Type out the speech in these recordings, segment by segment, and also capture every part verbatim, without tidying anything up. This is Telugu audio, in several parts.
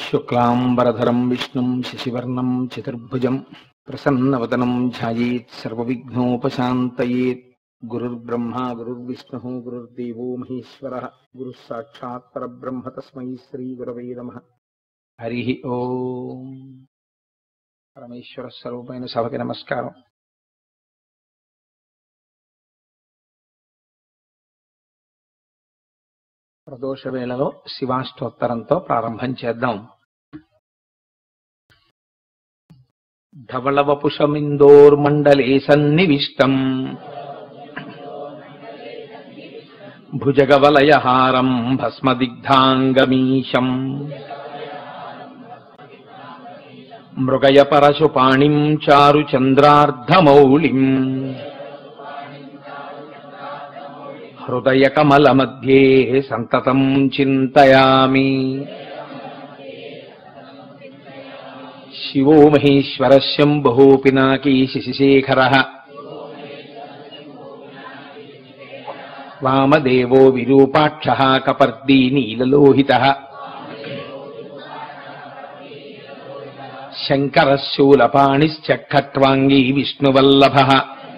శుక్లాంబరధరం విష్ణుం శశివర్ణం చతుర్భుజం ప్రసన్నవదనం ధ్యాయేత్ సర్వవిఘ్నోపశాంతయేత్. గురుర్బ్రహ్మా గురుర్విష్ణుః గురుర్దేవో మహేశ్వరః గురుః సాక్షాత్ పరబ్రహ్మ తస్మై శ్రీ గురవై నమః. హరి ఓం. పరమేశ్వర స్వరూపమైన సభకి నమస్కారం. ప్రదోష వేళలో శివాష్టోత్తరంతో ప్రారంభం చేద్దాం. ధవళవపుషమిందోర్మండలే సన్నివిష్టం భుజగవలయహారం భస్మదిగ్ధాంగమీశం మృగయ పరశుపాణిం చారుచంద్రార్ధమౌళిం హృదయ కమల మధ్యే సంతతం చింతయామి. శివో మహేశ్వర శంభో పినాకీ శశిశేఖరః వామదేవో విరూపాక్షః కపర్దీ నీలలోహితః శంకరః శూలపాణిశ్చ ఖట్వాంగీ విష్ణువల్లభః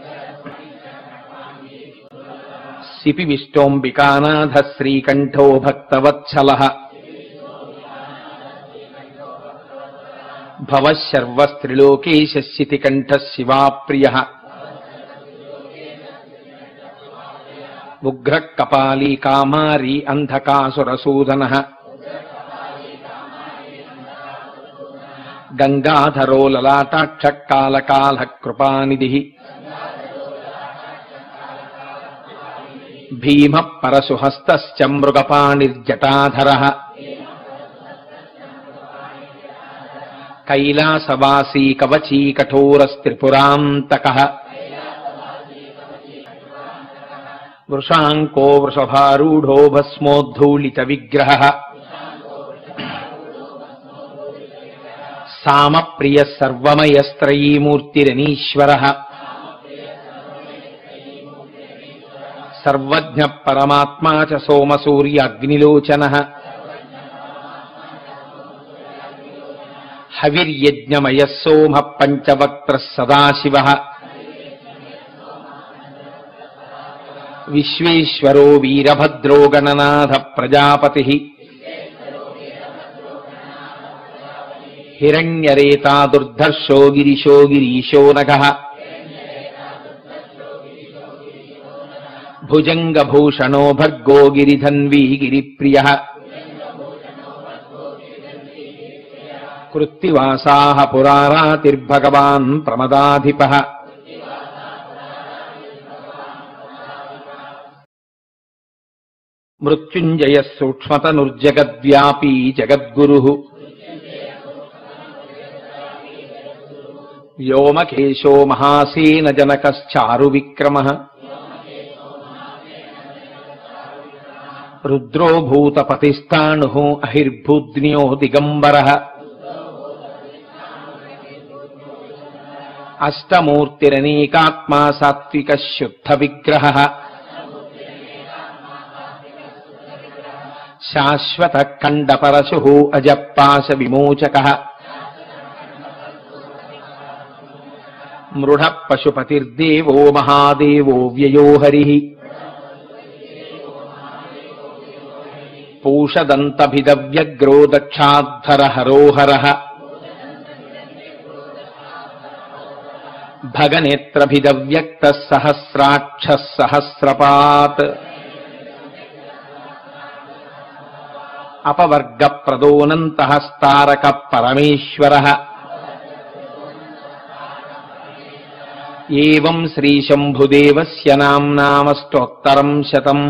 సిపి విష్టోంబికానాథ శ్రీకంఠో భక్తవత్సలః భవశర్వస్త్రిలోకేశ శితికంఠః శివాప్రియః ఉగ్రః కపాలీ కామారీ అంధకాసురసూదనః గంగాధరో లలాటాక్షః కాలకాలః కృపానిధిః భీమః పరశుహస్తశ్చ మృగపాణిర్జటాధరః కైలాసవాసీ కవచీ కఠోరస్త్రిపురాంతకః వృషాంకో వృషభారూఢో భస్మోద్ధూళిత విగ్రహః సామప్రియః సర్వమయస్త్రయీమూర్తిరనీశ్వరః సర్వజ్ఞ పరమాత్మా చ సోమసూర్యాగ్నిలోచనః హవిర్యజ్ఞమయః సోమః పంచవక్త్రః సదాశివః విశ్వేశ్వరో వీరభద్రో గణనాథ ప్రజాపతిః హిరణ్యరేతా దుర్ధర్షో గిరిశో గిరీశో నగః భుజంగభూషణో భర్గో గిరిధన్వీ గిరిప్రియః కృత్తివాసాః పురారాతిర్భగవాన్ ప్రమదాధిపః మృత్యుంజయః సూక్ష్మతనుర్జగద్వ్యాపీ జగద్గురుః వ్యోమకేశో మహాసేన జనకశ్చారు విక్రమః రుద్రో భూతపతిస్థాణుః అహిర్భూద్న్యో దిగంబరః అష్టమూర్తిరనేకాత్మా సాత్వికः శుద్ధ విగ్రహः శాశ్వతః ఖండపరశుః అజపాశ విమోచకः మృఢః పశుపతిర్దేవో మహాదేవో వ్యయో హరిః పూషదంతభిదవ్యగ్రో దక్షాద్ధర హరోహరః భగనేత్రభిదవ్యక్తః సహస్రాక్షః సహస్రపాత్ అపవర్గప్రదోనంతః స్తారకః పరమేశ్వరః ఏవం శ్రీశంభుదేవస్య నామ్నామష్టోత్తరం శతం.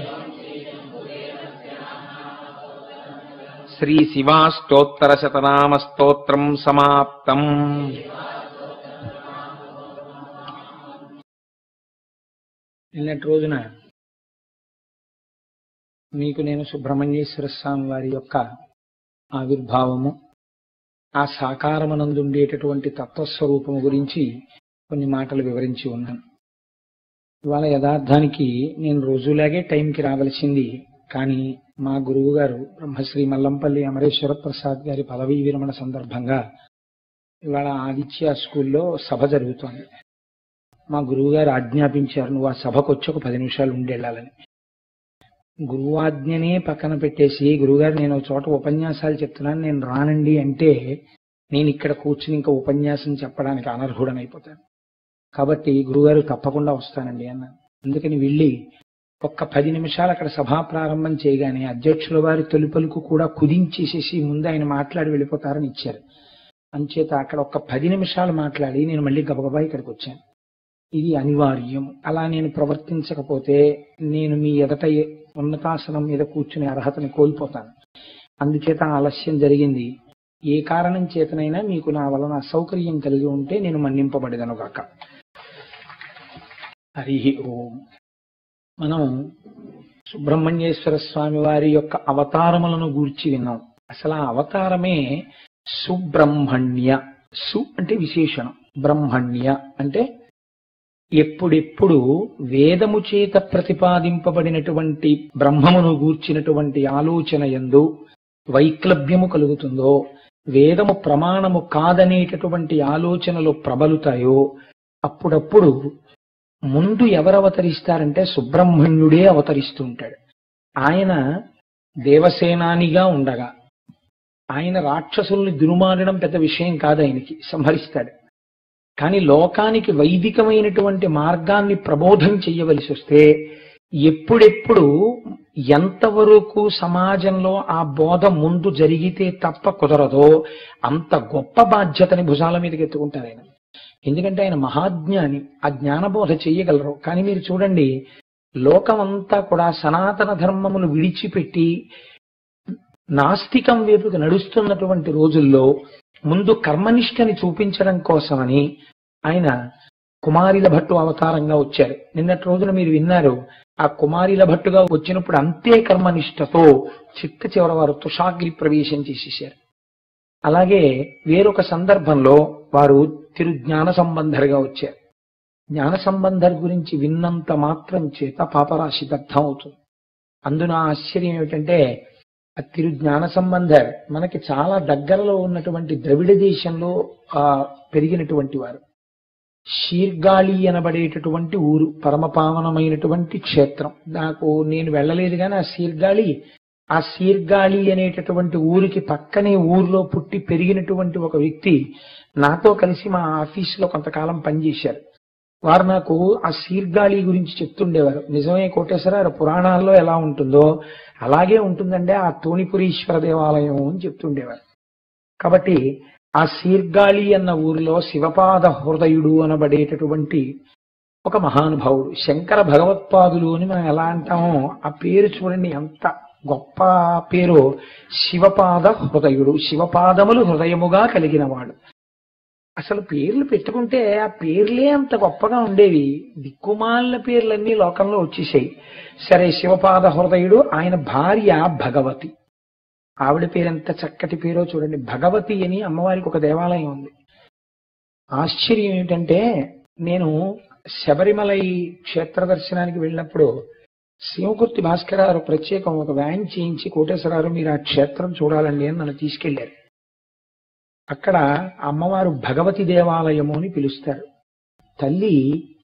శ్రీ శివాష్టోత్తర శతనామ స్తోత్రం సమాప్తం. నిన్నటి రోజున మీకు నేను సుబ్రహ్మణ్యేశ్వర స్వామి వారి యొక్క ఆవిర్భావము, ఆ సాకారమనందుండేటటువంటి తత్వస్వరూపము గురించి కొన్ని మాటలు వివరించి ఉన్నాను. ఇవాళ యథార్థానికి నేను రోజులాగే టైంకి రావలసింది కానీ మా గురువు గారు బ్రహ్మశ్రీ మల్లంపల్లి అమరేశ్వర ప్రసాద్ గారి పదవీ విరమణ సందర్భంగా ఇవాళ ఆదిత్య స్కూల్లో సభ జరుగుతోంది. మా గురువు గారు ఆజ్ఞాపించారు, నువ్వు ఆ సభకు వచ్చి ఒక పది నిమిషాలు ఉండి వెళ్ళాలని. గురువు ఆజ్ఞనే పక్కన పెట్టేసి, గురువుగారు నేను ఒక చోట ఉపన్యాసాలు చెప్తున్నాను, నేను రానండి అంటే నేను ఇక్కడ కూర్చుని ఇంకా ఉపన్యాసం చెప్పడానికి అనర్హుడనైపోతాను. కాబట్టి గురువుగారు తప్పకుండా వస్తానండి అన్నాను. అందుకని వెళ్ళి ఒక్క పది నిమిషాలు అక్కడ సభా ప్రారంభం చేయగానే అధ్యక్షుల వారి తొలిపలుకు కూడా కుదించేసేసి ముందు ఆయన మాట్లాడి వెళ్ళిపోతారని ఇచ్చారు. అంచేత అక్కడ ఒక్క పది నిమిషాలు మాట్లాడి నేను మళ్ళీ గబగబా ఇక్కడికి వచ్చాను. ఇది అనివార్యం. అలా నేను ప్రవర్తించకపోతే నేను మీ ఎదట ఉన్నతాసనం మీద కూర్చునే అర్హతని కోల్పోతాను. అందుచేత ఆలస్యం జరిగింది. ఏ కారణం చేతనైనా మీకు నా వలన అసౌకర్యం కలిగి ఉంటే నేను మన్నింపబడేదనుగాక. హరి ఓం. మనం సుబ్రహ్మణ్యేశ్వర స్వామి వారి యొక్క అవతారములను గూర్చి విన్నాం. అసలు ఆ అవతారమే సుబ్రహ్మణ్య. సు అంటే విశేషణం, బ్రహ్మణ్య అంటే ఎప్పుడెప్పుడు వేదము చేత ప్రతిపాదింపబడినటువంటి బ్రహ్మమును గూర్చినటువంటి ఆలోచన యందు వైక్లభ్యము కలుగుతుందో, వేదము ప్రమాణము కాదనేటటువంటి ఆలోచనలు ప్రబలుతాయో అప్పుడప్పుడు ముందు ఎవరు అవతరిస్తారంటే సుబ్రహ్మణ్యుడే అవతరిస్తూ ఉంటాడు. ఆయన దేవసేనానిగా ఉండగా ఆయన రాక్షసుల్ని దుర్మార్గడం పెద్ద విషయం కాదు, ఆయనకి సంహరిస్తాడు. కానీ లోకానికి వైదికమైనటువంటి మార్గాన్ని ప్రబోధం చెయ్యవలసి వస్తే ఎప్పుడెప్పుడు ఎంతవరకు సమాజంలో ఆ బోధ ముందు జరిగితే తప్ప కుదరదో అంత గొప్ప బాధ్యతని భుజాల మీదకి ఎత్తుకుంటారు ఆయన. ఎందుకంటే ఆయన మహాజ్ఞాని, ఆ జ్ఞానబోధ చెయ్యగలరు. కానీ మీరు చూడండి, లోకమంతా కూడా సనాతన ధర్మమును విడిచిపెట్టి నాస్తికం వైపుకి నడుస్తున్నటువంటి రోజుల్లో ముందు కర్మనిష్టని చూపించడం కోసమని ఆయన కుమారిల భట్టు అవతారంగా వచ్చారు. నిన్నటి రోజున మీరు విన్నారు, ఆ కుమారిల భట్టుగా వచ్చినప్పుడు అంతే కర్మనిష్టతో చిట్ట చివర వారు తుషాగ్రి ప్రవేశం చేసేశారు. అలాగే వేరొక సందర్భంలో వారు తిరు జ్ఞాన సంబంధర్గా వచ్చారు. జ్ఞాన సంబంధర్ గురించి విన్నంత మాత్రం చేత పాపరాశి దగ్ధం అవుతుంది. అందున ఆశ్చర్యం ఏమిటంటే ఆ తిరు జ్ఞాన సంబంధర్ మనకి చాలా దగ్గరలో ఉన్నటువంటి ద్రవిడ దేశంలో ఆ పెరిగినటువంటి వారు. శీర్గాళి అనబడేటటువంటి ఊరు, పరమపావనమైనటువంటి క్షేత్రం. నాకు నేను వెళ్ళలేదు కానీ ఆ శీర్గాళి ఆ శీర్గాళి అనేటటువంటి ఊరికి పక్కనే ఊరిలో పుట్టి పెరిగినటువంటి ఒక వ్యక్తి నాతో కలిసి మా ఆఫీసులో కొంతకాలం పనిచేశారు. వారు నాకు ఆ శీర్గాళి గురించి చెప్తుండేవారు. నిజమే కోటేశ్వర, పురాణాల్లో ఎలా ఉంటుందో అలాగే ఉంటుందంటే ఆ తోణిపురీశ్వర దేవాలయం అని చెప్తుండేవారు. కాబట్టి ఆ శీర్గాళి అన్న ఊరిలో శివపాద హృదయుడు అనబడేటటువంటి ఒక మహానుభావుడు, శంకర భగవత్పాదులు అని మనం ఎలా అంటామో ఆ పేరు చూడండి ఎంత గొప్ప పేరు. శివపాద హృదయుడు, శివపాదములు హృదయముగా కలిగినవాడు. అసలు పేర్లు పెట్టుకుంటే ఆ పేర్లే అంత గొప్పగా ఉండేవి. దిక్కుమాలిన పేర్లన్నీ లోకంలో వచ్చేసాయి. సరే, శివపాద హృదయుడు, ఆయన భార్య భగవతి. ఆవిడ పేరు ఎంత చక్కటి పేరో చూడండి. భగవతి అని అమ్మవారికి ఒక దేవాలయం ఉంది. ఆశ్చర్యం ఏమిటంటే, నేను శబరిమలై క్షేత్ర దర్శనానికి వెళ్ళినప్పుడు శివకుర్తి భాస్కర్ గారు ప్రత్యేకం ఒక వ్యాన్ చేయించి, కోటేశ్వరరావు మీరు ఆ క్షేత్రం చూడాలండి అని నన్ను తీసుకెళ్లారు. అక్కడ అమ్మవారు భగవతి దేవాలయము అని పిలుస్తారు. తల్లి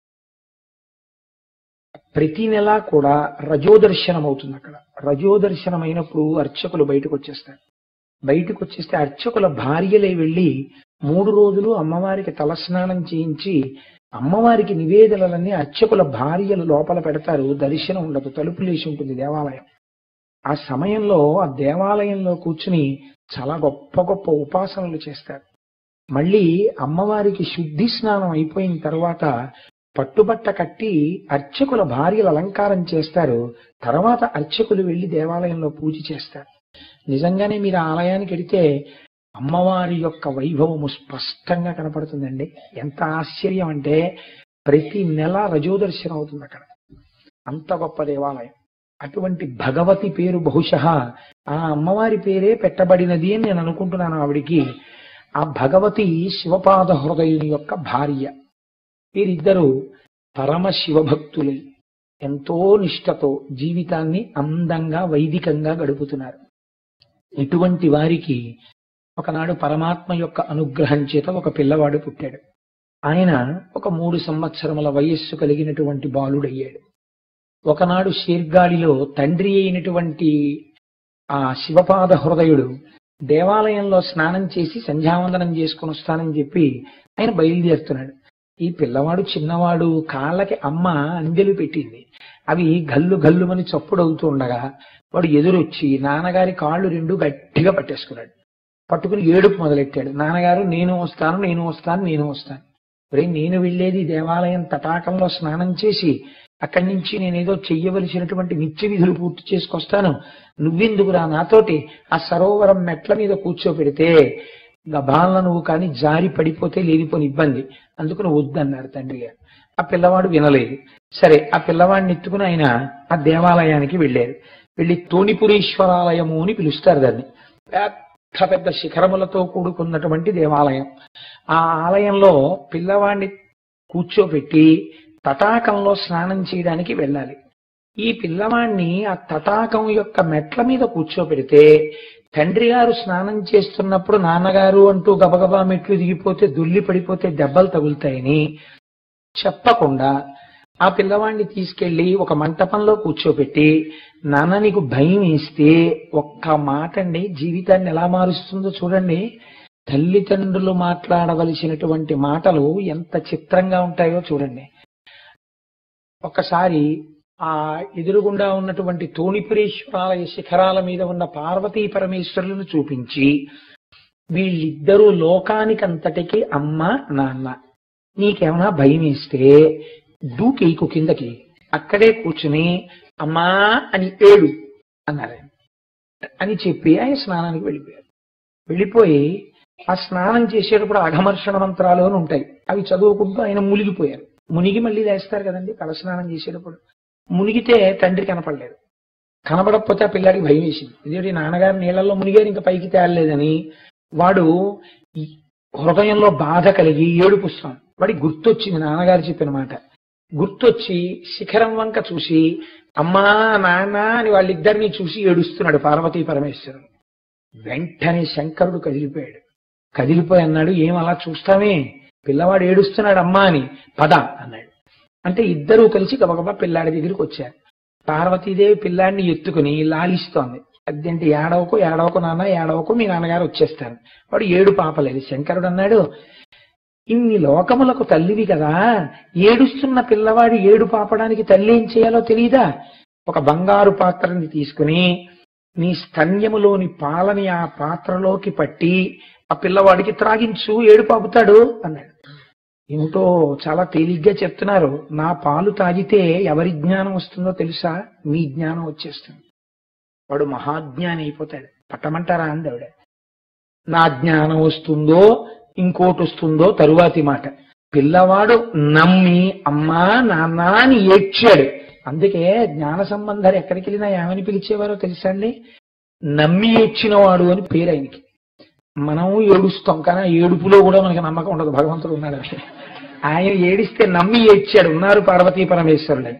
ప్రతి నెలా కూడా రజోదర్శనం అవుతుంది. అక్కడ రజోదర్శనం అయినప్పుడు అర్చకులు బయటకు వచ్చేస్తారు. బయటకు వచ్చేస్తే అర్చకుల భార్యలే వెళ్ళి మూడు రోజులు అమ్మవారికి తలస్నానం చేయించి అమ్మవారికి నివేదనలన్నీ అర్చకుల భార్యలు లోపల పెడతారు. దర్శనం ఉండదు, తలుపులేసి ఉంటుంది దేవాలయం. ఆ సమయంలో ఆ దేవాలయంలో కూర్చుని చాలా గొప్ప గొప్ప ఉపాసనలు చేస్తారు. మళ్ళీ అమ్మవారికి శుద్ధి స్నానం అయిపోయిన తర్వాత పట్టుబట్ట కట్టి అర్చకుల భార్యలు అలంకారం చేస్తారు. తర్వాత అర్చకులు వెళ్లి దేవాలయంలో పూజ చేస్తారు. నిజంగానే మీరు ఆలయానికి వెడితే అమ్మవారి యొక్క వైభవము స్పష్టంగా కనపడుతుందండి. ఎంత ఆశ్చర్యం అంటే ప్రతి నెల రజోదర్శనం అవుతుంది అక్కడ. అంత గొప్ప దేవాలయం. అటువంటి భగవతి పేరు బహుశః ఆ అమ్మవారి పేరే పెట్టబడినది అని నేను అనుకుంటున్నాను. ఆవిడికి ఆ భగవతి శివపాద హృదయుని యొక్క భార్య. వీరిద్దరూ పరమ శివభక్తులు. ఎంతో నిష్ఠతో జీవితాన్ని అందంగా వైదికంగా గడుపుతున్నారు. ఇటువంటి వారికి ఒకనాడు పరమాత్మ యొక్క అనుగ్రహం చేత ఒక పిల్లవాడు పుట్టాడు. ఆయన ఒక మూడు సంవత్సరముల వయస్సు కలిగినటువంటి బాలుడయ్యాడు. ఒకనాడు శీర్గాళిలో తండ్రి అయినటువంటి ఆ శివపాద హృదయుడు దేవాలయంలో స్నానం చేసి సంధ్యావందనం చేసుకుని వస్తానని చెప్పి ఆయన బయలుదేరుతున్నాడు. ఈ పిల్లవాడు చిన్నవాడు, కాళ్ళకి అమ్మ అంజలి పెట్టింది. అవి గల్లు గల్లుమని చప్పుడు అవుతూ ఉండగా వాడు ఎదురొచ్చి నాన్నగారి కాళ్ళు రెండు గట్టిగా పట్టేసుకున్నాడు. పట్టుకుని ఏడుపు మొదలెట్టాడు. నాన్నగారు నేను వస్తాను నేను వస్తాను నేను వస్తాను రే నేను వెళ్ళేది దేవాలయం తటాకంలో స్నానం చేసి అక్కడి నుంచి నేనేదో చెయ్యవలసినటువంటి నిత్య విధులు పూర్తి చేసుకొస్తాను, నువ్వెందుకురా నాతోటి ఆ సరోవరం మెట్ల మీద కూర్చోపెడితే గబాలన నువ్వు కానీ జారి పడిపోతే లేనిపోని ఇబ్బంది, అందుకని వద్దన్నారు తండ్రి గారు. ఆ పిల్లవాడు వినలేదు. సరే ఆ పిల్లవాడిని ఎత్తుకుని ఆయన ఆ దేవాలయానికి వెళ్ళారు. వెళ్ళి తోణిపురీశ్వరాలయము అని పిలుస్తారు దాన్ని. పెద్ద పెద్ద శిఖరములతో కూడుకున్నటువంటి దేవాలయం. ఆ ఆలయంలో పిల్లవాడిని కూర్చోబెట్టి తటాకంలో స్నానం చేయడానికి వెళ్ళాలి. ఈ పిల్లవాడిని ఆ తటాకం యొక్క మెట్ల మీద కూర్చోబెడితే తండ్రి గారు స్నానం చేస్తున్నప్పుడు నాన్నగారు అంటూ గబగబా మెట్లు దిగిపోతే దుల్లి పడిపోతే దెబ్బలు తగులుతాయని చెప్పకుండా ఆ పిల్లవాడిని తీసుకెళ్లి ఒక మంటపంలో కూర్చోబెట్టి, నాన్న నీకు భయం వేస్తే ఒక్క మాట అండి జీవితాన్ని ఎలా మారుస్తుందో చూడండి. తల్లిదండ్రులు మాట్లాడవలసినటువంటి మాటలు ఎంత చిత్రంగా ఉంటాయో చూడండి. ఒకసారి ఆ ఎదురుగుండా ఉన్నటువంటి తోణిపురీశ్వరాలయ శిఖరాల మీద ఉన్న పార్వతీ పరమేశ్వరులను చూపించి, వీళ్ళిద్దరూ లోకానికంతటికి అమ్మ నాన్న, నీకేమైనా భయం వేస్తే దూకేకు కిందకి, అక్కడే కూర్చుని అమ్మా అని ఏడు అన్నారు అని చెప్పి ఆయన స్నానానికి వెళ్ళిపోయారు. వెళ్ళిపోయి ఆ స్నానం చేసేటప్పుడు అఘమర్షణ మంత్రాలు అని ఉంటాయి, అవి చదువుకుంటూ ఆయన మునిగిపోయారు. మునిగి మళ్ళీ లేస్తారు కదండి తల స్నానం చేసేటప్పుడు. మునిగితే తండ్రి కనపడలేదు. కనపడకపోతే ఆ పిల్లాడికి భయం వేసింది. ఇదేంటి నాన్నగారు నీళ్ళల్లో మునిగారు ఇంకా పైకి తేలలేదని వాడు హృదయంలో బాధ కలిగి ఏడుపుస్తాం. వాడికి గుర్తొచ్చింది నాన్నగారు చెప్పిన మాట. గుర్తొచ్చి శిఖరం వంక చూసి అమ్మా నాన్న అని వాళ్ళిద్దరినీ చూసి ఏడుస్తున్నాడు పార్వతీ పరమేశ్వరుడు. వెంటనే శంకరుడు కదిలిపోయాడు. కదిలిపోయి అన్నాడు, ఏం అలా చూస్తామే, పిల్లవాడు ఏడుస్తున్నాడు అమ్మా అని, పద అన్నాడు. అంటే ఇద్దరూ కలిసి గబగబా పిల్లాడి దగ్గరికి వచ్చారు. పార్వతీదేవి పిల్లాడిని ఎత్తుకుని లాలిస్తోంది. అదేంటి ఏడవకు ఏడవకు నాన్న ఏడవకు, మీ నాన్నగారు వచ్చేస్తారు. వాడు ఏడు పాపలేదు. శంకరుడు అన్నాడు, ఇన్ని లోకములకు తల్లివి కదా, ఏడుస్తున్న పిల్లవాడి ఏడు పాపడానికి తల్లి ఏం చేయాలో తెలియదా? ఒక బంగారు పాత్రని తీసుకుని నీ స్తన్యములోని పాలని ఆ పాత్రలోకి పట్టి ఆ పిల్లవాడికి త్రాగించు, ఏడు పాపుతాడు అన్నాడు. ఏమిటో చాలా తేలిగ్గా చెప్తున్నారు. నా పాలు తాగితే ఎవరి జ్ఞానం వస్తుందో తెలుసా? మీ జ్ఞానం వచ్చేస్తుంది. వాడు మహాజ్ఞాని అయిపోతాడు. పట్టమంటారా అంది ఆవిడ. నా జ్ఞానం వస్తుందో ఇంకోటి వస్తుందో తరువాతి మాట. పిల్లవాడు నమ్మి అమ్మా నాన్న అని ఏడ్చాడు. అందుకే జ్ఞాన సంబంధాలు ఎక్కడికి వెళ్ళినా ఏమని పిలిచేవారో తెలుసా అండి? నమ్మి ఏడ్చినవాడు అని పేరు ఆయనకి. మనం ఏడుస్తాం కానీ ఆ ఏడుపులో కూడా మనకి నమ్మకం ఉండదు, భగవంతుడు ఉన్నాడు. ఆయన ఏడిస్తే నమ్మి ఏడ్చాడు, ఉన్నారు పార్వతీ పరమేశ్వరుడు.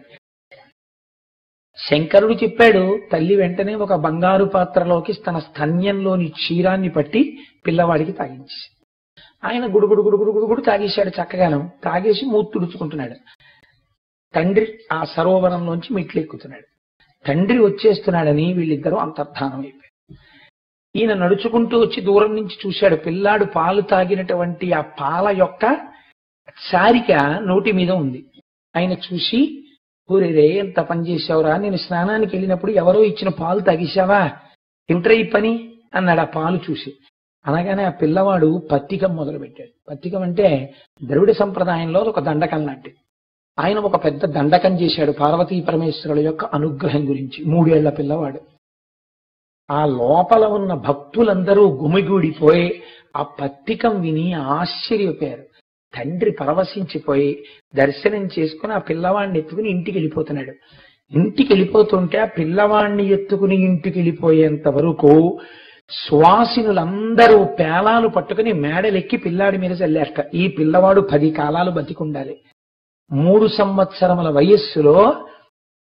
శంకరుడు చెప్పాడు. తల్లి వెంటనే ఒక బంగారు పాత్రలోకి తన స్తన్యంలోని క్షీరాన్ని పట్టి పిల్లవాడికి తాగించి ఆయన గుడుగుడు గుడుగుడు గుడుగుడు తాగేశాడు. చక్కగాను తాగేసి మూతి తుడుచుకుంటున్నాడు. తండ్రి ఆ సరోవరంలోంచి మెట్లు ఎక్కుతున్నాడు. తండ్రి వచ్చేస్తున్నాడని వీళ్ళిద్దరూ అంతర్ధానం అయిపోయారు. ఈయన నడుచుకుంటూ వచ్చి దూరం నుంచి చూశాడు. పిల్లాడు పాలు తాగినటువంటి ఆ పాల యొక్క చారిక నోటి మీద ఉంది. ఆయన చూసి, ఊరేరే ఎంత పని చేశావురా, నేను స్నానానికి వెళ్ళినప్పుడు ఎవరో ఇచ్చిన పాలు తాగేశావా, ఇంట్రా ఈ పని అన్నాడు ఆ పాలు చూసి. అనగానే ఆ పిల్లవాడు పత్తికం మొదలుపెట్టాడు. పత్తికం అంటే ద్రవిడ సంప్రదాయంలో ఒక దండకం లాంటిది. ఆయన ఒక పెద్ద దండకం చేశాడు పార్వతీ పరమేశ్వరుల యొక్క అనుగ్రహం గురించి. మూడేళ్ల పిల్లవాడు. ఆ లోపల ఉన్న భక్తులందరూ గుమిగూడిపోయి ఆ పత్తికం విని ఆశ్చర్యపోయారు. తండ్రి పరవశించిపోయి దర్శనం చేసుకుని ఆ పిల్లవాడిని ఎత్తుకుని ఇంటికి వెళ్ళిపోతున్నాడు. ఇంటికి వెళ్ళిపోతుంటే ఆ పిల్లవాడిని ఎత్తుకుని ఇంటికి వెళ్ళిపోయేంత వరకు సువాసినులందరూ పేలాలు పట్టుకుని మేడలెక్కి పిల్లాడి మీద చల్లారట. ఈ పిల్లవాడు పది కాలాలు బతికుండాలి. మూడు సంవత్సరముల వయస్సులో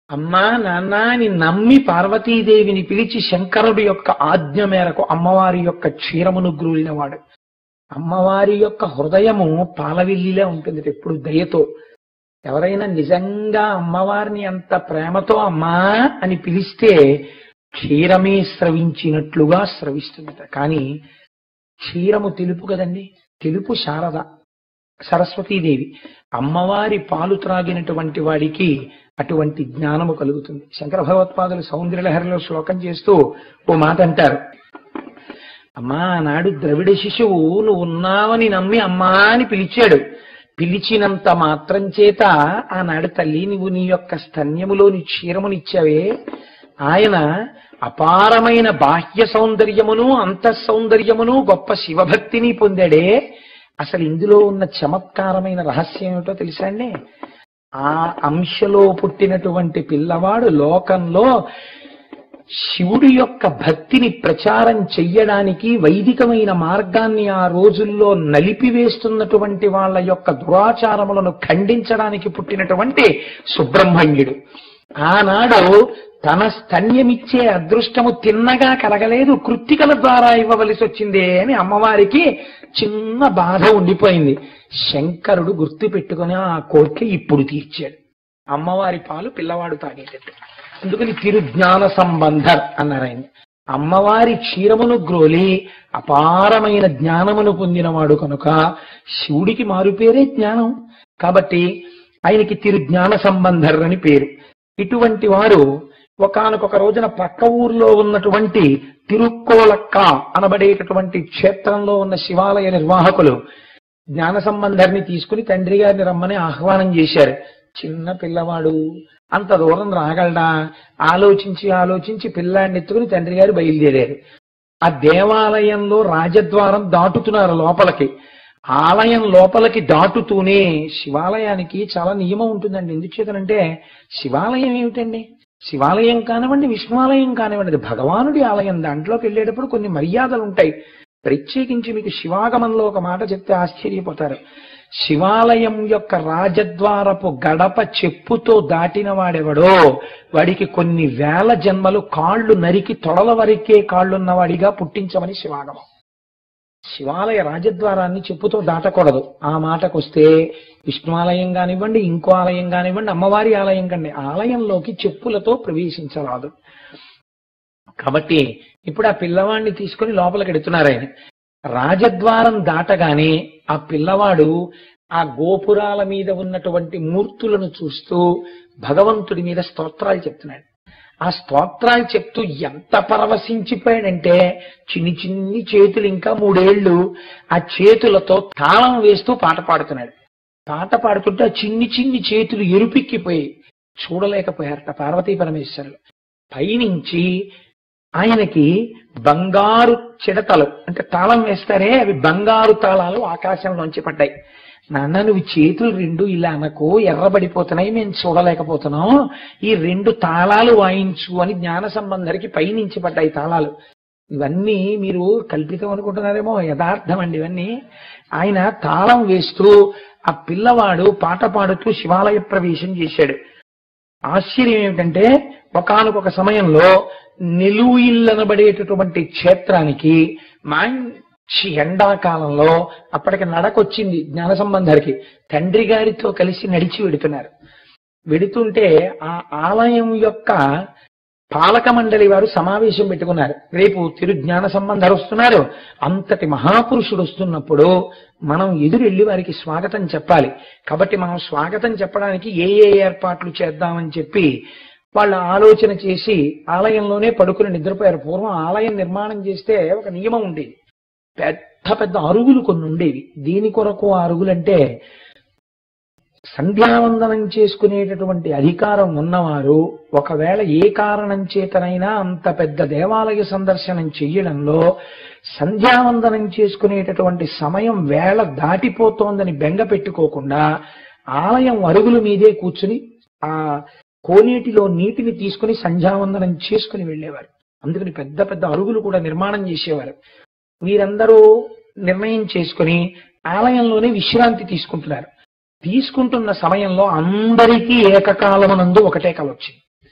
అమ్మా నాన్న అని నమ్మి పార్వతీదేవిని పిలిచి శంకరుడి యొక్క ఆజ్ఞ మేరకు అమ్మవారి యొక్క క్షీరమును గ్రూలినవాడు. అమ్మవారి యొక్క హృదయము పాలవిల్లిలా ఉంటుంది ఎప్పుడు దయతో. ఎవరైనా నిజంగా అమ్మవారిని అంత ప్రేమతో అమ్మా అని పిలిస్తే క్షీరమే స్రవించినట్లుగా స్రవిస్తుందట. కానీ క్షీరము తెలుపు కదండి, తెలుపు శారద సరస్వతీదేవి. అమ్మవారి పాలు త్రాగినటువంటి వాడికి అటువంటి జ్ఞానము కలుగుతుంది. శంకర భగవత్పాదులు సౌందర్యలహరిలో శ్లోకం చేస్తూ ఓ మాట అంటారు, అమ్మా ఆనాడు ద్రవిడ శిశువు నువ్వు ఉన్నావని నమ్మి అమ్మా అని పిలిచాడు. పిలిచినంత మాత్రం చేత ఆనాడు తల్లి నువ్వు నీ యొక్క స్తన్యములోని క్షీరమునిచ్చావే, ఆయన అపారమైన బాహ్య సౌందర్యమును అంతః సౌందర్యమును గొప్ప శివభక్తిని పొందాడే. అసలు ఇందులో ఉన్న చమత్కారమైన రహస్యం ఏమిటో తెలుసా అండి? ఆ అంశలో పుట్టినటువంటి పిల్లవాడు లోకంలో శివుడి యొక్క భక్తిని ప్రచారం చెయ్యడానికి వైదికమైన మార్గాన్ని ఆ రోజుల్లో నలిపివేస్తున్నటువంటి వాళ్ళ యొక్క దురాచారములను ఖండించడానికి పుట్టినటువంటి సుబ్రహ్మణ్యుడు. ఆనాడు తన స్తన్యమిచ్చే అదృష్టము తిన్నగా కలగలేదు, కృత్తికల ద్వారా ఇవ్వవలసి వచ్చిందే అని అమ్మవారికి చిన్న బాధ ఉండిపోయింది. శంకరుడు గుర్తు పెట్టుకుని ఆ కోరిక ఇప్పుడు తీర్చాడు. అమ్మవారి పాలు పిల్లవాడు తాగేటట్టు. అందుకని తిరుజ్ఞాన సంబంధర్ అన్నారు ఆయన. అమ్మవారి క్షీరమును గ్రోలి అపారమైన జ్ఞానమును పొందినవాడు కనుక శివుడికి మారుపేరే జ్ఞానం. కాబట్టి ఆయనకి తిరుజ్ఞాన సంబంధర్ అని పేరు. ఇటువంటి వారు ఒకానొక రోజున పక్క ఊర్లో ఉన్నటువంటి తిరుక్కోలక్క అనబడేటటువంటి క్షేత్రంలో ఉన్న శివాలయ నిర్వాహకులు జ్ఞాన సంబంధర్ని తీసుకుని తండ్రి గారిని రమ్మని ఆహ్వానం చేశారు. చిన్న పిల్లవాడు అంత దూరం రాగలడా? ఆలోచించి ఆలోచించి పిల్లాడిని ఎత్తుకుని తండ్రి గారు బయలుదేరారు. ఆ దేవాలయంలో రాజద్వారం దాటుతున్నారు లోపలికి. ఆలయం లోపలికి దాటుతూనే శివాలయానికి చాలా నియమం ఉంటుందండి. ఎందుచేతనంటే శివాలయం ఏమిటండి, శివాలయం కానివ్వండి విష్ణువాలయం కానివ్వండి అది భగవానుడి ఆలయం. దాంట్లోకి వెళ్ళేటప్పుడు కొన్ని మర్యాదలు ఉంటాయి. ప్రత్యేకించి మీకు శివాగమంలో ఒక మాట చెప్తే ఆశ్చర్యపోతారు. శివాలయం యొక్క రాజద్వారపు గడప చెప్పుతో దాటిన వాడెవడో వాడికి కొన్ని వేల జన్మలు కాళ్ళు నరికి తొడల వరకే కాళ్ళున్నవాడిగా పుట్టించమని శివాగమం. శివాలయ రాజద్వారాన్ని చెప్పుతో దాటకూడదు. ఆ మాటకొస్తే విష్ణువాలయం కానివ్వండి ఇంకో ఆలయం కానివ్వండి అమ్మవారి ఆలయం కండి ఆలయంలోకి చెప్పులతో ప్రవేశించరాదు. కాబట్టి ఇప్పుడు ఆ పిల్లవాడిని తీసుకుని లోపలికి ఎడుతున్నారు ఆయన. రాజద్వారం దాటగానే ఆ పిల్లవాడు ఆ గోపురాల మీద ఉన్నటువంటి మూర్తులను చూస్తూ భగవంతుడి మీద స్తోత్రాలు చెప్తున్నాడు. ఆ స్తోత్రాలు చెప్తూ ఎంత పరవశించిపోయాడంటే చిన్ని చిన్ని చేతులు ఇంకా మూడేళ్లు ఆ చేతులతో తాళం వేస్తూ పాట పాడుతున్నాడు. పాట పాడుతుంటే ఆ చిన్ని చిన్ని చేతులు ఎరుపిక్కిపోయి చూడలేకపోయారట పార్వతీ పరమేశ్వరులు. పైనుంచి ఆయనకి బంగారు చిడతలు అంటే తాళం వేస్తారే అవి బంగారు తాళాలు ఆకాశంలోంచి పడ్డాయి. నాన్న నువ్వు చేతులు రెండు ఇలా అనకు ఎర్రబడిపోతున్నాయి మేము చూడలేకపోతున్నాం, ఈ రెండు తాళాలు వాయించు అని జ్ఞాన సంబంధరికి పైనుంచి పడ్డాయి తాళాలు. ఇవన్నీ మీరు కల్పితం అనుకుంటున్నారేమో, యథార్థం అండి ఇవన్నీ. ఆయన తాళం వేస్తూ ఆ పిల్లవాడు పాట పాడుతూ శివాలయ ప్రవేశం చేశాడు. ఆశ్చర్యం ఏమిటంటే ఒకానొక సమయంలో నిలుయిల్లనబడేటటువంటి క్షేత్రానికి మంచి ఎండాకాలంలో అప్పటికి నడకొచ్చింది జ్ఞాన సంబంధరికి. తండ్రి గారితో కలిసి నడిచి వెడుతున్నారు. వెడుతుంటే ఆ ఆలయం యొక్క పాలక మండలి వారు సమావేశం పెట్టుకున్నారు. రేపు తిరు జ్ఞాన సంబంధరు వస్తున్నారు, అంతటి మహాపురుషుడు వస్తున్నప్పుడు మనం ఎదురు వెళ్ళి వారికి స్వాగతం చెప్పాలి. కాబట్టి మనం స్వాగతం చెప్పడానికి ఏ ఏ ఏర్పాట్లు చేద్దామని చెప్పి వాళ్ళు ఆలోచన చేసి ఆలయంలోనే పడుకుని నిద్రపోయారు. పూర్వం ఆలయం నిర్మాణం చేస్తే ఒక నియమం ఉండేది. పెద్ద పెద్ద అరుగులు కొన్ని ఉండేవి. దీని కొరకు ఆ అరుగులంటే సంధ్యావందనం చేసుకునేటటువంటి అధికారం ఉన్నవారు ఒకవేళ ఏ కారణం చేతనైనా అంత పెద్ద దేవాలయ సందర్శనం చెయ్యడంలో సంధ్యావందనం చేసుకునేటటువంటి సమయం వేళ దాటిపోతోందని బెంగ పెట్టుకోకుండా ఆలయం అరుగుల మీదే కూర్చుని ఆ కోనేటిలో నీటిని తీసుకుని సంధ్యావందనం చేసుకుని వెళ్ళేవారు. అందుకని పెద్ద పెద్ద అరుగులు కూడా నిర్మాణం చేసేవారు. వీరందరూ నిర్ణయం చేసుకుని ఆలయంలోనే విశ్రాంతి తీసుకుంటున్నారు. తీసుకుంటున్న సమయంలో అందరికీ ఏకకాలమునందు ఒకటే కల వచ్చింది.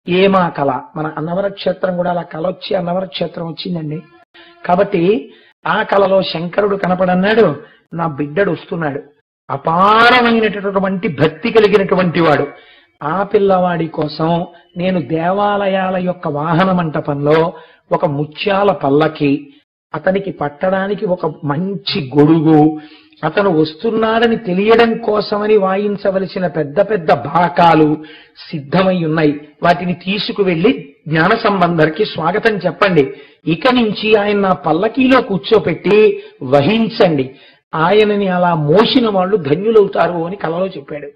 ఏమా కళ, మన అన్నవర క్షేత్రం కూడా అలా కళ వచ్చి అన్నవర క్షేత్రం వచ్చిందండి. కాబట్టి ఆ కళలో శంకరుడు కనపడన్నాడు, నా బిడ్డడు వస్తున్నాడు, అపారమైనటువంటి భక్తి కలిగినటువంటి వాడు. ఆ పిల్లవాడి కోసం నేను దేవాలయాల యొక్క వాహన మంటపంలో ఒక ముత్యాల పల్లకి, అతనికి పట్టడానికి ఒక మంచి గొడుగు, అతను వస్తున్నాడని తెలియడం కోసమని వాయించవలసిన పెద్ద పెద్ద బాకాలు సిద్ధమై ఉన్నాయి. వాటిని తీసుకువెళ్లి జ్ఞాన సంబంధర్కి స్వాగతం చెప్పండి. ఇక నుంచి ఆయన నా పల్లకీలో కూర్చోపెట్టి వహించండి, ఆయనని అలా మోసిన వాళ్ళు ధన్యులవుతారు అని కలలో చెప్పాడు.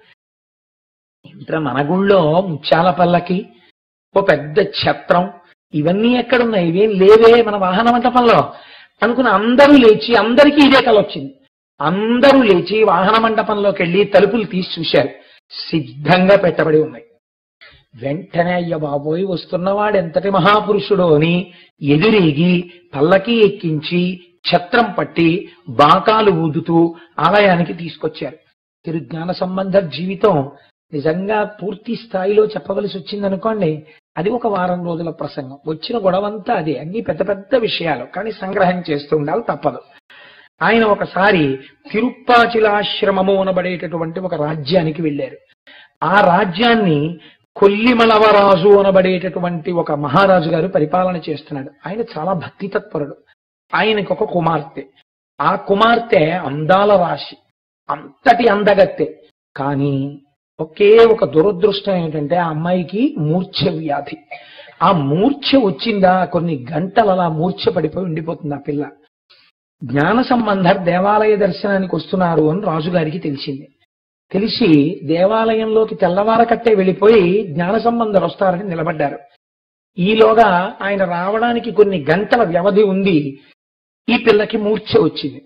ఇంత మన గుళ్ళో ముత్యాల పల్లకి, ఓ పెద్ద ఛత్రం, ఇవన్నీ ఎక్కడున్నాయి? ఇవేం లేవే మన వాహన మంటపంలో అనుకుని అందరూ లేచి, అందరికీ ఇదే కల వచ్చింది. అందరూ లేచి వాహన మండపంలోకి వెళ్ళి తలుపులు తీసి చూశారు, సిద్ధంగా పెట్టబడి ఉన్నాయి. వెంటనే అయ్య బాబోయ్, వస్తున్నవాడు ఎంతటి మహాపురుషుడో అని ఎదురేగి పల్లకి ఎక్కించి ఛత్రం పట్టి బాకాలు ఊదుతూ ఆలయానికి తీసుకొచ్చారు. తిరుజ్ఞాన సంబంధ జీవితం నిజంగా పూర్తి స్థాయిలో చెప్పవలసి వచ్చిందనుకోండి, అది ఒక వారం రోజుల ప్రసంగం. వచ్చిన గొడవంతా అదే, అన్ని పెద్ద పెద్ద విషయాలు, కానీ సంగ్రహం చేస్తూ ఉండాలి, తప్పదు. ఆయన ఒకసారి తిరుప్పాచిలాశ్రమము అనబడేటటువంటి ఒక రాజ్యానికి వెళ్ళారు. ఆ రాజ్యాన్ని కొల్లిమలవరాజు అనబడేటటువంటి ఒక మహారాజు గారు పరిపాలన చేస్తున్నాడు. ఆయన చాలా భక్తి తత్పరుడు. ఆయనకు ఒక కుమార్తె, ఆ కుమార్తె అందాల రాశి, అంతటి అందగత్తె. కానీ ఒకే ఒక దురదృష్టం ఏంటంటే ఆ అమ్మాయికి మూర్ఛ వ్యాధి. ఆ మూర్ఛ వచ్చిందా కొన్ని గంటలు అలా మూర్ఛ పడిపోయి ఉండిపోతుంది ఆ పిల్ల. జ్ఞాన సంబంధర్ దేవాలయ దర్శనానికి వస్తున్నారు అని రాజుగారికి తెలిసింది. తెలిసి దేవాలయంలోకి తెల్లవారకట్టే వెళ్ళిపోయి జ్ఞాన సంబంధర్ వస్తారని నిలబడ్డారు. ఈలోగా ఆయన రావడానికి కొన్ని గంటల వ్యవధి ఉంది. ఈ పిల్లకి మూర్ఛ వచ్చింది.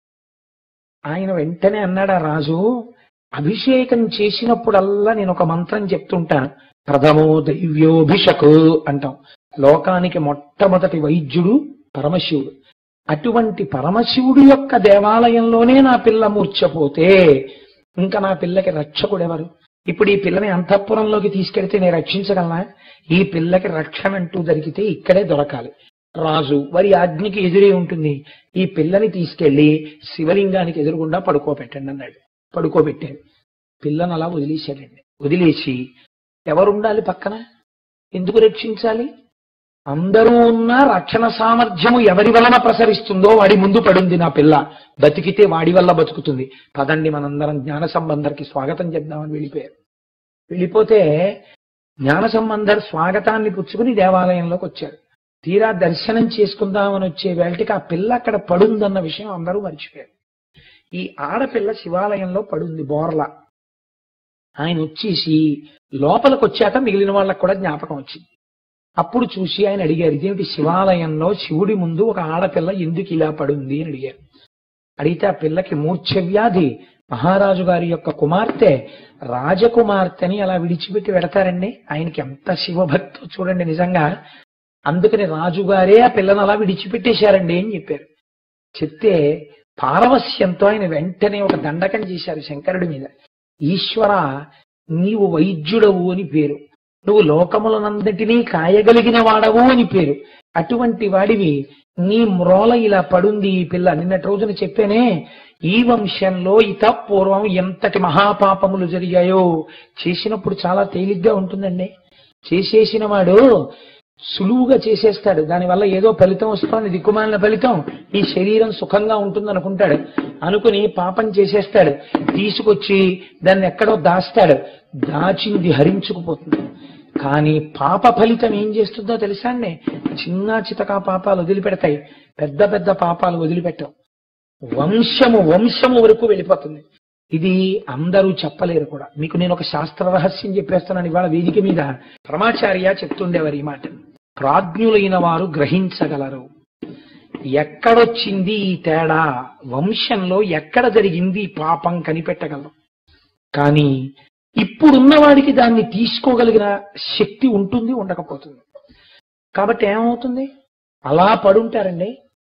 ఆయన వెంటనే అన్నాడు ఆ రాజు, అభిషేకం చేసినప్పుడల్లా నేను ఒక మంత్రం చెప్తుంటాను, ప్రథమో దైవ్యోభిషకు అంటాం. లోకానికి మొట్టమొదటి వైద్యుడు పరమశివుడు. అటువంటి పరమశివుడు యొక్క దేవాలయంలోనే నా పిల్ల మూర్ఛపోతే ఇంకా నా పిల్లకి రక్షకుడెవరు? ఇప్పుడు ఈ పిల్లని అంతఃపురంలోకి తీసుకెళ్తే నేను రక్షించగలనా? ఈ పిల్లకి రక్షణ అంటూ దొరికితే ఇక్కడే దొరకాలి. రాజు వారి ఆజ్ఞకి ఎదురే ఉంటుంది. ఈ పిల్లని తీసుకెళ్లి శివలింగానికి ఎదురుగుండా పడుకోబెట్టండి అన్నాడు. పడుకోబెట్టాడు. పిల్లను అలా వదిలేశాడండి. వదిలేసి ఎవరుండాలి పక్కన? ఎందుకు రక్షించాలి? అందరూ ఉన్న రక్షణ సామర్థ్యము ఎవరి వలన ప్రసరిస్తుందో వాడి ముందు పడింది నా పిల్ల. బతికితే వాడి వల్ల బతుకుతుంది. పదండి మనందరం జ్ఞాన సంబంధర్కి స్వాగతం చెప్దామని వెళ్ళిపోయారు. వెళ్ళిపోతే జ్ఞాన సంబంధర్ స్వాగతాన్ని పుచ్చుకుని దేవాలయంలోకి వచ్చారు. తీరా దర్శనం చేసుకుందామని వచ్చే వేళటికి ఆ పిల్ల అక్కడ పడుందన్న విషయం అందరూ మర్చిపోయారు. ఈ ఆడపిల్ల శివాలయంలో పడుంది బోర్లా. ఆయన వచ్చేసి లోపలికి వచ్చాక మిగిలిన వాళ్ళకు కూడా జ్ఞాపకం వచ్చింది. అప్పుడు చూసి ఆయన అడిగారు, ఇదేమిటి శివాలయంలో శివుడి ముందు ఒక ఆడపిల్ల ఎందుకు ఇలా పడుంది అని అడిగారు. అడిగితే ఆ పిల్లకి మూర్ఛ వ్యాధి, మహారాజు గారి యొక్క కుమార్తె, రాజకుమార్తెని అలా విడిచిపెట్టి పెడతారండి. ఆయనకి ఎంత శివభక్తో చూడండి నిజంగా. అందుకని రాజుగారే ఆ పిల్లను అలా విడిచిపెట్టేశారండి అని చెప్పారు. చెప్తే పారవస్యంతో ఆయన వెంటనే ఒక దండకం చేశారు శంకరుడి మీద. ఈశ్వర, నీవు వైద్యుడవు అని పేరు, నువ్వు లోకములనందటినీ కాయగలిగిన వాడవు అని పేరు. అటువంటి వాడివి నీ మ్రోల ఇలా పడుంది ఈ పిల్ల. నిన్నటి రోజున చెప్పానే, ఈ వంశంలో ఇత పూర్వం ఎంతటి మహాపాపములు జరిగాయో. చేసినప్పుడు చాలా తేలిగ్గా ఉంటుందండి. చేసేసిన వాడు సులువుగా చేసేస్తాడు. దానివల్ల ఏదో ఫలితం వస్తుంది, దిక్కుమాలిన ఫలితం, ఈ శరీరం సుఖంగా ఉంటుంది అనుకుంటాడు. అనుకుని పాపం చేసేస్తాడు. తీసుకొచ్చి దాన్ని ఎక్కడో దాస్తాడు. దాచింది హరించుకుపోతుంది. కానీ పాప ఫలితం ఏం చేస్తుందో తెలుసా అండి? చిన్న చితకా పాపాలు వదిలిపెడతాయి, పెద్ద పెద్ద పాపాలు వదిలిపెట్టవు. వంశము వంశము వరకు వెళ్ళిపోతుంది. ఇది అందరూ చెప్పలేరు కూడా. మీకు నేను ఒక శాస్త్ర రహస్యం చెప్పేస్తున్నాను ఇవాళ వేదిక మీద. పరమాచార్య చెప్తుండేవారు ఈ మాట, ప్రాజ్ఞులైన వారు గ్రహించగలరు. ఎక్కడొచ్చింది ఈ తేడా, వంశంలో ఎక్కడ జరిగింది పాపం కనిపెట్టగలరు. కానీ ఇప్పుడున్న వాడికి దాన్ని తీసుకోగలిగిన శక్తి ఉంటుంది, ఉండకపోతుంది. కాబట్టి ఏమవుతుంది? అలా పడుంటారండి.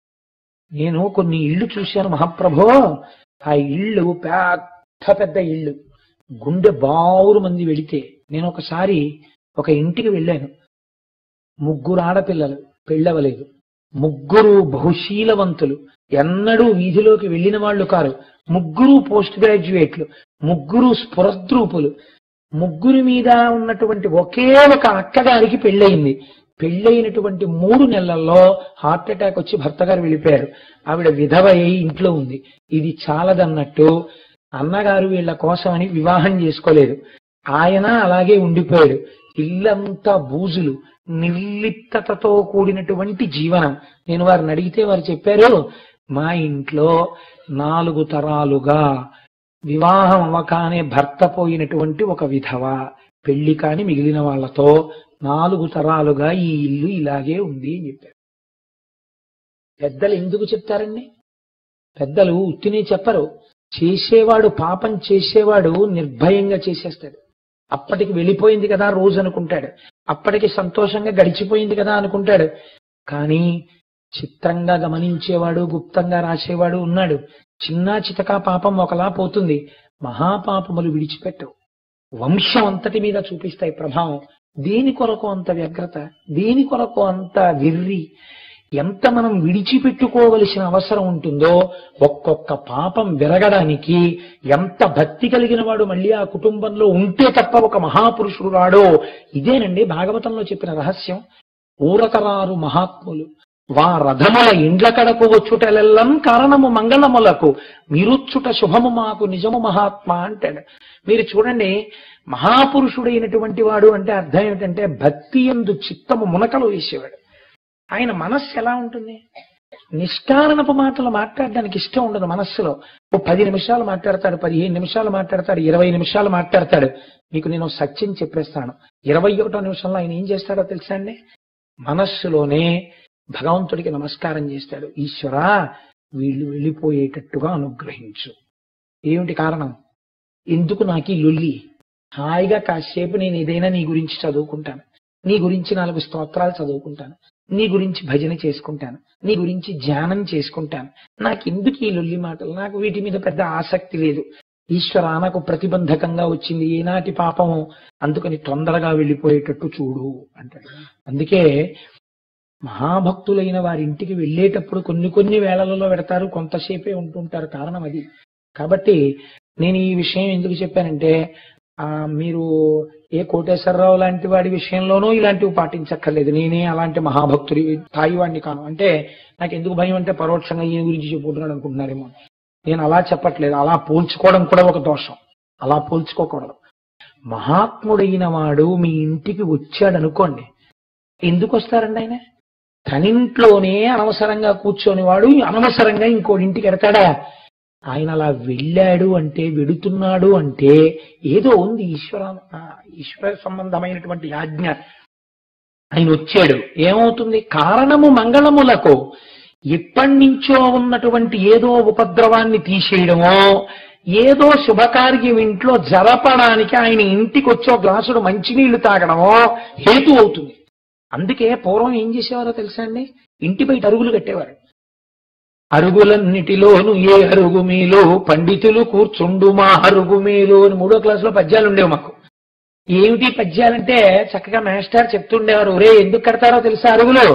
నేను కొన్ని ఇళ్ళు చూశాను మహాప్రభో. ఆ ఇళ్ళు పెద్ద పెద్ద ఇళ్ళు, గుండె బావురు మంది వెళితే. నేను ఒకసారి ఒక ఇంటికి వెళ్ళాను. ముగ్గురు ఆడపిల్లలు, పెళ్ళవలేదు. ముగ్గురు బహుశీలవంతులు, ఎన్నడూ వీధిలోకి వెళ్ళిన వాళ్ళు కారు. ముగ్గురు పోస్ట్ గ్రాడ్యుయేట్లు, ముగ్గురు స్ఫురద్రూపులు. ముగ్గురి మీద ఉన్నటువంటి ఒకే ఒక అక్కగారికి పెళ్ళయింది. పెళ్ళయినటువంటి మూడు నెలల్లో హార్ట్ అటాక్ వచ్చి భర్త గారు వెళ్ళిపోయారు. ఆవిడ విధవ అయి ఇంట్లో ఉంది. ఇది చాలదన్నట్టు అన్నగారు వీళ్ళ కోసమని వివాహం చేసుకోలేదు. ఆయన అలాగే ఉండిపోయాడు. ఇల్లంతా బూజులు, నిర్లిప్తతతో కూడినటువంటి జీవనం. నేను వారిని అడిగితే వారు చెప్పారు, మా ఇంట్లో నాలుగు తరాలుగా వివాహం అవ్వకానే భర్త పోయినటువంటి ఒక విధవ, పెళ్లి కాని మిగిలిన వాళ్లతో నాలుగు తరాలుగా ఈ ఇల్లు ఇలాగే ఉంది అని చెప్పారు. పెద్దలు ఎందుకు చెప్తారండి? పెద్దలు ఉత్తినే చెప్పరు. చేసేవాడు, పాపం చేసేవాడు నిర్భయంగా చేసేస్తాడు. అప్పటికి వెళ్ళిపోయింది కదా రోజు అనుకుంటాడు, అప్పటికి సంతోషంగా గడిచిపోయింది కదా అనుకుంటాడు. కానీ చిత్రంగా గమనించేవాడు, గుప్తంగా రాసేవాడు ఉన్నాడు. చిన్న చితకా పాపం ఒకలా పోతుంది, మహాపాపములు విడిచిపెట్టవు. వంశం అంతటి మీద చూపిస్తాయి ప్రభావం. దేని కొరకు అంత వ్యగ్రత, దేని కొరకు అంత వెర్రి? ఎంత మనం విడిచిపెట్టుకోవలసిన అవసరం ఉంటుందో ఒక్కొక్క పాపం విరగడానికి. ఎంత భక్తి కలిగిన వాడు మళ్ళీ ఆ కుటుంబంలో ఉంటే తప్ప ఒక మహాపురుషుడు రాడో. ఇదేనండి భాగవతంలో చెప్పిన రహస్యం. ఊరకరారు మహాత్ములు వా రథముల ఇండ్ల కడకు వచ్చుటలెల్లం కారణము మంగళములకు మీరుచ్చుట శుభము మాకు నిజము మహాత్మా అంటాడు. మీరు చూడండి, మహాపురుషుడైనటువంటి వాడు అంటే అర్థం ఏమిటంటే భక్తి యందు చిత్తము మునకలు వేసేవాడు. ఆయన మనస్సు ఎలా ఉంటుంది? నిష్కారణపు మాటలు మాట్లాడడానికి ఇష్టం ఉండదు మనస్సులో. ఓ పది నిమిషాలు మాట్లాడతాడు, పదిహేను నిమిషాలు మాట్లాడతాడు, ఇరవై నిమిషాలు మాట్లాడతాడు. మీకు నేను సత్యం చెప్పేస్తాను, ఇరవై ఒకటో నిమిషంలో ఆయన ఏం చేస్తాడో తెలుసా అండి? మనస్సులోనే భగవంతుడికి నమస్కారం చేస్తాడు. ఈశ్వరా, వీళ్ళు వెళ్ళిపోయేటట్టుగా అనుగ్రహించు. ఏమిటి కారణం? ఎందుకు నాకు ఈ లొల్లి? హాయిగా కాసేపు నేను ఏదైనా నీ గురించి చదువుకుంటాను, నీ గురించి నాలుగు స్తోత్రాలు చదువుకుంటాను, నీ గురించి భజన చేసుకుంటాను, నీ గురించి ధ్యానం చేసుకుంటాను. నాకెందుకు ఈ లొల్లి మాటలు? నాకు వీటి మీద పెద్ద ఆసక్తి లేదు. ఈశ్వరా, నాకు ప్రతిబంధకంగా వచ్చింది ఏనాటి పాపము, అందుకని తొందరగా వెళ్ళిపోయేటట్టు చూడు అంటాడు. అందుకే మహాభక్తులైన వారి ఇంటికి వెళ్ళేటప్పుడు కొన్ని కొన్ని వేళలలో పెడతారు, కొంతసేపే ఉంటుంటారు. కారణం అది. కాబట్టి నేను ఈ విషయం ఎందుకు చెప్పానంటే, ఆ మీరు ఏ కోటేశ్వరరావు లాంటి వాడి విషయంలోనూ ఇలాంటివి పాటించక్కర్లేదు. నేనే అలాంటి మహాభక్తుడి స్థాయి వాడిని కాను. అంటే నాకు ఎందుకు భయం అంటే పరోక్షంగా ఈయన గురించి చెప్పుకుంటున్నాడు అనుకుంటున్నారేమో. నేను అలా చెప్పట్లేదు. అలా పోల్చుకోవడం కూడా ఒక దోషం. అలా పోల్చుకోకూడదు. మహాత్ముడైన వాడు మీ ఇంటికి వచ్చాడు అనుకోండి, ఎందుకు వస్తారండి ఆయన? తనింట్లోనే అనవసరంగా కూర్చొని వాడు అనవసరంగా ఇంకోటి ఇంటికి ఎడతాడా? ఆయన అలా వెళ్ళాడు అంటే, వెడుతున్నాడు అంటే ఏదో ఉంది, ఈశ్వర ఈశ్వర సంబంధమైనటువంటి ఆజ్ఞ. ఆయన వచ్చాడు, ఏమవుతుంది? కారణము మంగళములకు. ఎప్పటి నుంచో ఉన్నటువంటి ఏదో ఉపద్రవాన్ని తీసేయడమో, ఏదో శుభకార్యం ఇంట్లో జరపడానికి ఆయన ఇంటికి వచ్చో గ్లాసుడు మంచినీళ్లు తాగడమో హేతు అవుతుంది. అందుకే పూర్వం ఏం చేసేవారో తెలుసా అండి? ఇంటి బయట అరుగులు కట్టేవారు. అరుగులన్నిటిలోను ఏ అరుగు మీలో పండితులు కూర్చుండు మా అరుగు మీలో అని మూడో క్లాసులో పద్యాలు ఉండేవి మాకు. ఏమిటి పద్యాలంటే చక్కగా మాస్టర్ చెప్తుండేవారు, ఒరే ఎందుకు కడతారో తెలుసా అరుగులు?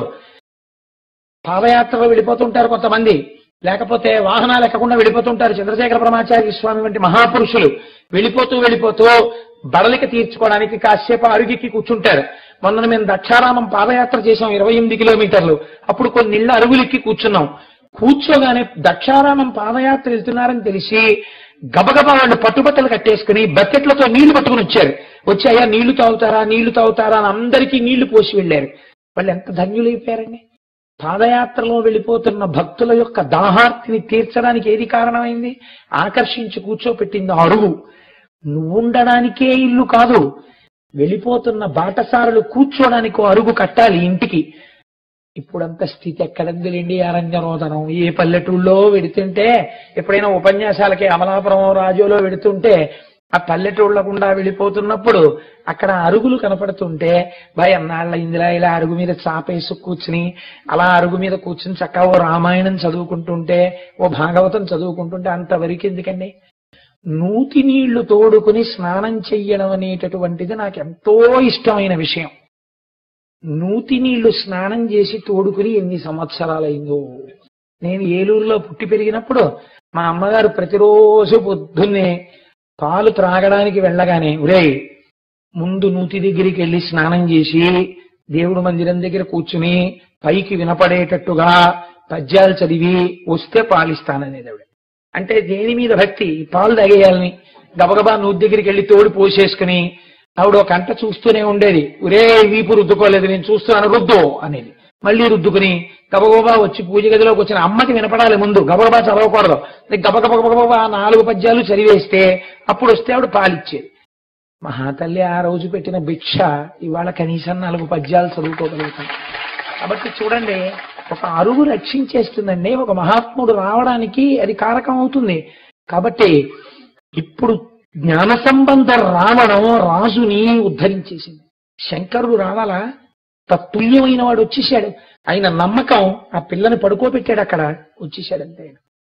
పాదయాత్రలో వెళ్ళిపోతుంటారు కొంతమంది, లేకపోతే వాహనాలు ఎక్కకుండా వెళ్ళిపోతుంటారు. చంద్రశేఖర పరమాచార్య స్వామి వంటి మహాపురుషులు వెళ్ళిపోతూ వెళ్ళిపోతూ బడలిక తీర్చుకోవడానికి కాసేపు అరుగుకి కూర్చుంటారు. మొన్న మేము దక్షారామం పాదయాత్ర చేసాం, ఇరవై ఎనిమిది కిలోమీటర్లు. అప్పుడు కొన్ని ఇళ్ళ అరుగులెక్కి కూర్చున్నాం. కూర్చోగానే దక్షారామం పాదయాత్ర వెళ్తున్నారని తెలిసి గబగబా వాళ్ళు పట్టుబట్టలు కట్టేసుకుని బకెట్లతో నీళ్లు పట్టుకుని వచ్చారు. వచ్చి అయ్యా నీళ్లు తాగుతారా నీళ్లు తాగుతారా అని అందరికీ నీళ్లు పోసి వెళ్ళారు. వాళ్ళు ఎంత ధన్యులైపోయారండి. పాదయాత్రలో వెళ్ళిపోతున్న భక్తుల యొక్క దాహార్తిని తీర్చడానికి ఏది కారణమైంది? ఆకర్షించి కూర్చోపెట్టింది అరుగు. నువ్వుండడానికే ఇల్లు కాదు, వెళ్ళిపోతున్న బాటసారులు కూర్చోడానికి అరుగు కట్టాలి ఇంటికి. ఇప్పుడంత స్థితి ఎక్కడందిలేండి. అరణ్యరోదనం ఏ పల్లెటూళ్ళలో వెడుతుంటే, ఎప్పుడైనా ఉపన్యాసాలకి అమలాపురం రాజులో వెడుతుంటే ఆ పల్లెటూళ్ళ గుండా వెళ్ళిపోతున్నప్పుడు అక్కడ అరుగులు కనపడుతుంటే భయ అన్నాళ్ళ ఇందిరా ఇలా అరుగు మీద చాపేసు కూర్చుని అలా అరుగు మీద కూర్చుని చక్కగా ఓ రామాయణం చదువుకుంటుంటే, ఓ భాగవతం చదువుకుంటుంటే అంతవరకు ఎందుకండి? నూతి నీళ్లు తోడుకుని స్నానం చెయ్యడం అనేటటువంటిది నాకు ఎంతో ఇష్టమైన విషయం. నూతి నీళ్లు స్నానం చేసి తోడుకుని ఎన్ని సంవత్సరాలైందో. నేను ఏలూరులో పుట్టి పెరిగినప్పుడు మా అమ్మగారు ప్రతిరోజు పొద్దున్నే పాలు త్రాగడానికి వెళ్ళగానే, ఒరేయ్ ముందు నూతి దగ్గరికి వెళ్ళి స్నానం చేసి దేవుడు మందిరం దగ్గర కూర్చుని పైకి వినపడేటట్టుగా పద్యాలు చదివి వస్తే పాలిస్తాననేది ఆవిడ. అంటే దేని మీద భక్తి? పాలు తాగేయాలని. గబగబా నూతి దగ్గరికి వెళ్ళి తోడు పోసేసుకుని ఆవిడ ఒక గంట చూస్తూనే ఉండేది. ఒరే వీపు రుద్దుకోలేదు, నేను చూస్తున్నాను రుద్దు అనేది. మళ్ళీ రుద్దుకుని గబగబా వచ్చి పూజ గదిలోకి వచ్చిన అమ్మకి వినపడాలి ముందు, గబగబా చదవకూడదు. గబగబ గబగబా నాలుగు పద్యాలు చదివేస్తే అప్పుడు వస్తే ఆవిడ పాలిచ్చేది. మహాతల్లి ఆ రోజు పెట్టిన భిక్ష ఇవాళ కనీసం నాలుగు పద్యాలు చదువుకోగలుగుతాం. కాబట్టి చూడండి, ఒక అరువు రక్షించేస్తుందండి. ఒక మహాత్ముడు రావడానికి అది కారకం అవుతుంది. కాబట్టి ఇప్పుడు జ్ఞాన సంబంధ రావడం రాజుని ఉద్ధరించేసింది. శంకరుడు రావాలా? తత్తుల్యమైన వాడు వచ్చేసాడు. ఆయన నమ్మకం ఆ పిల్లని పడుకోబెట్టాడు, అక్కడ వచ్చేసాడంతే.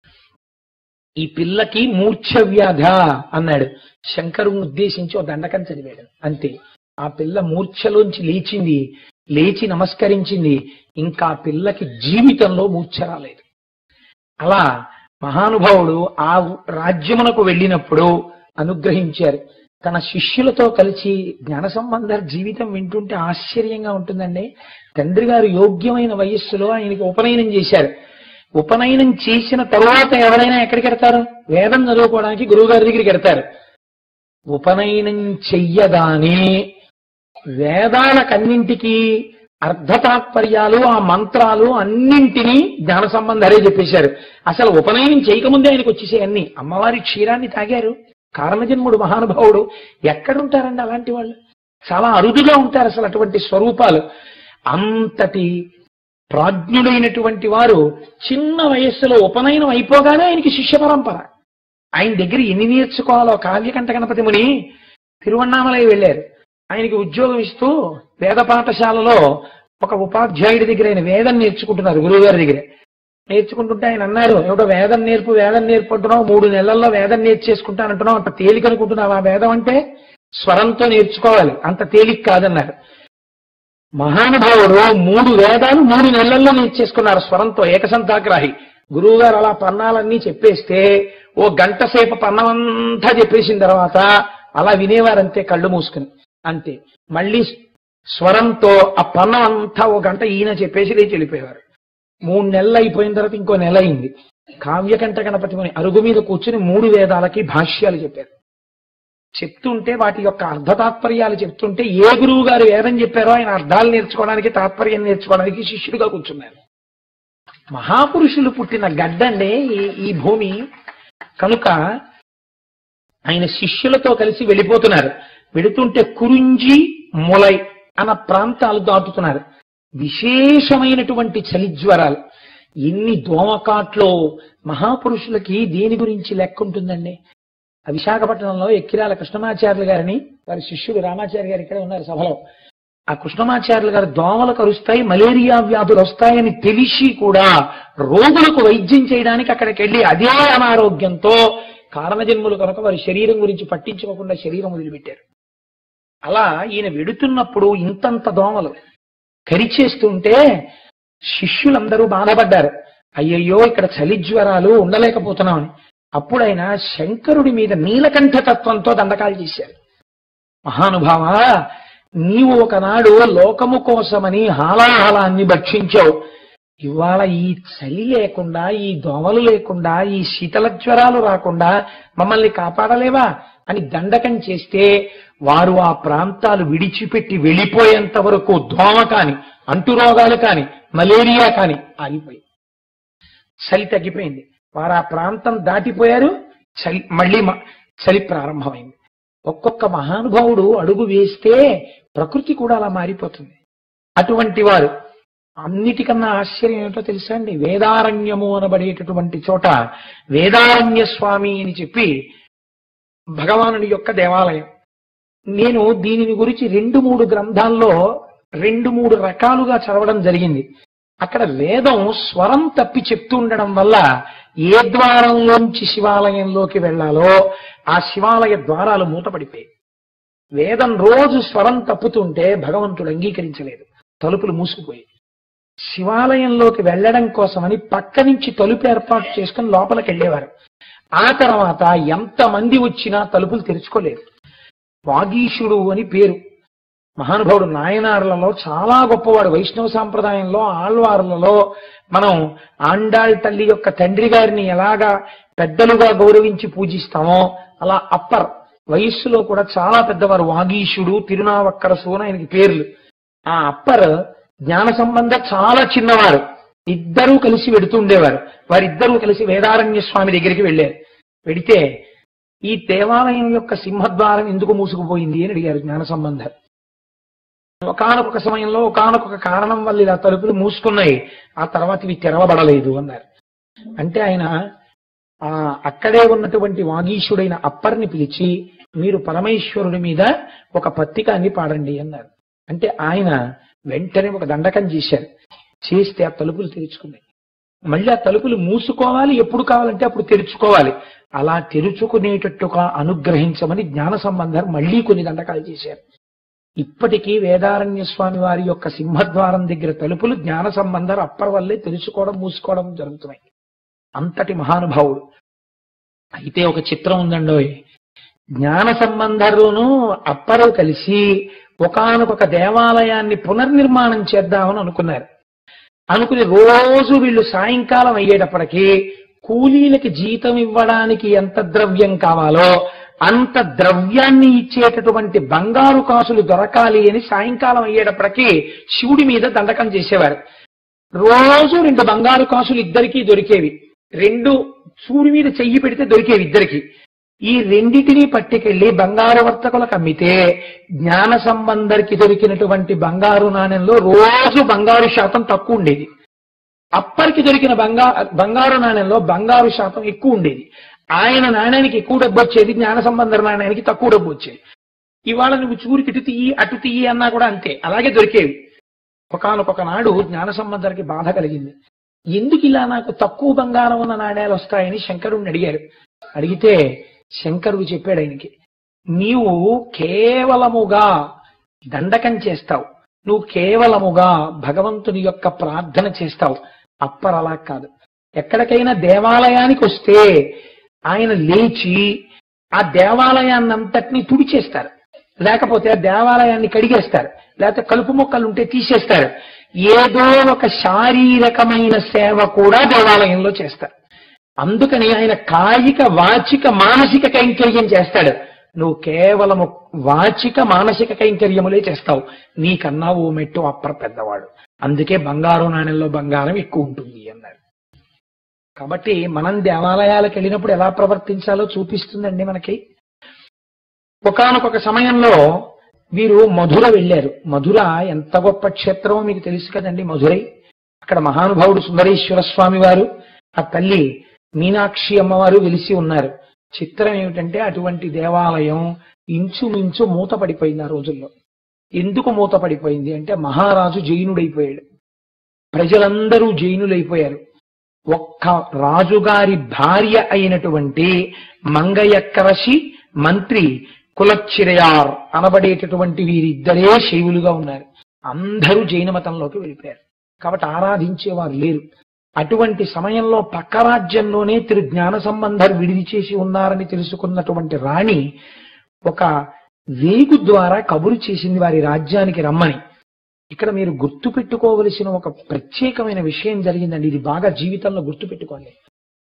ఈ పిల్లకి మూర్ఛ వ్యాధ అన్నాడు. శంకరుని ఉద్దేశించి ఓ దండకం చదివాడు అంతే. ఆ పిల్ల మూర్ఛలోంచి లేచింది, లేచి నమస్కరించింది. ఇంకా ఆ పిల్లకి జీవితంలో మూర్ఛ రాలేదు. అలా మహానుభావుడు ఆ రాజ్యమునకు వెళ్ళినప్పుడు అనుగ్రహించారు. తన శిష్యులతో కలిసి జ్ఞాన సంబంధ జీవితం వింటుంటే ఆశ్చర్యంగా ఉంటుందండి. తండ్రి గారు యోగ్యమైన వయస్సులో ఆయనకి ఉపనయనం చేశారు. ఉపనయనం చేసిన తరువాత ఎవరైనా ఎక్కడికి వెడతారు? వేదం చదువుకోవడానికి గురువు గారి దగ్గరికి వెడతారు. ఉపనయనం చెయ్యగానే వేదాలకన్నింటికి అర్ధతాత్పర్యాలు, ఆ మంత్రాలు అన్నింటినీ జ్ఞాన సంబంధాలే చెప్పేశారు. అసలు ఉపనయనం చేయకముందే ఆయనకు వచ్చేసే అన్ని. అమ్మవారి క్షీరాన్ని తాగారు. కారణజన్ముడు మహానుభావుడు. ఎక్కడుంటారండి అలాంటి వాళ్ళు? చాలా అరుదుగా ఉంటారు అసలు అటువంటి స్వరూపాలు. అంతటి ప్రాజ్ఞుడైనటువంటి వారు చిన్న వయస్సులో ఉపనయనం అయిపోగానే ఆయనకి శిష్య పరంపర. ఆయన దగ్గర ఎన్ని నేర్చుకోవాలో కావ్యకంఠ గణపతి ముని తిరువన్నామలై వెళ్ళారు. ఆయనకి ఉద్యోగం ఇస్తూ వేద పాఠశాలలో ఒక ఉపాధ్యాయుడి దగ్గర ఆయన వేదం నేర్చుకుంటున్నారు, గురువు గారి దగ్గర నేర్చుకుంటుంటే ఆయన అన్నారు, ఏమిటో వేదం నేర్పు వేదం నేర్పు అంటున్నావు, మూడు నెలల్లో వేదం నేర్చేసుకుంటానంటున్నావు, అంత తేలిక అనుకుంటున్నావు? ఆ వేదం అంటే స్వరంతో నేర్చుకోవాలి, అంత తేలిక కాదన్నారు. మహానుభావుడు మూడు వేదాలు మూడు నెలల్లో నేర్చేసుకున్నారు స్వరంతో, ఏకసంతాగ్రాహి. గురువు గారు అలా పన్నాలన్నీ చెప్పేస్తే ఓ గంట సేపు పన్నమంతా చెప్పేసిన తర్వాత అలా వినేవారంతే కళ్ళు మూసుకుని, అంతే. మళ్ళీ స్వరంతో ఆ పన్నం అంతా ఓ గంట ఈయన చెప్పేసి లేచి వెళ్ళిపోయేవారు. మూడు నెలలు అయిపోయిన తర్వాత ఇంకో నెల అయింది. కావ్యకంఠ గణపతి ముని అరుగు మీద కూర్చుని మూడు వేదాలకి భాష్యాలు చెప్పారు. చెప్తుంటే వాటి యొక్క అర్ధతాత్పర్యాలు చెప్తుంటే ఏ గురువు గారు వేదం చెప్పారో ఆయన అర్థాలు నేర్చుకోవడానికి, తాత్పర్యం నేర్చుకోవడానికి శిష్యుడిగా కూర్చున్నారు. మహాపురుషులు పుట్టిన గడ్డండే ఈ భూమి. కనుక ఆయన శిష్యులతో కలిసి వెళ్ళిపోతున్నారు. వెళుతుంటే కురుంజి, మొలై అన్న ప్రాంతాలు దాటుతున్నారు. విశేషమైనటువంటి చలిజ్వరాలు. ఎన్ని దోమకాట్లో మహాపురుషులకి దేని గురించి లెక్క ఉంటుందండి. విశాఖపట్నంలో ఎక్కిరాల కృష్ణమాచార్యులు గారిని, వారి శిష్యుడు రామాచార్య గారు ఇక్కడ ఉన్నారు సభలో. ఆ కృష్ణమాచార్యులు గారు దోమలు కరుస్తాయి, మలేరియా వ్యాధులు వస్తాయని తెలిసి కూడా రోగులకు వైద్యం చేయడానికి అక్కడికి వెళ్ళి అదే అనారోగ్యంతో కారణజన్ములు కనుక వారి శరీరం గురించి పట్టించుకోకుండా శరీరం వదిలిపెట్టారు. అలా ఈయన వెడుతున్నప్పుడు ఇంతంత దోమలు కరిచేస్తుంటే శిష్యులందరూ బాధపడ్డారు. అయ్యయ్యో ఇక్కడ చలి జ్వరాలు ఉండలేకపోతున్నామని. అప్పుడైనా శంకరుడి మీద నీలకంఠ తత్వంతో దండకాలు చేశారు. మహానుభావ, నీవు ఒకనాడు లోకము కోసమని హాలాహలాన్ని భక్షించావు. ఇవాళ ఈ చలి లేకుండా, ఈ దోమలు లేకుండా, ఈ శీతల జ్వరాలు రాకుండా మమ్మల్ని కాపాడలేవా అని దండకం చేస్తే వారు ఆ ప్రాంతాలు విడిచిపెట్టి వెళ్ళిపోయేంత వరకు దోమ కాని, అంటురోగాలు కాని, మలేరియా కాని ఆగిపోయి చలి తగ్గిపోయింది. వారు ఆ ప్రాంతం దాటిపోయారు. చలి మళ్ళీ చలి ప్రారంభమైంది. ఒక్కొక్క మహానుభావుడు అడుగు వేస్తే ప్రకృతి కూడా అలా మారిపోతుంది. అటువంటి వారు అన్నిటికన్నా ఆశ్చర్యం ఏమిటో తెలుసా అండి? వేదారణ్యము అనబడేటటువంటి చోట వేదారణ్య స్వామి అని చెప్పి భగవానుడి యొక్క దేవాలయం. నేను దీనిని గురించి రెండు మూడు గ్రంథాల్లో రెండు మూడు రకాలుగా చదవడం జరిగింది. అక్కడ వేదం స్వరం తప్పి చెప్తూ ఉండడం వల్ల ఏ ద్వారంలోంచి శివాలయంలోకి వెళ్ళాలో ఆ శివాలయ ద్వారాలు మూతపడిపోయాయి. వేదం రోజు స్వరం తప్పుతుంటే భగవంతుడు అంగీకరించలేదు, తలుపులు మూసుకుపోయాయి. శివాలయంలోకి వెళ్ళడం కోసమని పక్క నుంచి తలుపు ఏర్పాటు చేసుకుని లోపలికి వెళ్ళేవారు. ఆ తర్వాత ఎంతమంది వచ్చినా తలుపులు తెరుచుకోలేదు. వాగీశుడు అని పేరు, మహానుభావుడు, నాయనార్లలో చాలా గొప్పవాడు. వైష్ణవ సాంప్రదాయంలో ఆళ్వార్లలో మనం ఆండాళ్ తల్లి యొక్క తండ్రి గారిని ఎలాగా పెద్దలుగా గౌరవించి పూజిస్తామో అలా అప్పర్ వయస్సులో కూడా చాలా పెద్దవారు. వాగీశుడు, తిరునావక్కరసు అని ఆయనకి పేర్లు. ఆ అప్పర్ జ్ఞాన సంబంధ చాలా చిన్నవారు. ఇద్దరూ కలిసి వెడుతుండేవారు. వారిద్దరూ కలిసి వేదారణ్య స్వామి దగ్గరికి వెళ్ళారు. వెడితే ఈ దేవాలయం యొక్క సింహద్వారం ఎందుకు మూసుకుపోయింది అని అడిగారు జ్ఞాన సంబంధం. ఒకానొక సమయంలో ఒకానొక కారణం వల్ల ఇలా తలుపులు మూసుకున్నాయి, ఆ తర్వాత ఇవి తెరవబడలేదు అన్నారు. అంటే ఆయన ఆ అక్కడే ఉన్నటువంటి వాగీశుడైన అప్పర్ని పిలిచి మీరు పరమేశ్వరుడి మీద ఒక పత్రికాన్ని పాడండి అన్నారు. అంటే ఆయన వెంటనే ఒక దండకం చేశారు. చేస్తే ఆ తలుపులు తెరుచుకున్నాయి. మళ్ళీ ఆ తలుపులు మూసుకోవాలి, ఎప్పుడు కావాలంటే అప్పుడు తెరుచుకోవాలి. అలా తెరుచుకునేటట్టుగా అనుగ్రహించమని జ్ఞాన సంబంధం మళ్ళీ కొన్ని దండకాలు చేశారు. ఇప్పటికీ వేదారణ్య స్వామి వారి యొక్క సింహద్వారం దగ్గర తలుపులు జ్ఞాన సంబంధం అప్పర్ వల్లే తెరుచుకోవడం మూసుకోవడం జరుగుతున్నాయి. అంతటి మహానుభావుడు. అయితే ఒక చిత్రం ఉందండోయ్. జ్ఞాన సంబంధరును అప్పరు కలిసి ఒకానొక దేవాలయాన్ని పునర్నిర్మాణం చేద్దామని అనుకున్నారు. అనుకుని రోజు వీళ్ళు సాయంకాలం అయ్యేటప్పటికీ కూలీలకి జీతం ఇవ్వడానికి ఎంత ద్రవ్యం కావాలో అంత ద్రవ్యాన్ని ఇచ్చేటటువంటి బంగారు కాసులు దొరకాలి అని సాయంకాలం అయ్యేటప్పటికీ శివుడి మీద దండకం చేసేవారు. రోజు రెండు బంగారు కాసులు ఇద్దరికీ దొరికేవి. రెండు సూర్యుడి మీద చెయ్యి పెడితే దొరికేవి ఇద్దరికి. ఈ రెండిటినీ పట్టుకెళ్లి బంగారు వర్తకులకు అమ్మితే జ్ఞాన సంబంధరికి దొరికినటువంటి బంగారు నాణ్యంలో రోజు బంగారు శాతం తక్కువ ఉండేది. అప్పటికి దొరికిన బంగారు బంగారు నాణ్యంలో బంగారు శాతం ఎక్కువ ఉండేది. ఆయన నాణ్యానికి ఎక్కువ డబ్బు వచ్చేది, జ్ఞాన సంబంధ నాణ్యానికి తక్కువ డబ్బు వచ్చేది. ఇవాళ నువ్వు చూరికి ఇటు తీయి అటు తీయి అన్నా కూడా అంతే, అలాగే దొరికేవి. ఒకనొక నాడు జ్ఞాన సంబంధానికి బాధ కలిగింది. ఎందుకు ఇలా నాకు తక్కువ బంగారం ఉన్న నాణ్యాలు వస్తాయని శంకరుడిని అడిగారు. అడిగితే శంకరుడు చెప్పాడు ఆయనకి, నీవు కేవలముగా దండకం చేస్తావు, నువ్వు కేవలముగా భగవంతుని యొక్క ప్రార్థన చేస్తావు. అప్పర్ అలా కాదు. ఎక్కడికైనా దేవాలయానికి వస్తే ఆయన లేచి ఆ దేవాలయాన్ని అంతటినీ తుడిచేస్తారు, లేకపోతే ఆ దేవాలయాన్ని కడిగేస్తారు, లేకపోతే కలుపు మొక్కలు ఉంటే తీసేస్తారు. ఏదో ఒక శారీరకమైన సేవ కూడా దేవాలయంలో చేస్తారు. అందుకని ఆయన కాయిక వాచిక మానసిక కైంకర్యం చేస్తాడు. నువ్వు కేవలము వాచిక మానసిక కైంకర్యములే చేస్తావు. నీకన్నా ఓ మెట్టు అప్పర్ పెద్దవాడు, అందుకే బంగారు నాణ్యంలో బంగారం ఎక్కువ ఉంటుంది అన్నారు. కాబట్టి మనం దేవాలయాలకు వెళ్ళినప్పుడు ఎలా ప్రవర్తించాలో చూపిస్తుందండి మనకి. ఒకానొక సమయంలో వీరు మధుర వెళ్ళారు. మధుర ఎంత గొప్ప క్షేత్రమో మీకు తెలుసు కదండి. మధురై అక్కడ మహానుభావుడు సుందరేశ్వర స్వామి వారు, ఆ తల్లి మీనాక్షి అమ్మవారు వెలిసి ఉన్నారు. చిత్రం ఏమిటంటే అటువంటి దేవాలయం ఇంచుమించు మూతపడిపోయింది ఆ రోజుల్లో. ఎందుకు మూతపడిపోయింది అంటే మహారాజు జైనుడైపోయాడు, ప్రజలందరూ జైనులైపోయారు. ఒక్క రాజుగారి భార్య అయినటువంటి మంగయక్కరసి మంత్రి కులచ్చిరయార్ అనబడేటటువంటి వీరిద్దరే శైవులుగా ఉన్నారు. అందరూ జైన మతంలోకి వెళ్ళిపోయారు. కాబట్టి ఆరాధించేవారు లేరు. అటువంటి సమయంలో పక్క రాజ్యంలోనే తిరు జ్ఞాన సంబంధాలు విడిది చేసి ఉన్నారని తెలుసుకున్నటువంటి రాణి ఒక వేగు ద్వారా కబురు చేసింది వారి రాజ్యానికి రమ్మని. ఇక్కడ మీరు గుర్తు పెట్టుకోవలసిన ఒక ప్రత్యేకమైన విషయం జరిగిందండి. ఇది బాగా జీవితంలో గుర్తు పెట్టుకోండి.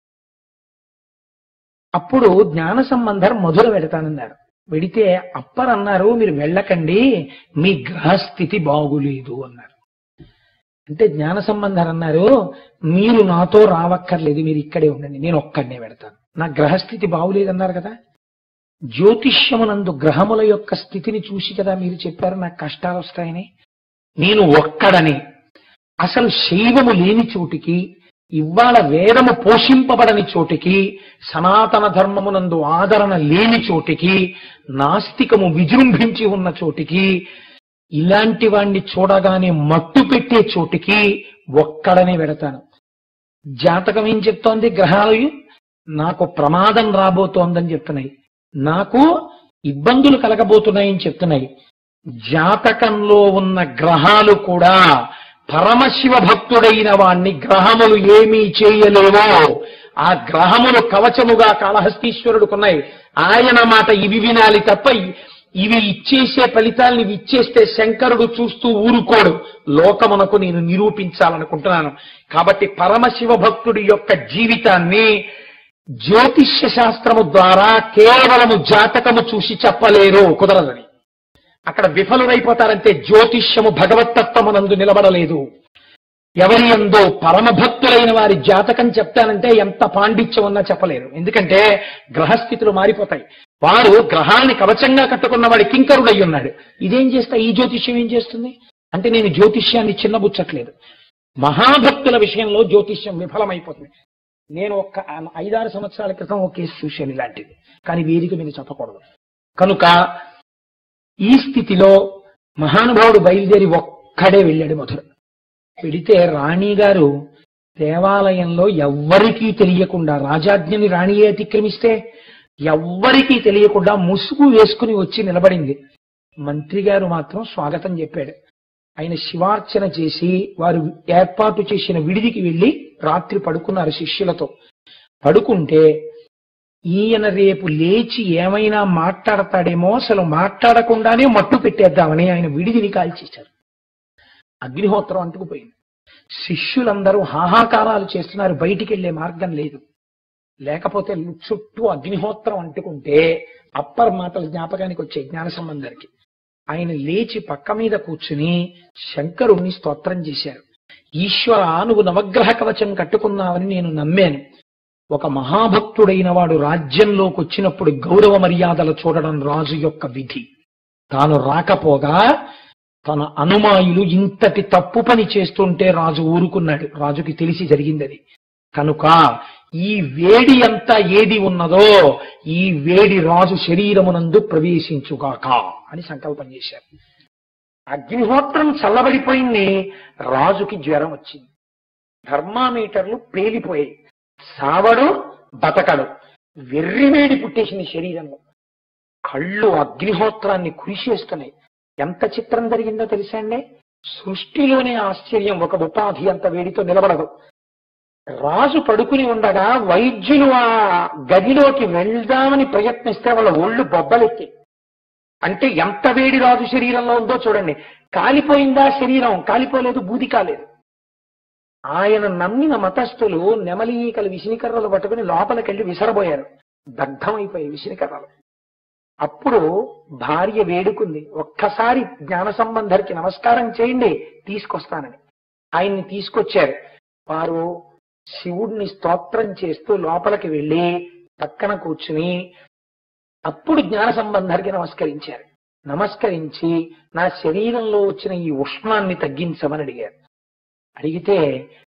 అప్పుడు జ్ఞాన సంబంధం మధుర వెడతానన్నారు. వెడితే అప్పర్ అన్నారు, మీరు వెళ్ళకండి, మీ గ్రహస్థితి బాగులేదు అన్నారు. అంటే జ్ఞాన సంబంధం అన్నారు, మీరు నాతో రావక్కర్లేదు, మీరు ఇక్కడే ఉండండి, నేను ఒక్కడనే పెడతాను, నా గ్రహస్థితి బాగులేదన్నారు కదా. జ్యోతిష్యమునందు గ్రహముల యొక్క స్థితిని చూసి కదా మీరు చెప్పారు నాకు కష్టాలు వస్తాయని. నేను ఒక్కడని, అసలు శైవము లేని చోటికి, ఇవాళ వేదము పోషింపబడని చోటికి, సనాతన ధర్మమునందు ఆదరణ లేని చోటికి, నాస్తికము విజృంభించి ఉన్న చోటికి, ఇలాంటి వాణ్ణి చూడగానే మట్టు పెట్టే చోటికి ఒక్కడనే పెడతాను. జాతకం ఏం చెప్తోంది? గ్రహాలు నాకు ప్రమాదం రాబోతోందని చెప్తున్నాయి, నాకు ఇబ్బందులు కలగబోతున్నాయని చెప్తున్నాయి. జాతకంలో ఉన్న గ్రహాలు కూడా పరమశివ భక్తుడైన వాణ్ణి గ్రహములు ఏమీ చేయలేవో ఆ గ్రహములు కవచముగా కాళహస్తీశ్వరుడుకున్నాయి. ఆయన మాట ఇవి వినాలి తప్ప ఇవి ఇచ్చేసే ఫలితాలను ఇవి ఇచ్చేస్తే శంకరుడు చూస్తూ ఊరుకోడు. లోకమునకు నేను నిరూపించాలనుకుంటున్నాను. కాబట్టి పరమశివ భక్తుడి యొక్క జీవితాన్ని జ్యోతిష్య శాస్త్రము ద్వారా కేవలము జాతకము చూసి చెప్పలేరు, కుదరదని. అక్కడ విఫలురైపోతారంటే జ్యోతిష్యము భగవత్తత్వమునందు నిలబడలేదు. ఎవరి యందో పరమభక్తులైన వారి జాతకం చెప్తానంటే ఎంత పాండిత్యం ఉన్నా చెప్పలేరు. ఎందుకంటే గ్రహస్థితులు మారిపోతాయి. వారు గ్రహాన్ని కవచంగా కట్టుకున్న వాడి కింకరుడై ఉన్నాడు. ఇదేం చేస్తా, ఈ జ్యోతిష్యం ఏం చేస్తుంది అంటే నేను జ్యోతిష్యాన్ని చిన్నబుచ్చట్లేదు. మహాభక్తుల విషయంలో జ్యోతిష్యం విఫలమైపోతుంది. నేను ఒక ఐదారు సంవత్సరాల క్రితం ఒక కేసు చూశాను ఇలాంటిది, కానీ వీరికి మీరు చెప్పకూడదు. కనుక ఈ స్థితిలో మహానుభావుడు బయలుదేరి ఒక్కడే వెళ్ళాడు మధుర. పెడితే రాణి గారు దేవాలయంలో ఎవ్వరికీ తెలియకుండా, రాజాజ్ఞని రాణియే అతిక్రమిస్తే ఎవ్వరికీ తెలియకుండా ముసుగు వేసుకుని వచ్చి నిలబడింది. మంత్రి గారు మాత్రం స్వాగతం చెప్పాడు. ఆయన శివార్చన చేసి వారు ఏర్పాటు చేసిన విడిదికి వెళ్ళి రాత్రి పడుకున్నారు శిష్యులతో. పడుకుంటే ఈయన రేపు లేచి ఏమైనా మాట్లాడతాడేమో, అసలు మాట్లాడకుండానే మట్టు పెట్టేద్దామని ఆయన విడిదిని కాల్చేశారు. అగ్నిహోత్రం అంటుకుపోయింది. శిష్యులందరూ హాహాకారాలు చేస్తున్నారు, బయటికి వెళ్లే మార్గం లేదు. లేకపోతే చుట్టూ అగ్నిహోత్రం అంటుకుంటే అప్పర్ మాటలు జ్ఞాపకానికి వచ్చే జ్ఞాన సంబంధరికి. ఆయన లేచి పక్క మీద కూర్చుని శంకరుణ్ణి స్తోత్రం చేశారు. ఈశ్వర, నువ్వు నవగ్రహ కవచం కట్టుకున్నావని నేను నమ్మాను. ఒక మహాభక్తుడైన వాడు రాజ్యంలోకి వచ్చినప్పుడు గౌరవ మర్యాదలు చూడడం రాజు యొక్క విధి. తాను రాకపోగా తన అనుమాయులు ఇంతటి తప్పు పని చేస్తుంటే రాజు ఊరుకున్నాడు. రాజుకి తెలిసి జరిగింది. కనుక ఈ వేడి అంతా ఏది ఉన్నదో ఈ వేడి రాజు శరీరమునందు ప్రవేశించుగాక అని సంకల్పం చేశారు. అగ్నిహోత్రం చల్లబడిపోయింది. రాజుకి జ్వరం వచ్చింది. థర్మామీటర్లు పేలిపోయాయి. సావడు బతకడు. వెర్రివేడి పుట్టేసింది శరీరంలో. కళ్ళు అగ్నిహోత్రాన్ని కురిసేస్తున్నాయి. ఎంత చిత్రం జరిగిందో తెలుసా అండి? సృష్టిలోనే ఆశ్చర్యం. ఒక ఉపాధి అంత వేడితో నిలబడదు. రాజు పడుకుని ఉండగా వైద్యులు ఆ గదిలోకి వెళ్దామని ప్రయత్నిస్తే వాళ్ళ ఒళ్ళు బొబ్బలెక్కి. అంటే ఎంత వేడి రాజు శరీరంలో ఉందో చూడండి. కాలిపోయిందా శరీరం? కాలిపోలేదు, బూది కాలేదు. ఆయన నమ్మిన మతస్థులు నెమలీకలు విసినికర్రలు పట్టుకుని లోపలికెళ్ళి విసరబోయారు. దగ్ధమైపోయాయి విసినికర్రలు. అప్పుడు భార్య వేడుకుంది, ఒక్కసారి జ్ఞాన సంబంధరికి నమస్కారం చేయండి, తీసుకొస్తానని. ఆయన్ని తీసుకొచ్చారు. వారు శివుడిని స్తోత్రం చేస్తూ లోపలికి వెళ్ళి పక్కన కూర్చుని అప్పుడు జ్ఞాన సంబంధరికి నమస్కరించారు. నమస్కరించి నా శరీరంలో వచ్చిన ఈ ఉష్ణాన్ని తగ్గించమని అడిగారు. అడిగితే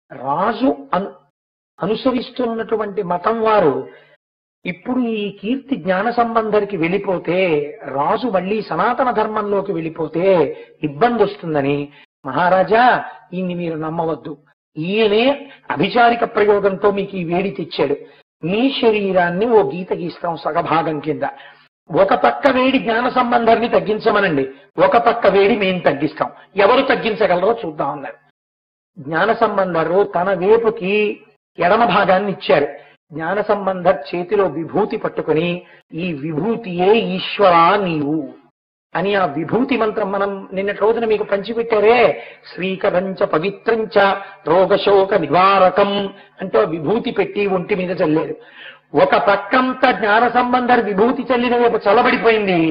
రాజు అను అనుసరిస్తున్నటువంటి మతం వారు ఇప్పుడు ఈ కీర్తి జ్ఞాన సంబంధరికి వెళ్ళిపోతే, రాజు మళ్ళీ సనాతన ధర్మంలోకి వెళ్ళిపోతే ఇబ్బంది వస్తుందని, మహారాజా ఈయన్ని మీరు నమ్మవద్దు, ఈయనే అభిచారిక ప్రయోగంతో మీకు ఈ వేడి తెచ్చాడు. మీ శరీరాన్ని ఓ గీత గీస్తాం సగభాగం కింద. ఒక పక్క వేడి జ్ఞాన సంబంధాన్ని తగ్గించమనండి, ఒక పక్క వేడి మేము తగ్గిస్తాం, ఎవరు తగ్గించగలరో చూద్దాం అన్నారు. జ్ఞాన సంబంధరు తన వేపుకి ఎడమ భాగాన్ని ఇచ్చారు. జ్ఞాన సంబంధ చేతిలో విభూతి పట్టుకుని ఈ విభూతియే ఈశ్వరా నీవు అని ఆ విభూతి మంత్రం మనం నిన్నటి రోజున మీకు పంచిపెట్టారే, శ్రీకరంచ పవిత్రంచ రోగశోక నివారకం అంటూ విభూతి పెట్టి ఒంటి మీద చల్లారు. ఒక పక్కంతా జ్ఞాన సంబంధ విభూతి చల్లిన వైపు చల్లబడిపోయింది.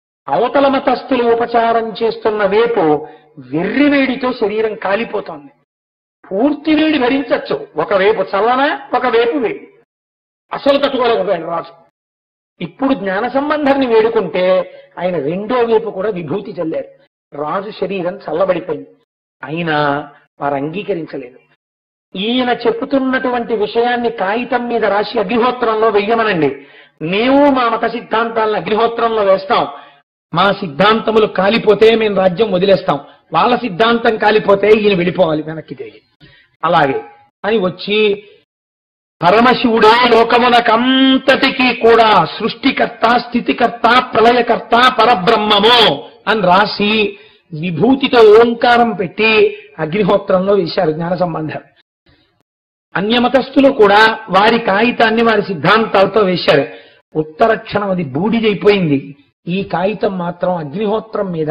అవతల మతస్థులు ఉపచారం చేస్తున్న వైపు వెర్రివేడితో శరీరం కాలిపోతోంది. పూర్తి వేడి భరించచ్చు, ఒకవైపు చల్లన ఒకవైపు వేడి, అసలు తట్టుకోలేకపోయాడు రాజు. ఇప్పుడు జ్ఞాన సంబంధాన్ని వేడుకుంటే ఆయన రెండో వైపు కూడా విభూతి చల్లారు. రాజు శరీరం చల్లబడిపోయింది. అయినా వారు అంగీకరించలేదు. ఈయన చెప్పుతున్నటువంటి విషయాన్ని కాగితం మీద రాసి అగ్నిహోత్రంలో వెయ్యమనండి, మేము మా మత సిద్ధాంతాలను అగ్నిహోత్రంలో వేస్తాం, మా సిద్ధాంతములు కాలిపోతే మేము రాజ్యం వదిలేస్తాం, వాళ్ళ సిద్ధాంతం కాలిపోతే ఈయన వెళ్ళిపోవాలి వెనక్కి తిరిగి. అలాగే అని వచ్చి పరమశివుడే లోకమునకంతటికీ కూడా సృష్టికర్త, స్థితికర్త, ప్రళయకర్త, పరబ్రహ్మము అని రాసి విభూతితో ఓంకారం పెట్టి అగ్నిహోత్రంలో వేశారు జ్ఞాన సంబంధం. అన్యమతస్థులు కూడా వారి కాగితాన్ని వారి సిద్ధాంతాలతో వేశారు. ఉత్తర క్షణం అది బూడిదైపోయింది. ఈ కాగితం మాత్రం అగ్నిహోత్రం మీద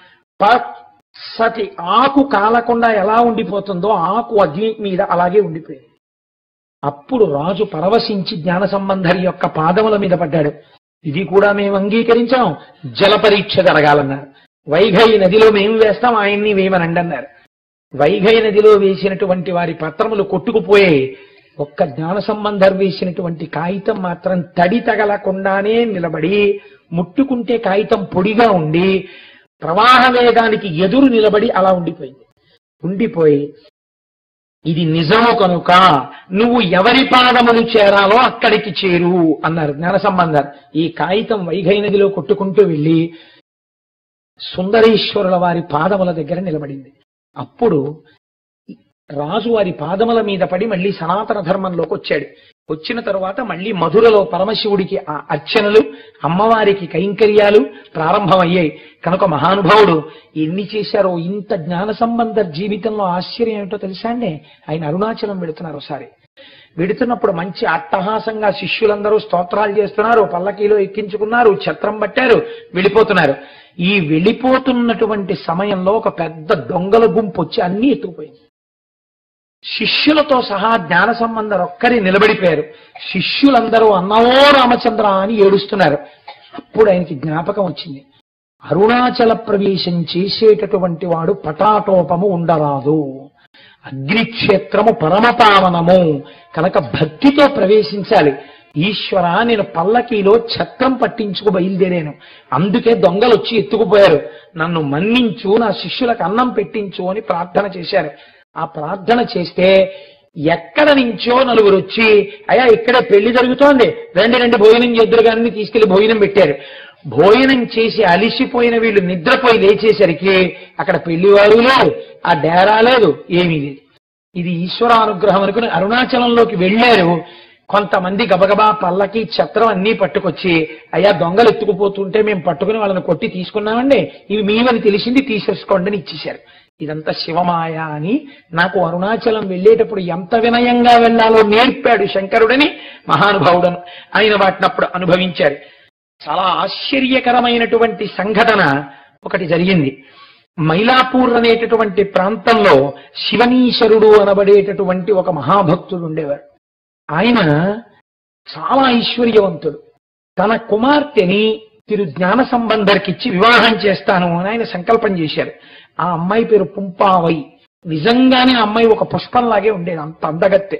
పచ్చటి ఆకు కాలకుండా ఎలా ఉండిపోతుందో ఆకు అగ్ని మీద అలాగే ఉండిపోయింది. అప్పుడు రాజు పరవశించి జ్ఞాన సంబంధరి యొక్క పాదముల మీద పడ్డాడు. ఇది కూడా మేము అంగీకరించాం, జల పరీక్ష జరగాలన్నారు. వైఘై నదిలో మేము వేస్తాం, ఆయన్ని వేయమనండి అన్నారు. వైఘై నదిలో వేసినటువంటి వారి పత్రములు కొట్టుకుపోయాయి. ఒక్క జ్ఞాన సంబంధర్ వేసినటువంటి కాగితం మాత్రం తడి తగలకుండానే నిలబడి, ముట్టుకుంటే కాగితం పొడిగా ఉండి ప్రవాహ వేగానికి ఎదురు నిలబడి అలా ఉండిపోయింది. ఉండిపోయి ఇది నిజము కనుక నువ్వు ఎవరి పాదములు చేరాలో అక్కడికి చేరు అన్నారు జ్ఞాన సంబంధర్. ఈ కాగితం వైఘై నదిలో కొట్టుకుంటూ వెళ్ళి సుందరేశ్వరుల వారి పాదముల దగ్గర నిలబడింది. అప్పుడు రాజు వారి పాదముల మీద పడి మళ్ళీ సనాతన ధర్మంలోకి వచ్చాడు. వచ్చిన తరువాత మళ్ళీ మధురలో పరమశివుడికి ఆ అర్చనలు, అమ్మవారికి కైంకర్యాలు ప్రారంభమయ్యాయి. కనుక మహానుభావుడు ఎన్ని చేశారో. ఇంత జ్ఞాన సంబంధ జీవితంలో ఆశ్చర్యం ఏమిటో తెలుసా అండి? ఆయన అరుణాచలం వెళుతున్నారు. ఒకసారి వెడుతున్నప్పుడు మంచి అట్టహాసంగా శిష్యులందరూ స్తోత్రాలు చేస్తున్నారు, పల్లకీలో ఎక్కించుకున్నారు, ఛత్రం పట్టారు, వెళ్ళిపోతున్నారు. ఈ వెళ్ళిపోతున్నటువంటి సమయంలో ఒక పెద్ద దొంగల గుంపు వచ్చి అన్ని ఎత్తుకుపోయింది. శిష్యులతో సహా జ్ఞాన సంబంధర్ ఒక్కరి నిలబడిపోయారు. శిష్యులందరూ అన్నవో రామచంద్ర అని ఏడుస్తున్నారు. అప్పుడు ఆయనకి జ్ఞాపకం వచ్చింది, అరుణాచల ప్రవేశం చేసేటటువంటి వాడు పటాటోపము ఉండరాదు, అగ్నిక్షేత్రము పరమపావనము కనుక భక్తితో ప్రవేశించాలి. ఈశ్వర, నేను పల్లకీలో ఛత్రం పట్టించుకు బయలుదేరాను, అందుకే దొంగలు వచ్చి ఎత్తుకుపోయారు, నన్ను మన్నించు, నా శిష్యులకు అన్నం పెట్టించు అని ప్రార్థన చేశారు. ఆ ప్రార్థన చేస్తే ఎక్కడ నుంచో నలుగురు వచ్చి, అయ్యా ఇక్కడే పెళ్లి జరుగుతోంది, రండి రండి భోజనం చేద్దరు కానీ తీసుకెళ్లి భోజనం పెట్టారు. భోజనం చేసి అలిసిపోయిన వీళ్ళు నిద్రపోయి లేచేసరికి అక్కడ పెళ్లివారు లేదు, ఆ డేరా లేదు, ఏమీ లేదు. ఇది ఈశ్వర అనుగ్రహం అనుకుని అరుణాచలంలోకి వెళ్ళారు. కొంతమంది గబగబా పల్లకి ఛత్రం అన్నీ పట్టుకొచ్చి, అయ్యా దొంగలు ఎత్తుకుపోతుంటే మేము పట్టుకుని వాళ్ళని కొట్టి తీసుకున్నామండి, ఇవి మీవని తెలిసింది, తీసేసుకోండి అని ఇచ్చేశారు. ఇదంతా శివమాయ అని నాకు అరుణాచలం వెళ్ళేటప్పుడు ఎంత వినయంగా వెళ్ళాలో నేర్పాడు శంకరుడని మహానుభావుడను. ఆయన వాటిని అప్పుడు అనుభవించారు. చాలా ఆశ్చర్యకరమైనటువంటి సంఘటన ఒకటి జరిగింది. మైలాపూర్ అనేటటువంటి ప్రాంతంలో శివనీశ్వరుడు అనబడేటటువంటి ఒక మహాభక్తుడు ఉండేవారు. ఆయన చాలా ఐశ్వర్యవంతుడు. తన కుమార్తెని తిరు జ్ఞాన సంబంధర్కిచ్చి వివాహం చేస్తాను అని ఆయన సంకల్పం చేశారు. ఆ అమ్మాయి పేరు పుంపావై. నిజంగానే ఆ అమ్మాయి ఒక పుష్పంలాగే ఉండేది, అంత అందగత్తె.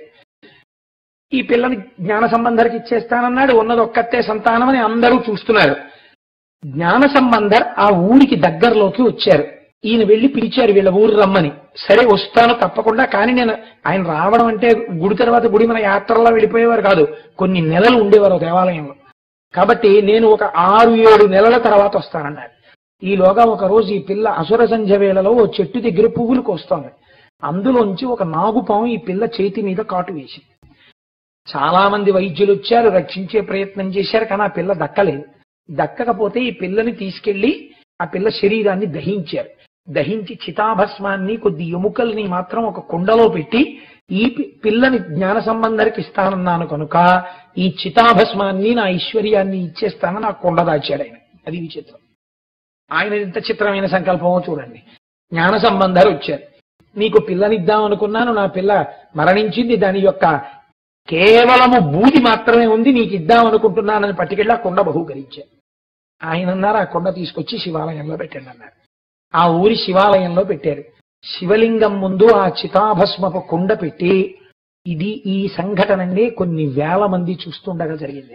ఈ పిల్లని జ్ఞాన సంబంధర్కి ఇచ్చేస్తానన్నాడు. ఉన్నది ఒక్కతే సంతానం అని అందరూ చూస్తున్నారు. జ్ఞాన సంబంధర్ ఆ ఊరికి దగ్గరలోకి వచ్చారు. ఈయన వెళ్ళి పిలిచారు వీళ్ళ ఊరు రమ్మని. సరే వస్తాను తప్పకుండా, కానీ నేను ఆయన రావడం అంటే గుడి తర్వాత గుడి మన యాత్రలో వెళ్ళిపోయేవారు కాదు, కొన్ని నెలలు ఉండేవారు దేవాలయంలో. కాబట్టి నేను ఒక ఆరు ఏడు నెలల తర్వాత వస్తానన్నారు. ఈలోగా ఒక రోజు ఈ పిల్ల అసుర సంధ్య వేళలో ఓ చెట్టు దగ్గర పువ్వులు కోస్తోంది. అందులోంచి ఒక నాగుపాము ఈ పిల్ల చేతి మీద కాటు వేసింది. చాలా మంది వైద్యులు వచ్చారు, రక్షించే ప్రయత్నం చేశారు, కానీ ఆ పిల్ల దక్కలేదు. దక్కకపోతే ఈ పిల్లని తీసుకెళ్లి ఆ పిల్ల శరీరాన్ని దహించారు. దహించి చితాభస్మాన్ని, కొద్ది ఎముకల్ని మాత్రం ఒక కుండలో పెట్టి ఈ పిల్లని జ్ఞాన సంబంధరికి ఇస్తానన్నాను కనుక ఈ చితాభస్మాన్ని నా ఐశ్వర్యాన్ని ఇచ్చేస్తానని ఆ కుండ దాచాడు ఆయన. అది విచిత్రం. ఆయన ఎంత చిత్రమైన సంకల్పమో చూడండి. జ్ఞాన సంబంధాలు వచ్చారు, నీకు పిల్లనిద్దాం అనుకున్నాను, నా పిల్ల మరణించింది, దాని యొక్క కేవలము బూది మాత్రమే ఉంది, నీకు ఇద్దాం అనుకుంటున్నానని పట్టుకెళ్ళి ఆ కుండ బహూకరించారు. ఆయన అన్నారు, ఆ కుండ తీసుకొచ్చి శివాలయంలో పెట్టండి అన్నారు. ఆ ఊరి శివాలయంలో పెట్టారు. శివలింగం ముందు ఆ చితాభస్మపు కుండ పెట్టి, ఇది ఈ సంఘటనని కొన్ని వేల మంది చూస్తుండగా జరిగింది.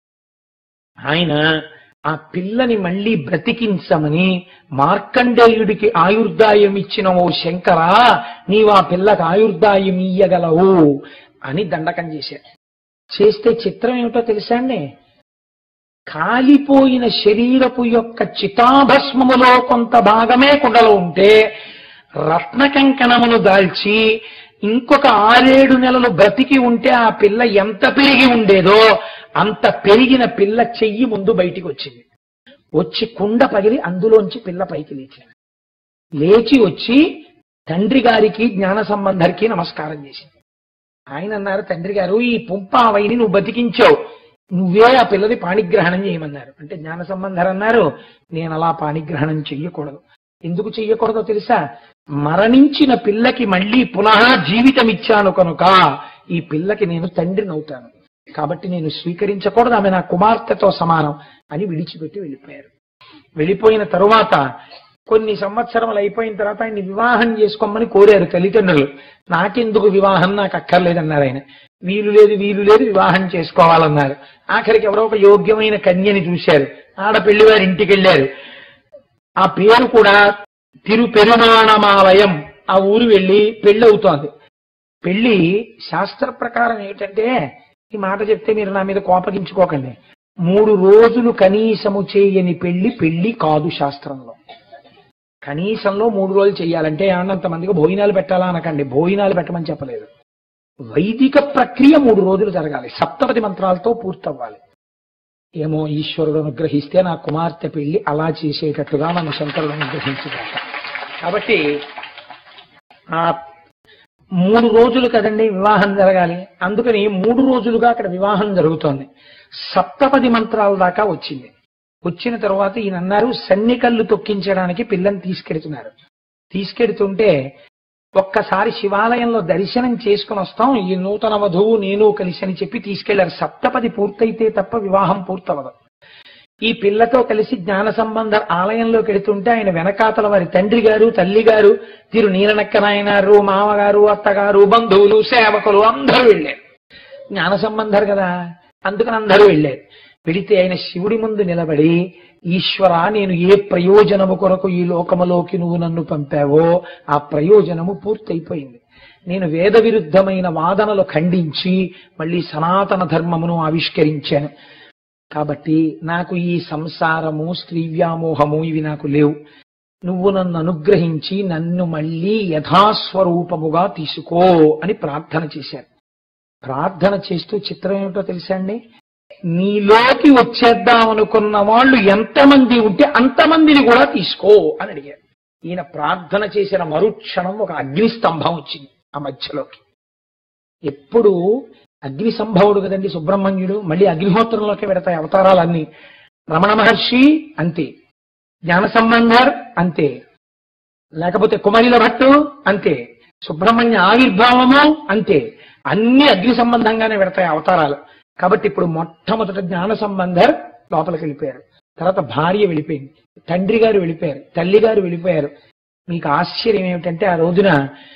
ఆయన ఆ పిల్లని మళ్ళీ బ్రతికించమని మార్కండేయుడికి ఆయుర్దాయం ఇచ్చిన ఓ శంకరా, నీవు ఆ పిల్లకి ఆయుర్దాయం ఇయ్యగలవు అని దండకం చేశారు. చేస్తే చిత్రం ఏమిటో తెలుసా అండి? కాలిపోయిన శరీరపు యొక్క చితాభస్మములో కొంత భాగమే కుండలో ఉంటే రత్న కంకణమును దాల్చి ఇంకొక ఆరేడు నెలలు బ్రతికి ఉంటే ఆ పిల్ల ఎంత పెరిగి ఉండేదో అంత పెరిగిన పిల్ల చెయ్యి ముందు బయటికి వచ్చింది. వచ్చి కుండ పగిలి అందులోంచి పిల్ల పైకి లేచింది. లేచి వచ్చి తండ్రి గారికి జ్ఞాన సంబంధరికి నమస్కారం చేసింది. ఆయన అన్నారు, తండ్రి గారు ఈ పుంపావైని నువ్వు బతికించావు, నువ్వే ఆ పిల్లది పాణిగ్రహణం చేయమన్నారు. అంటే జ్ఞాన సంబంధర్ అన్నారు, నేను అలా పాణిగ్రహణం చెయ్యకూడదు. ఎందుకు చెయ్యకూడదో తెలుసా? మరణించిన పిల్లకి మళ్ళీ పునః జీవితం ఇచ్చాను కనుక ఈ పిల్లకి నేను తండ్రిని అవుతాను, కాబట్టి నేను స్వీకరించకూడదు, ఆమె నా కుమార్తెతో సమానం అని విడిచిపెట్టి వెళ్ళిపోయారు. వెళ్ళిపోయిన తరువాత కొన్ని సంవత్సరములు అయిపోయిన తర్వాత ఆయన్ని వివాహం చేసుకోమని కోరారు తల్లిదండ్రులు. నాకెందుకు వివాహం, నాకు అక్కర్లేదన్నారు ఆయన. వీలు లేదు వీలు లేదు వివాహం చేసుకోవాలన్నారు. ఆఖరికి ఎవరో ఒక యోగ్యమైన కన్యని చూశారు, ఆడ పెళ్లి వారి ఇంటికి వెళ్ళారు. ఆ పేరు కూడా తిరుపెరుమాణమాలయం, ఆ ఊరు వెళ్ళి పెళ్లి అవుతోంది. పెళ్లి శాస్త్ర ప్రకారం ఏమిటంటే, ఈ మాట చెప్తే మీరు నా మీద కోపగించుకోకండి, మూడు రోజులు కనీసము చేయని పెళ్లి పెళ్లి కాదు శాస్త్రంలో. కనీసంలో మూడు రోజులు చెయ్యాలంటే ఏమన్నంత మందికి భోజనాలు పెట్టాలా అనకండి, భోజనాలు పెట్టమని చెప్పలేదు. వైదిక ప్రక్రియ మూడు రోజులు జరగాలి, సప్తపది మంత్రాలతో పూర్తవ్వాలి. ఏమో ఈశ్వరుడు అనుగ్రహిస్తే నా కుమార్తె పెళ్లి అలా చేసేటట్టుగా నన్ను శంకరుడు అనుగ్రహించుగాక. కాబట్టి ఆ మూడు రోజులు కదండి వివాహం జరగాలి, అందుకని మూడు రోజులుగా అక్కడ వివాహం జరుగుతోంది. సప్తపది మంత్రాల దాకా వచ్చింది. వచ్చిన తర్వాత ఈయన అన్నారు, సన్నికళ్ళు తొక్కించడానికి పిల్లని తీసుకెడుతున్నారు. తీసుకెడుతుంటే ఒక్కసారి శివాలయంలో దర్శనం చేసుకుని వస్తాం, ఈ నూతన వధువు నేను కలిసి అని చెప్పి తీసుకెళ్లారు. సప్తపది పూర్తయితే తప్ప వివాహం పూర్తవదు. ఈ పిల్లతో కలిసి జ్ఞాన సంబంధ ఆలయంలోకి వెడుతుంటే ఆయన వెనకాతల వారి తండ్రి గారు తల్లి గారు తిరు నీలనక్క నాయనారు మామగారు అత్తగారు బంధువులు సేవకులు అందరూ వెళ్ళారు. జ్ఞాన సంబంధరు కదా, అందుకని అందరూ వెళ్ళారు. వెళితే ఆయన శివుడి ముందు నిలబడి, ఈశ్వర నేను ఏ ప్రయోజనము కొరకు ఈ లోకములోకి నువ్వు నన్ను పంపావో ఆ ప్రయోజనము పూర్తయిపోయింది. నేను వేద విరుద్ధమైన వాదనలు ఖండించి మళ్ళీ సనాతన ధర్మమును ఆవిష్కరించాను. కాబట్టి నాకు ఈ సంసారము స్త్రీ వ్యామోహము ఇవి నాకు లేవు. నువ్వు నన్ను అనుగ్రహించి నన్ను మళ్ళీ యథాస్వరూపముగా తీసుకో అని ప్రార్థన చేశారు. ప్రార్థన చేస్తూ చిత్రం ఏమిటో తెలుసా అండి, నీలోకి వచ్చేద్దాం అనుకున్న వాళ్ళు ఎంతమంది ఉంటే అంతమందిని కూడా తీసుకో అని అడిగారు. ఈయన ప్రార్థన చేసిన మరుక్షణం ఒక అగ్నిస్తంభం వచ్చింది ఆ మధ్యలోకి. ఎప్పుడు అగ్ని సంభవుడు కదండి సుబ్రహ్మణ్యుడు, మళ్ళీ అగ్నిహోత్రంలోకి పెడతాయి అవతారాలన్నీ. రమణ మహర్షి అంతే, జ్ఞాన సంబంధర్ అంతే, లేకపోతే కుమారిల భట్టు అంతే, సుబ్రహ్మణ్య ఆవిర్భావము అంతే, అన్ని అగ్ని సంబంధంగానే పెడతాయి అవతారాలు. కాబట్టి ఇప్పుడు మొట్టమొదట జ్ఞాన సంబంధర్ లోపలికి వెళ్ళిపోయారు. తర్వాత భార్య వెళ్ళిపోయింది, తండ్రి గారు వెళ్ళిపోయారు, తల్లి గారు వెళ్ళిపోయారు. మీకు ఆశ్చర్యం ఏమిటంటే ఆ రోజున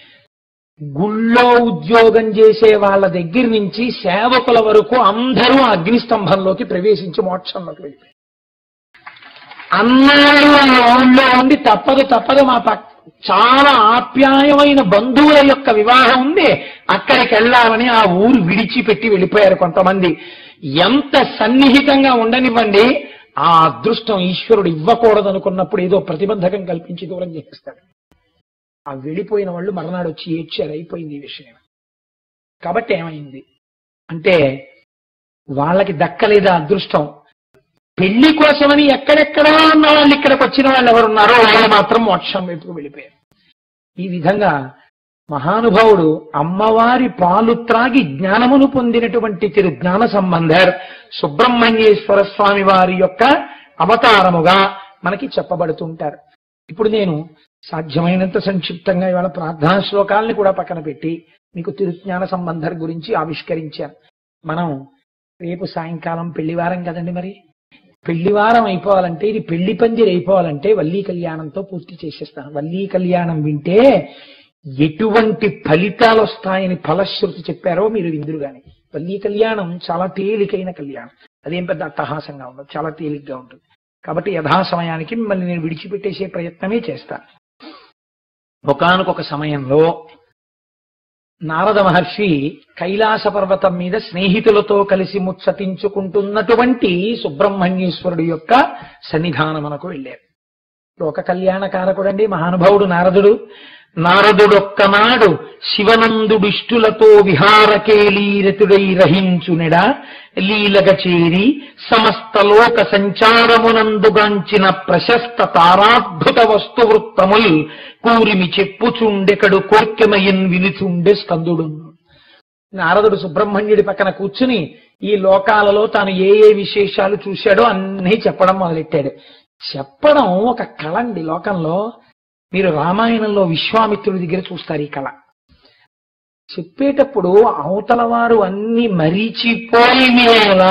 గుళ్ళో ఉద్యోగం చేసే వాళ్ళ దగ్గర నుంచి సేవకుల వరకు అందరూ అగ్నిస్తంభంలోకి ప్రవేశించి మోక్షంలోకి వెళ్ళిపోయారు. అన్నాడు ఊళ్ళో ఉండి తప్పదు తప్పదు మా పక్క చాలా ఆప్యాయమైన బంధువుల యొక్క వివాహం ఉంది, అక్కడికి వెళ్ళాలని ఆ ఊరు విడిచిపెట్టి వెళ్ళిపోయారు కొంతమంది. ఎంత సన్నిహితంగా ఉండనివ్వండి, ఆ అదృష్టం ఈశ్వరుడు ఇవ్వకూడదు అనుకున్నప్పుడు ఏదో ప్రతిబంధకం కల్పించి దూరం చేస్తాడు. ఆ వెళ్ళిపోయిన వాళ్ళు మరణాడు వచ్చి ఏడ్చారు, అయిపోయింది ఈ విషయం. కాబట్టి ఏమైంది అంటే వాళ్ళకి దక్కలేదా అదృష్టం. పెళ్లి కోసమని ఎక్కడెక్కడా ఉన్న వాళ్ళు ఇక్కడికి వచ్చిన వాళ్ళు ఎవరున్నారో వాళ్ళు మాత్రం మోక్షం వైపుకు వెళ్ళిపోయారు. ఈ విధంగా మహానుభావుడు అమ్మవారి పాలు త్రాగి జ్ఞానమును పొందినటువంటి తిరు జ్ఞాన సంబంధర్ సుబ్రహ్మణ్యేశ్వర స్వామి వారి యొక్క అవతారముగా మనకి చెప్పబడుతుంటారు. ఇప్పుడు నేను సాధ్యమైనంత సంక్షిప్తంగా ఇవాళ ప్రార్థనా శ్లోకాలని కూడా పక్కన పెట్టి మీకు తిరుజ్ఞాన సంబంధర్ గురించి ఆవిష్కరించాను. మనం రేపు సాయంకాలం పెళ్లివారం కదండి, మరి పెళ్లివారం అయిపోవాలంటే, ఇది పెళ్లి పందిరి అయిపోవాలంటే వల్లీ కళ్యాణంతో పూర్తి చేసేస్తాను. వల్లీ కళ్యాణం వింటే ఎటువంటి ఫలితాలు వస్తాయని ఫలశ్రుతి చెప్పారో మీరు విందురు గాని. వల్లీ కళ్యాణం చాలా తేలికైన కళ్యాణం, అదేం పెద్ద అట్టహాసంగా ఉండదు, చాలా తేలిగ్గా ఉంటుంది. కాబట్టి యథాసమయానికి మిమ్మల్ని నేను విడిచిపెట్టేసే ప్రయత్నమే చేస్తాను. ఒకానొక సమయంలో నారద మహర్షి కైలాస పర్వతం మీద స్నేహితులతో కలిసి ముచ్చటించుకుంటున్నటువంటి సుబ్రహ్మణ్యేశ్వరుడు యొక్క సన్నిధానమునకు వెళ్ళారు. లోక కళ్యాణకారకుడండి మహానుభావుడు నారదుడు. నారదుడొక్కనాడు శివనందుడిష్టులతో విహారకేలీరతుడై రహించునెడా లీలగ చేరి సమస్త లోక సంచారమునందుగాంచిన ప్రశస్త తారాద్భుత వస్తువృత్తముల్ కూరిమి చెప్పుచుండెకడు కోర్కెమయన్ వినుచుండె స్కందుడు. నారదుడు సుబ్రహ్మణ్యుడి పక్కన కూర్చుని ఈ లోకాలలో తాను ఏ ఏ విశేషాలు చూశాడో అన్నీ చెప్పడం మొదలెట్టాడు. చెప్పడం ఒక కళ అండి. లోకంలో మీరు రామాయణంలో విశ్వామిత్రుడి దగ్గర చూస్తారు ఈ కళ. చెప్పేటప్పుడు అవతల వారు అన్ని మరిచిపోయినేలా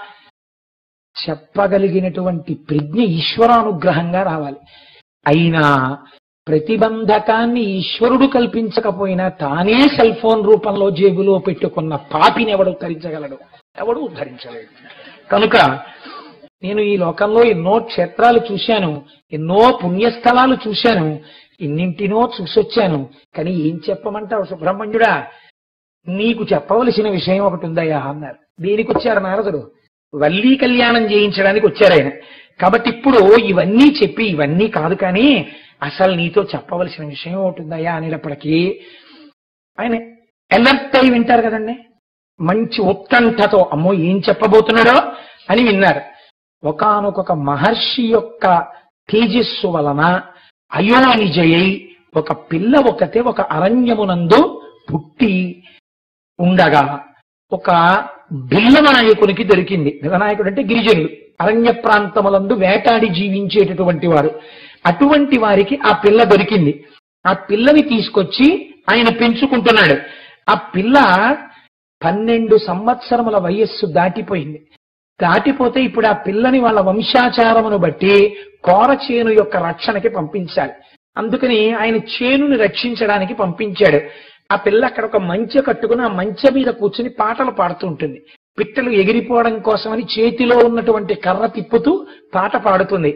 చెప్పగలిగినటువంటి ప్రజ్ఞ ఈశ్వరానుగ్రహంగా రావాలి. అయినా ప్రతిబంధకాన్ని ఈశ్వరుడు కల్పించకపోయినా తానే సెల్ ఫోన్ రూపంలో జేబులో పెట్టుకున్న పాపిని ఎవడు ఉద్ధరించగలడు? ఎవడు ఉద్ధరించలేడు. కనుక నేను ఈ లోకంలో ఎన్నో క్షేత్రాలు చూశాను, ఎన్నో పుణ్యస్థలాలు చూశాను, ఎన్నింటినో చూసొచ్చాను. కానీ ఏం చెప్పమంటావు సుబ్రహ్మణ్యుడా? నీకు చెప్పవలసిన విషయం ఒకటి ఉందయ్యా అన్నారు. దేనికి వచ్చారు నారదుడు? వల్లీ కళ్యాణం చేయించడానికి వచ్చారు ఆయన. కాబట్టి ఇప్పుడు ఇవన్నీ చెప్పి ఇవన్నీ కాదు, కానీ అసలు నీతో చెప్పవలసిన విషయం ఒకటి ఉందయ్యా అనేటప్పటికీ ఆయన అలర్ట్ అయి వింటారు కదండి. మంచి ఉత్కంఠతో అమ్మో ఏం చెప్పబోతున్నాడో అని విన్నారు. ఒకానొక మహర్షి యొక్క తేజస్సు వలన అయోనిజయై ఒక పిల్ల ఒకతే ఒక అరణ్యమునందు పుట్టి ఉండగా ఒక బిల్లనాయకునికి దొరికింది. బిల్లనాయకుడు అంటే గిరిజనులు, అరణ్య ప్రాంతములందు వేటాడి జీవించేటటువంటి వారు. అటువంటి వారికి ఆ పిల్ల దొరికింది. ఆ పిల్లని తీసుకొచ్చి ఆయన పెంచుకుంటున్నాడు. ఆ పిల్ల పన్నెండు సంవత్సరముల వయస్సు దాటిపోయింది. దాటిపోతే ఇప్పుడు ఆ పిల్లని వాళ్ళ వంశాచారమును బట్టి కోర చేను యొక్క రక్షణకి పంపించాలి. అందుకని ఆయన చేనుని రక్షించడానికి పంపించాడు. ఆ పిల్ల అక్కడ ఒక మంచె కట్టుకుని ఆ మంచె మీద కూర్చుని పాటలు పాడుతూ ఉంటుంది. పిట్టలు ఎగిరిపోవడం కోసమని చేతిలో ఉన్నటువంటి కర్ర తిప్పుతూ పాట పాడుతుంది.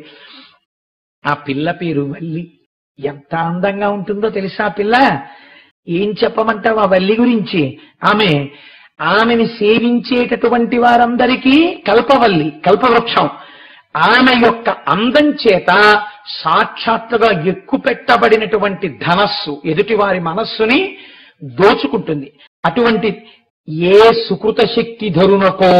ఆ పిల్ల పేరు వల్లి. ఎంత అందంగా ఉంటుందో తెలుసా ఆ పిల్ల? ఏం చెప్పమంటావు ఆ వల్లి గురించి? ఆమె ఆమెని సేవించేటటువంటి వారందరికీ కల్పవల్లి, కల్పవృక్షం. ఆమె యొక్క అందం చేత సాక్షాత్తుగా ఎక్కుపెట్టబడినటువంటి ధనస్సు ఎదుటి వారి మనస్సుని దోచుకుంటుంది. అటువంటి ఏ సుకృత శక్తి ధరునకో,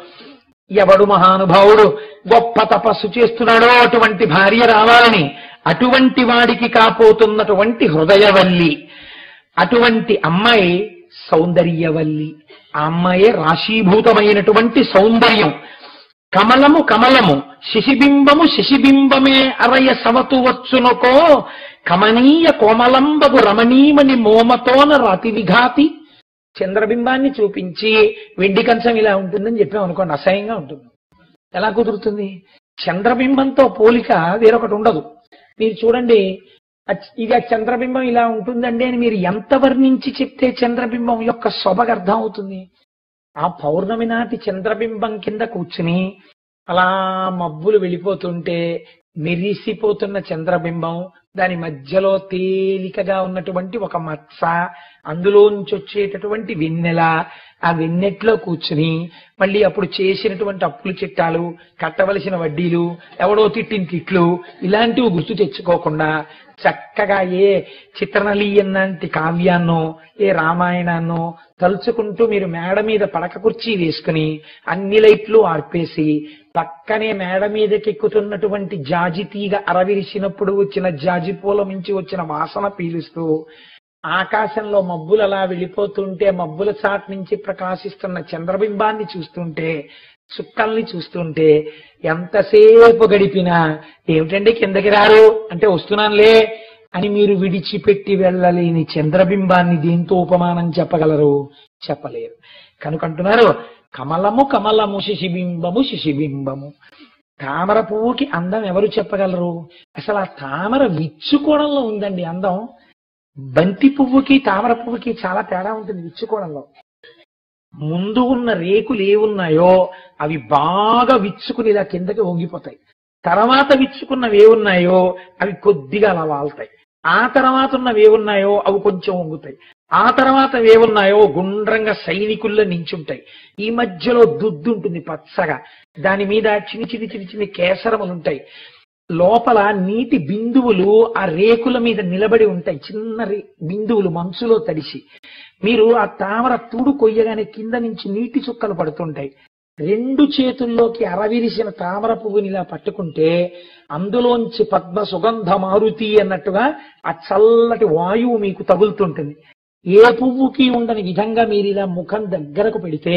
ఎవడు మహానుభావుడు గొప్ప తపస్సు చేస్తున్నాడో అటువంటి భార్య రావాలని, అటువంటి వాడికి కాపోతున్నటువంటి హృదయవల్లి, అటువంటి అమ్మాయి సౌందర్యవల్లి. ఆ అమ్మాయే రాశీభూతమైనటువంటి సౌందర్యం. కమలము కమలము శశిబింబము శశిబింబమే అరయ సవతు వచ్చునకో కమనీయ కోమలంబగు రమణీమణి మోమతోన రాతి విఘాతి. చంద్రబింబాన్ని చూపించి వెండి కంచం ఇలా ఉంటుందని చెప్పాం అనుకోండి, అసహ్యంగా ఉంటుంది. ఎలా కుదురుతుంది? చంద్రబింబంతో పోలిక వేరొకటి ఉండదు. మీరు చూడండి, ఇది ఆ చంద్రబింబం ఇలా ఉంటుందండి అని మీరు ఎంత వర్ణించి చెప్తే చంద్రబింబం యొక్క శోభకు అర్థం అవుతుంది. ఆ పౌర్ణమి నాటి చంద్రబింబం కింద కూర్చుని అలా మబ్బులు వెళ్ళిపోతుంటే మెరిసిపోతున్న చంద్రబింబం, దాని మధ్యలో తేలికగా ఉన్నటువంటి ఒక మత్స, అందులోంచి వచ్చేటటువంటి వెన్నెల, ఆ వెన్నెట్లో కూర్చుని మళ్ళీ అప్పుడు చేసినటువంటి అప్పులు చిట్టాలు, కట్టవలసిన వడ్డీలు, ఎవడో తిట్టిన తిట్లు, ఇలాంటివి గుర్తు తెచ్చుకోకుండా చక్కగా ఏ చిత్రనలీయన్నంటి కావ్యాన్నో ఏ రామాయణాన్నో తలుచుకుంటూ మీరు మేడ మీద పడక కుర్చీ వేసుకుని అన్ని లైట్లు ఆర్పేసి పక్కనే మేడ మీదకి ఎక్కుతున్నటువంటి జాజి తీగ అరవిరిసినప్పుడు వచ్చిన జాజి పూల నుంచి వచ్చిన వాసన పీలుస్తూ ఆకాశంలో మబ్బులు అలా వెళ్ళిపోతుంటే మబ్బుల చాట్ నుంచి ప్రకాశిస్తున్న చంద్రబింబాన్ని చూస్తుంటే, చుక్కల్ని చూస్తుంటే ఎంతసేపు గడిపినా ఏమిటండి కిందకి రారు అంటే వస్తున్నానులే అని మీరు విడిచిపెట్టి వెళ్ళలేని చంద్రబింబాన్ని దేంతో ఉపమానం చెప్పగలరు? చెప్పలేరు. కనుకంటున్నారు కమలము కమలము శశిబింబము శశిబింబము. తామర పువ్వుకి అందం ఎవరు చెప్పగలరు? అసలు ఆ తామర విచ్చుకోవడంలో ఉందండి అందం. బంతి పువ్వుకి తామర పువ్వుకి చాలా తేడా ఉంటుంది విచ్చుకోవడంలో. ముందు ఉన్న రేకులు ఏవున్నాయో అవి బాగా విచ్చుకుని ఇలా కిందకి వంగిపోతాయి. తర్వాత విచ్చుకున్నవి ఏవున్నాయో అవి కొద్దిగా అలా వాళ్తాయి. ఆ తర్వాత ఉన్నవి ఏవున్నాయో అవి కొంచెం వంగుతాయి. ఆ తర్వాత ఏవున్నాయో గుండ్రంగా సైనికుల్లో నించుంటాయి. ఈ మధ్యలో దుద్దు ఉంటుంది పచ్చగా, దాని మీద చిన్ని చిన్ని చిన్ని చిన్ని కేసరములు ఉంటాయి. లోపల నీటి బిందువులు ఆ రేకుల మీద నిలబడి ఉంటాయి, చిన్న బిందువులు మంచులో తడిసి. మీరు ఆ తామర తూడు కొయ్యగానే కింద నుంచి నీటి చుక్కలు పడుతుంటాయి. రెండు చేతుల్లోకి అరవిరిసిన తామర పువ్వుని ఇలా పట్టుకుంటే అందులోంచి పద్మ సుగంధ మారుతి అన్నట్టుగా ఆ చల్లటి వాయువు మీకు తగులుతుంటుంది. ఏ పువ్వుకి ఉండని విధంగా మీరు ఇలా ముఖం దగ్గరకు పెడితే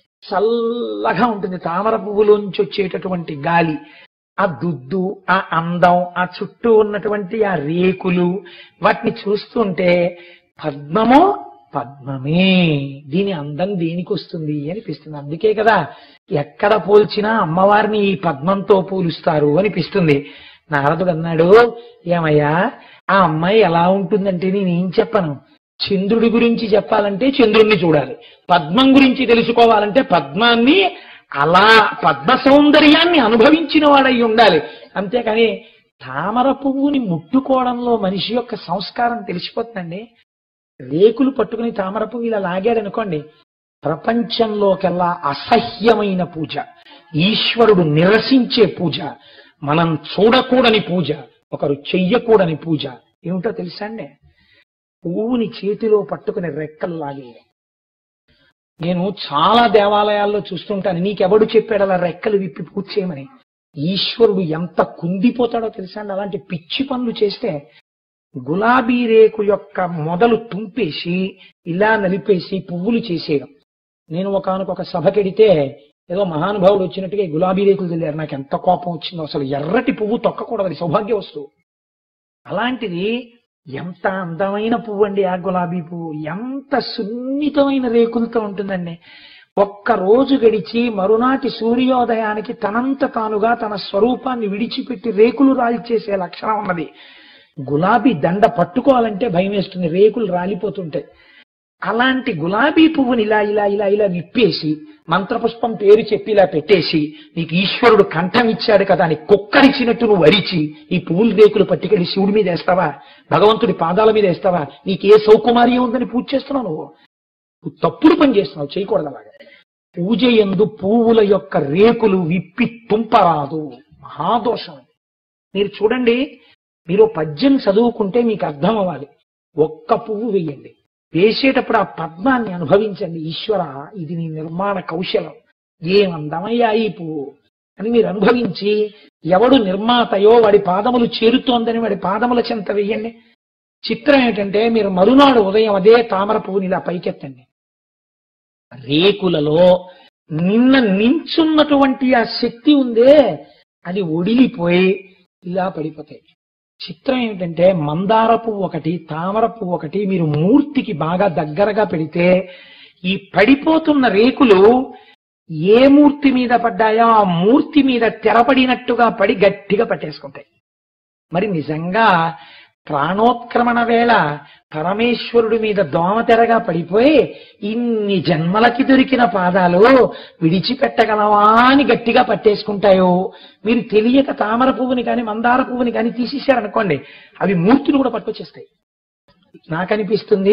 చల్లగా ఉంటుంది. తామర పువ్వులోంచి వచ్చేటటువంటి గాలి, ఆ దుద్దు, ఆ అందం, ఆ చుట్టూ ఉన్నటువంటి ఆ రేకులు, వాటిని చూస్తుంటే పద్మమో పద్మమే, దీని అందం దేనికి వస్తుంది అనిపిస్తుంది. అందుకే కదా ఎక్కడ పోల్చినా అమ్మవారిని ఈ పద్మంతో పోలుస్తారు అనిపిస్తుంది. నారదుడు అన్నాడు, ఏమయ్యా ఆ అమ్మాయి ఎలా ఉంటుందంటే నేనేం చెప్పను. చంద్రుడి గురించి చెప్పాలంటే చంద్రుణ్ణి చూడాలి, పద్మం గురించి తెలుసుకోవాలంటే పద్మాన్ని, అలా పద్మ సౌందర్యాన్ని అనుభవించిన వాడై ఉండాలి. అంతేకాని తామర పువ్వుని ముట్టుకోవడంలో మనిషి యొక్క సంస్కారం తెలిసిపోతుందండి. రేకులు పట్టుకుని తామర పువ్వు ఇలా లాగాడనుకోండి, ప్రపంచంలోకెల్లా అసహ్యమైన పూజ, ఈశ్వరుడు నిరసించే పూజ, మనం చూడకూడని పూజ, ఒకరు చెయ్యకూడని పూజ ఏమిటో తెలుసా అండి? పువ్వుని చేతిలో పట్టుకుని రెక్కలు లాగేయడం. నేను చాలా దేవాలయాల్లో చూస్తుంటాను, నీకెవడు చెప్పాడు అలా రెక్కలు విప్పి పూజ చేయమని? ఈశ్వరుడు ఎంత కుందిపోతాడో తెలుసా అండి అలాంటి పిచ్చి పనులు చేస్తే. గులాబీ రేకు యొక్క మొదలు తుంపేసి ఇలా నలిపేసి పువ్వులు చేసేయడం. నేను ఒకానొక సభకెడితే ఏదో మహానుభావుడు వచ్చినట్టుగా గులాబీ రేకులు తెలియారు. నాకు ఎంత కోపం వచ్చిందో అసలు. ఎర్రటి పువ్వు తొక్కకూడదు, సౌభాగ్య వస్తువు. అలాంటిది ఎంత అందమైన పువ్వు అండి ఆ గులాబీ పువ్వు, ఎంత సున్నితమైన రేకులతో ఉంటుందండి. ఒక్క రోజు గడిచి మరునాటి సూర్యోదయానికి తనంత తానుగా తన స్వరూపాన్ని విడిచిపెట్టి రేకులు రాల్చేసే లక్షణం ఉన్నది. గులాబీ దండ పట్టుకోవాలంటే భయం వేస్తుంది, రేకులు రాలిపోతుంటాయి. అలాంటి గులాబీ పువ్వుని ఇలా ఇలా ఇలా ఇలా విప్పేసి మంత్రపుష్పం పేరు చెప్పి ఇలా పెట్టేసి, నీకు ఈశ్వరుడు కంఠం ఇచ్చాడు కదా అని కుక్కరిచ్చినట్టు నువ్వు వరిచి ఈ పువ్వుల రేకులు పట్టుకెళ్ళి శివుడి మీద వేస్తావా, భగవంతుడి పాదాల మీద వేస్తావా? నీకే సౌకుమార్యం ఉందని పూజ చేస్తున్నావు నువ్వు. నువ్వు తప్పుడు పని చేస్తున్నావు, చేయకూడదు అలాగా. పూజ యందు పువ్వుల యొక్క రేకులు విప్పి తుంపరాదు, మహాదోషం. మీరు చూడండి, మీరు పద్యం చదువుకుంటే మీకు అర్థం అవ్వాలి. ఒక్క పువ్వు వేయండి, వేసేటప్పుడు ఆ పద్మాన్ని అనుభవించండి. ఈశ్వర, ఇది నీ నిర్మాణ కౌశలం, ఏమందమయ్యా ఈ పువ్వు అని మీరు అనుభవించి, ఎవడు నిర్మాతయో వాడి పాదములు చేరుతోందని వాడి పాదముల చెంత వేయండి. చిత్రం ఏంటంటే, మీరు మరునాడు ఉదయం అదే తామర పువ్వుని ఇలా పైకెత్తండి, రేకులలో నిన్న నించున్నటువంటి ఆ శక్తి ఉందే అది ఒడిలిపోయి ఇలా పడిపోతాయి. చిత్రం ఏమిటంటే, మందార పువ్వు ఒకటి, తామర పువ్వు ఒకటి మీరు మూర్తికి బాగా దగ్గరగా పెడితే ఈ పడిపోతున్న రేకులు ఏ మూర్తి మీద పడ్డాయో ఆ మూర్తి మీద తెరపడినట్టుగా పడి గట్టిగా పట్టేసుకుంటాయి. మరి నిజంగా ప్రాణోత్క్రమణ వేళ పరమేశ్వరుడి మీద దోమతెరగా పడిపోయి ఇన్ని జన్మలకి దొరికిన పాదాలు విడిచిపెట్టగలవా అని గట్టిగా పట్టేసుకుంటాయో. మీరు తెలియక తామర పువ్వుని కానీ మందార పువ్వుని కానీ తీసేశారనుకోండి, అవి మూర్తులు కూడా పట్టుకొచ్చేస్తాయి. నాకనిపిస్తుంది,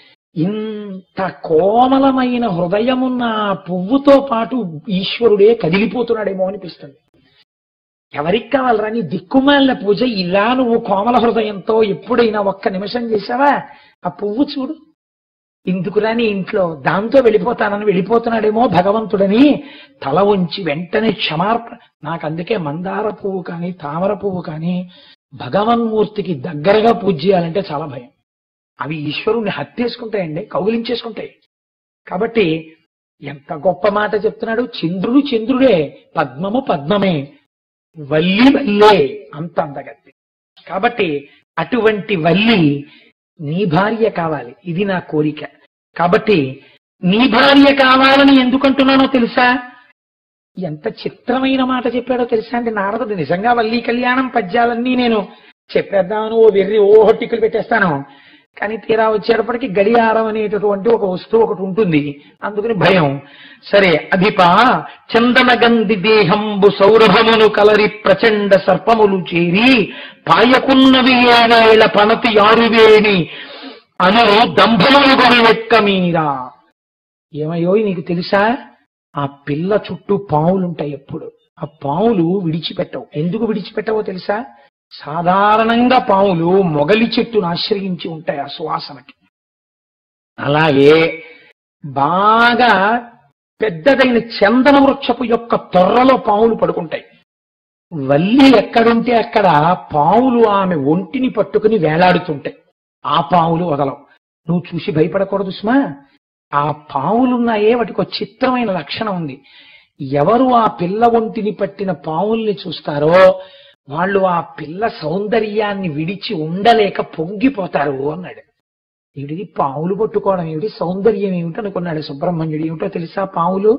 ఇంత కోమలమైన హృదయమున్న పువ్వుతో పాటు ఈశ్వరుడే కదిలిపోతున్నాడేమో అనిపిస్తుంది. ఎవరికి కావాలరా నీ దిక్కుమాలిన పూజ? ఇలా నువ్వు కోమల హృదయంతో ఎప్పుడైనా ఒక్క నిమిషం చేసావా? ఆ పువ్వు చూడు, ఇందుకురా నీ ఇంట్లో, దాంతో వెళ్ళిపోతానని వెళ్ళిపోతున్నాడేమో భగవంతుడని తల ఉంచి వెంటనే క్షమార్పణ. నాకు అందుకే మందార పువ్వు కానీ తామర పువ్వు కానీ భగవన్మూర్తికి దగ్గరగా పూజ చేయాలంటే చాలా భయం. అవి ఈశ్వరుణ్ణి హత్యేసుకుంటాయండి, కౌగిలించేసుకుంటాయి. కాబట్టి ఎంత గొప్ప మాట చెప్తున్నాడు. చంద్రుడు చంద్రుడే, పద్మము పద్మమే, వల్లి వల్లే, అంత అందగత్తి. కాబట్టి అటువంటి వల్లి నీ భార్య కావాలి, ఇది నా కోరిక. కాబట్టి నీ భార్య కావాలని ఎందుకంటున్నానో తెలుసా? ఎంత చిత్రమైన మాట చెప్పాడో తెలుసా అండి నారదుడు. నిజంగా వల్లి కళ్యాణం పద్యాలన్నీ నేను చెప్పేద్దామని ఓ వెర్రి ఓ హొట్టికలు పెట్టేస్తాను, కానీ తీరా వచ్చేటప్పటికి గడియారం అనేటటువంటి ఒక వస్తువు ఒకటి ఉంటుంది, అందుకని భయం. సరే, అధిప చందనగంధి దేహంబు సౌరభమును కలరి ప్రచండ సర్పములు చేరి పాయకున్నవి ఏడేళ్ల పనతి ఆరువేణి అను దంభములు గొల్లెక్క మీరా. ఏమయ్యో నీకు తెలుసా, ఆ పిల్ల చుట్టూ పావులుంటాయి ఎప్పుడు. ఆ పాములు విడిచిపెట్టవు. ఎందుకు విడిచిపెట్టవో తెలుసా? సాధారణంగా పాములు మొగలి చెట్టును ఆశ్రయించి ఉంటాయి ఆ సువాసనకి. అలాగే బాగా పెద్దదైన చందన వృక్షపు యొక్క తొర్రలో పాములు పడుకుంటాయి. వల్లి ఎక్కడుంటే అక్కడ పాములు ఆమె ఒంటిని పట్టుకుని వేలాడుతుంటాయి. ఆ పాములు వదలవు. నువ్వు చూసి భయపడకూడదు సుమా. ఆ పాములున్నాయే వాటికి ఒక చిత్రమైన లక్షణం ఉంది. ఎవరు ఆ పిల్ల ఒంటిని పట్టిన పాముల్ని చూస్తారో వాళ్ళు ఆ పిల్ల సౌందర్యాన్ని విడిచి ఉండలేక పొంగిపోతారు అన్నాడు. ఏమిటి పాములు పట్టుకోవడం ఏమిటి, సౌందర్యం ఏమిటి అనుకున్నాడు సుబ్రహ్మణ్యుడు. ఏమిటో తెలుసా? పాములు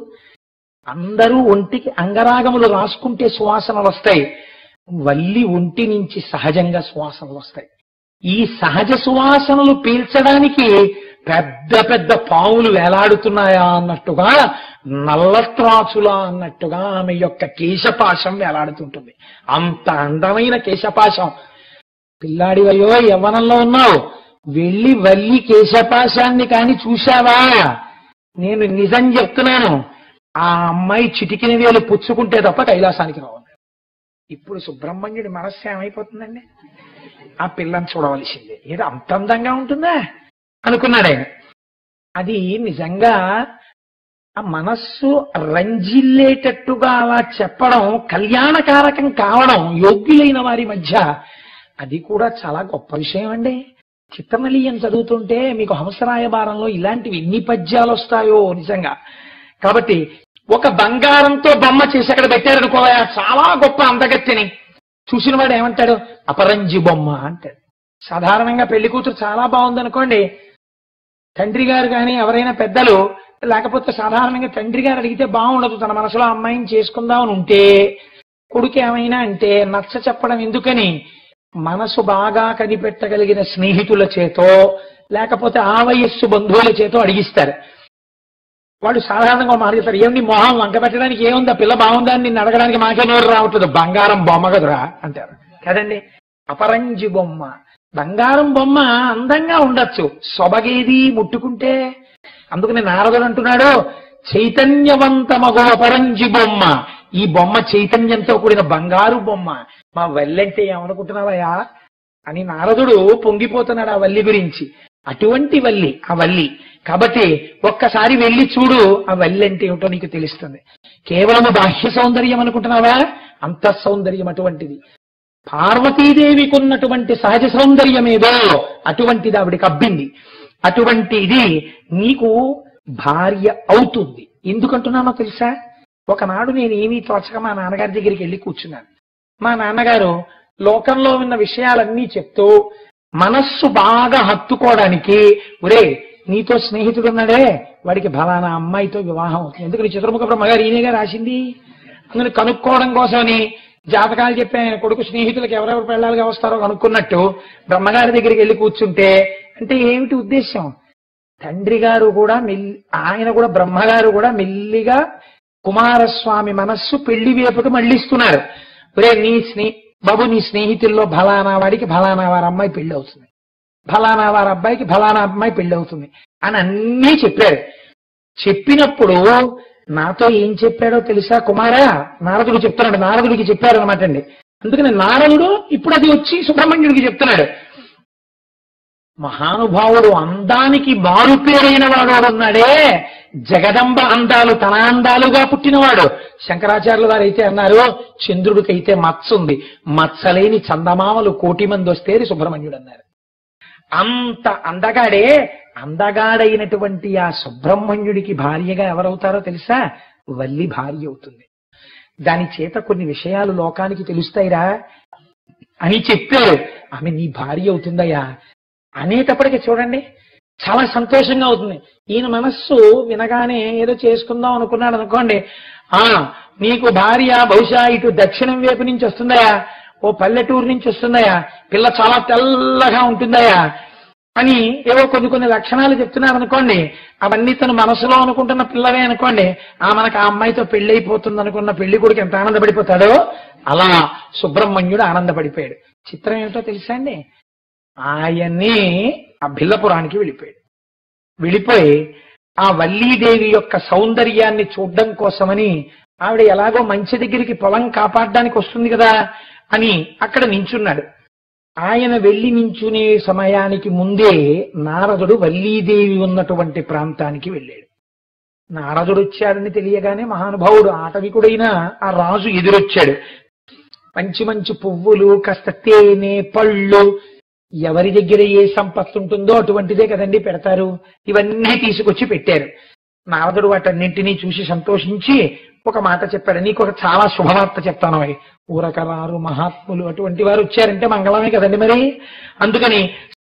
అందరూ ఒంటికి అంగరాగములు రాసుకుంటే సువాసనలు వస్తాయి. వల్లి ఒంటి నుంచి సహజంగా సువాసనలు వస్తాయి. ఈ సహజ సువాసనలు పీల్చడానికి పెద్ద పెద్ద పాములు వేలాడుతున్నాయా అన్నట్టుగా, నల్లత్రాచులా అన్నట్టుగా ఆమె యొక్క కేశపాశం వేలాడుతుంటుంది. అంత అందమైన కేశపాశం. పిల్లాడివయ్యో యవ్వనంలో ఉన్నావు, వెళ్ళి వల్లి కేశపాశాన్ని కాని చూశావా? నేను నిజం చెప్తున్నాను, ఆ అమ్మాయి చిటికిన వేలు పుచ్చుకుంటే తప్ప కైలాసానికి రావాలి. ఇప్పుడు సుబ్రహ్మణ్యుడి మనస్సు ఏమైపోతుందండి? ఆ పిల్లని చూడవలసిందే. ఏదో అంత అందంగా ఉంటుందా అనుకున్నాడు ఆయన. అది నిజంగా ఆ మనస్సు రంజిల్లేటట్టుగా అలా చెప్పడం, కళ్యాణకారకం కావడం యోగ్యులైన వారి మధ్య, అది కూడా చాలా గొప్ప విషయం అండి. చిత్తమలీయం చదువుతుంటే మీకు హంసరాయబారంలో ఇలాంటివి ఎన్ని పద్యాలు వస్తాయో నిజంగా. కాబట్టి ఒక బంగారంతో బొమ్మ చేసి అక్కడ పెట్టారనుకోవా, చాలా గొప్ప అందగత్తెని చూసిన వాడు ఏమంటాడు? అపరంజి బొమ్మ అంటాడు. సాధారణంగా పెళ్లి కూతురు చాలా బాగుందనుకోండి, తండ్రి గారు కానీ ఎవరైనా పెద్దలు, లేకపోతే సాధారణంగా తండ్రి గారు అడిగితే బాగుండదు, తన మనసులో అమ్మాయిని చేసుకుందామని ఉంటే కొడుకు ఏమైనా అంటే నచ్చ చెప్పడం ఎందుకని మనసు బాగా కనిపెట్టగలిగిన స్నేహితుల చేతో లేకపోతే ఆ వయస్సు బంధువుల చేతో అడిగిస్తారు. వాడు సాధారణంగా మాట్లాడతారు, ఏమి మొహం వంక పెట్టడానికి ఏముందా, పిల్ల బాగుందా అని నిన్ను అడగడానికి మాకే నోరు రావట్లేదు, బంగారం బొమ్మ కదురా అంటారు కదండి. అపరంజి బొమ్మ, బంగారం బొమ్మ అందంగా ఉండొచ్చు, సొబగేది ముట్టుకుంటే. అందుకని నారదుడు అంటున్నాడు, చైతన్యవంతమగో అపరంజి బొమ్మ, ఈ బొమ్మ చైతన్యంతో కూడిన బంగారు బొమ్మ, మా వల్లంటే ఏమనుకుంటున్నావయ్యా అని నారదుడు పొంగిపోతున్నాడు ఆ వల్లి గురించి. అటువంటి వల్లి ఆ వల్లి. కాబట్టి ఒక్కసారి వెళ్ళి చూడు, ఆ వల్లి అంటే ఏమిటో నీకు తెలుస్తుంది. కేవలం బాహ్య సౌందర్యం అనుకుంటున్నావా? అంత సౌందర్యం అటువంటిది. పార్వతీదేవికి ఉన్నటువంటి సహజ సౌందర్యం ఏదో అటువంటిది ఆవిడికి అబ్బింది. అటువంటిది నీకు భార్య అవుతుంది. ఎందుకంటున్నానో తెలుసా? ఒకనాడు నేను ఏమీ తోచక మా నాన్నగారి దగ్గరికి వెళ్ళి కూర్చున్నాను. మా నాన్నగారు లోకంలో ఉన్న విషయాలన్నీ చెప్తూ మనస్సు బాగా హత్తుకోవడానికి, ఒరే నీతో స్నేహితుడు ఉన్నాడే వాడికి ఫలానా అమ్మాయితో వివాహం అవుతుంది, ఎందుకని చతుర్ముఖ బ్రహ్మగారు ఈయనగా రాసింది, అందుకని కనుక్కోవడం కోసమని జాతకాలు చెప్పి ఆయన కొడుకు స్నేహితులకు ఎవరెవరు పెళ్ళాలుగా వస్తారో కనుక్కున్నట్టు బ్రహ్మగారి దగ్గరికి వెళ్ళి కూర్చుంటే, అంటే ఏమిటి ఉద్దేశం? తండ్రి గారు కూడా మెల్లి ఆయన కూడా బ్రహ్మగారు కూడా మెల్లిగా కుమారస్వామి మనస్సు పెళ్లి వైపుకు మళ్ళిస్తున్నారు. ఒరే నీ స్నే బాబు నీ స్నేహితుల్లో ఫలానా వాడికి ఫలానా వారి అమ్మాయి పెళ్లి అవుతుంది, ఫలానా వారి అబ్బాయికి ఫలానా అమ్మాయి పెళ్లి అవుతుంది అని అన్నీ చెప్పారు. చెప్పినప్పుడు నాతో ఏం చెప్పాడో తెలుసా కుమారా? నారదుడు చెప్తున్నాడు, నారదుడికి చెప్పారు అనమాట అండి. అందుకని నారదుడు ఇప్పుడు అది వచ్చి సుబ్రహ్మణ్యుడికి చెప్తున్నాడు. మహానుభావుడు అందానికి మారు పేరైన వాడు ఉన్నాడే, జగదంబ అందాలు తన అందాలుగా పుట్టినవాడు. శంకరాచార్యుల వారు అయితే అన్నారు, చంద్రుడికైతే మత్స ఉంది, మత్సలేని చందమామలు కోటి మంది వస్తే సుబ్రహ్మణ్యుడు అన్నారు. అంత అందగాడే. అందగాడైనటువంటి ఆ సుబ్రహ్మణ్యుడికి భార్యగా ఎవరవుతారో తెలుసా? వల్లి భార్య అవుతుంది. దాని చేత కొన్ని విషయాలు లోకానికి తెలుస్తాయిరా అని చెప్పారు. ఆమె నీ భార్య అవుతుందయ్యా అనేటప్పటికీ చూడండి చాలా సంతోషంగా అవుతుంది. ఈయన మనస్సు వినగానే ఏదో చేసుకుందాం అనుకున్నాడు అనుకోండి, ఆ నీకు భార్య బహుశా ఇటు దక్షిణం వైపు నుంచి వస్తుందయా, ఓ పల్లెటూరు నుంచి వస్తుందయా, పిల్ల చాలా తెల్లగా ఉంటుందయా అని ఏవో కొన్ని కొన్ని లక్షణాలు చెప్తున్నారు అనుకోండి, అవన్నీ తను మనసులో అనుకుంటున్న పిల్లవే అనుకోండి, ఆ మనకు ఆ అమ్మాయితో పెళ్లి అయిపోతుంది అనుకున్న పెళ్లి కొడుకు ఎంత ఆనందపడిపోతాడో అలా సుబ్రహ్మణ్యుడు ఆనందపడిపోయాడు. చిత్రం ఏమిటో తెలుసా అండి? ఆయన్ని ఆ భిల్లపురానికి వెళ్ళిపోయాడు. వెళ్ళిపోయి ఆ వల్లీదేవి యొక్క సౌందర్యాన్ని చూడడం కోసమని ఆవిడ ఎలాగో మంచి దగ్గరికి పొలం కాపాడడానికి వస్తుంది కదా అని అక్కడ నించున్నాడు. ఆయన వెళ్లి నించునే సమయానికి ముందే నారదుడు వల్లీదేవి ఉన్నటువంటి ప్రాంతానికి వెళ్ళాడు. నారదుడు వచ్చాడని తెలియగానే మహానుభావుడు ఆటవికుడైన ఆ రాజు ఎదురొచ్చాడు. మంచి మంచి పువ్వులు, కాస్త తేనె, పళ్ళు, ఎవరి దగ్గర ఏ సంపత్తి ఉంటుందో అటువంటిదే కదండి పెడతారు. ఇవన్నీ తీసుకొచ్చి పెట్టారు. నారదుడు వాటన్నింటినీ చూసి సంతోషించి ఒక మాట చెప్పాడు, నీకు ఒక చాలా శుభవార్త చెప్తాను. అవి ఊరకరారు మహాత్ములు అటువంటి వారు వచ్చారంటే మంగళమే కదండి. మరి అందుకని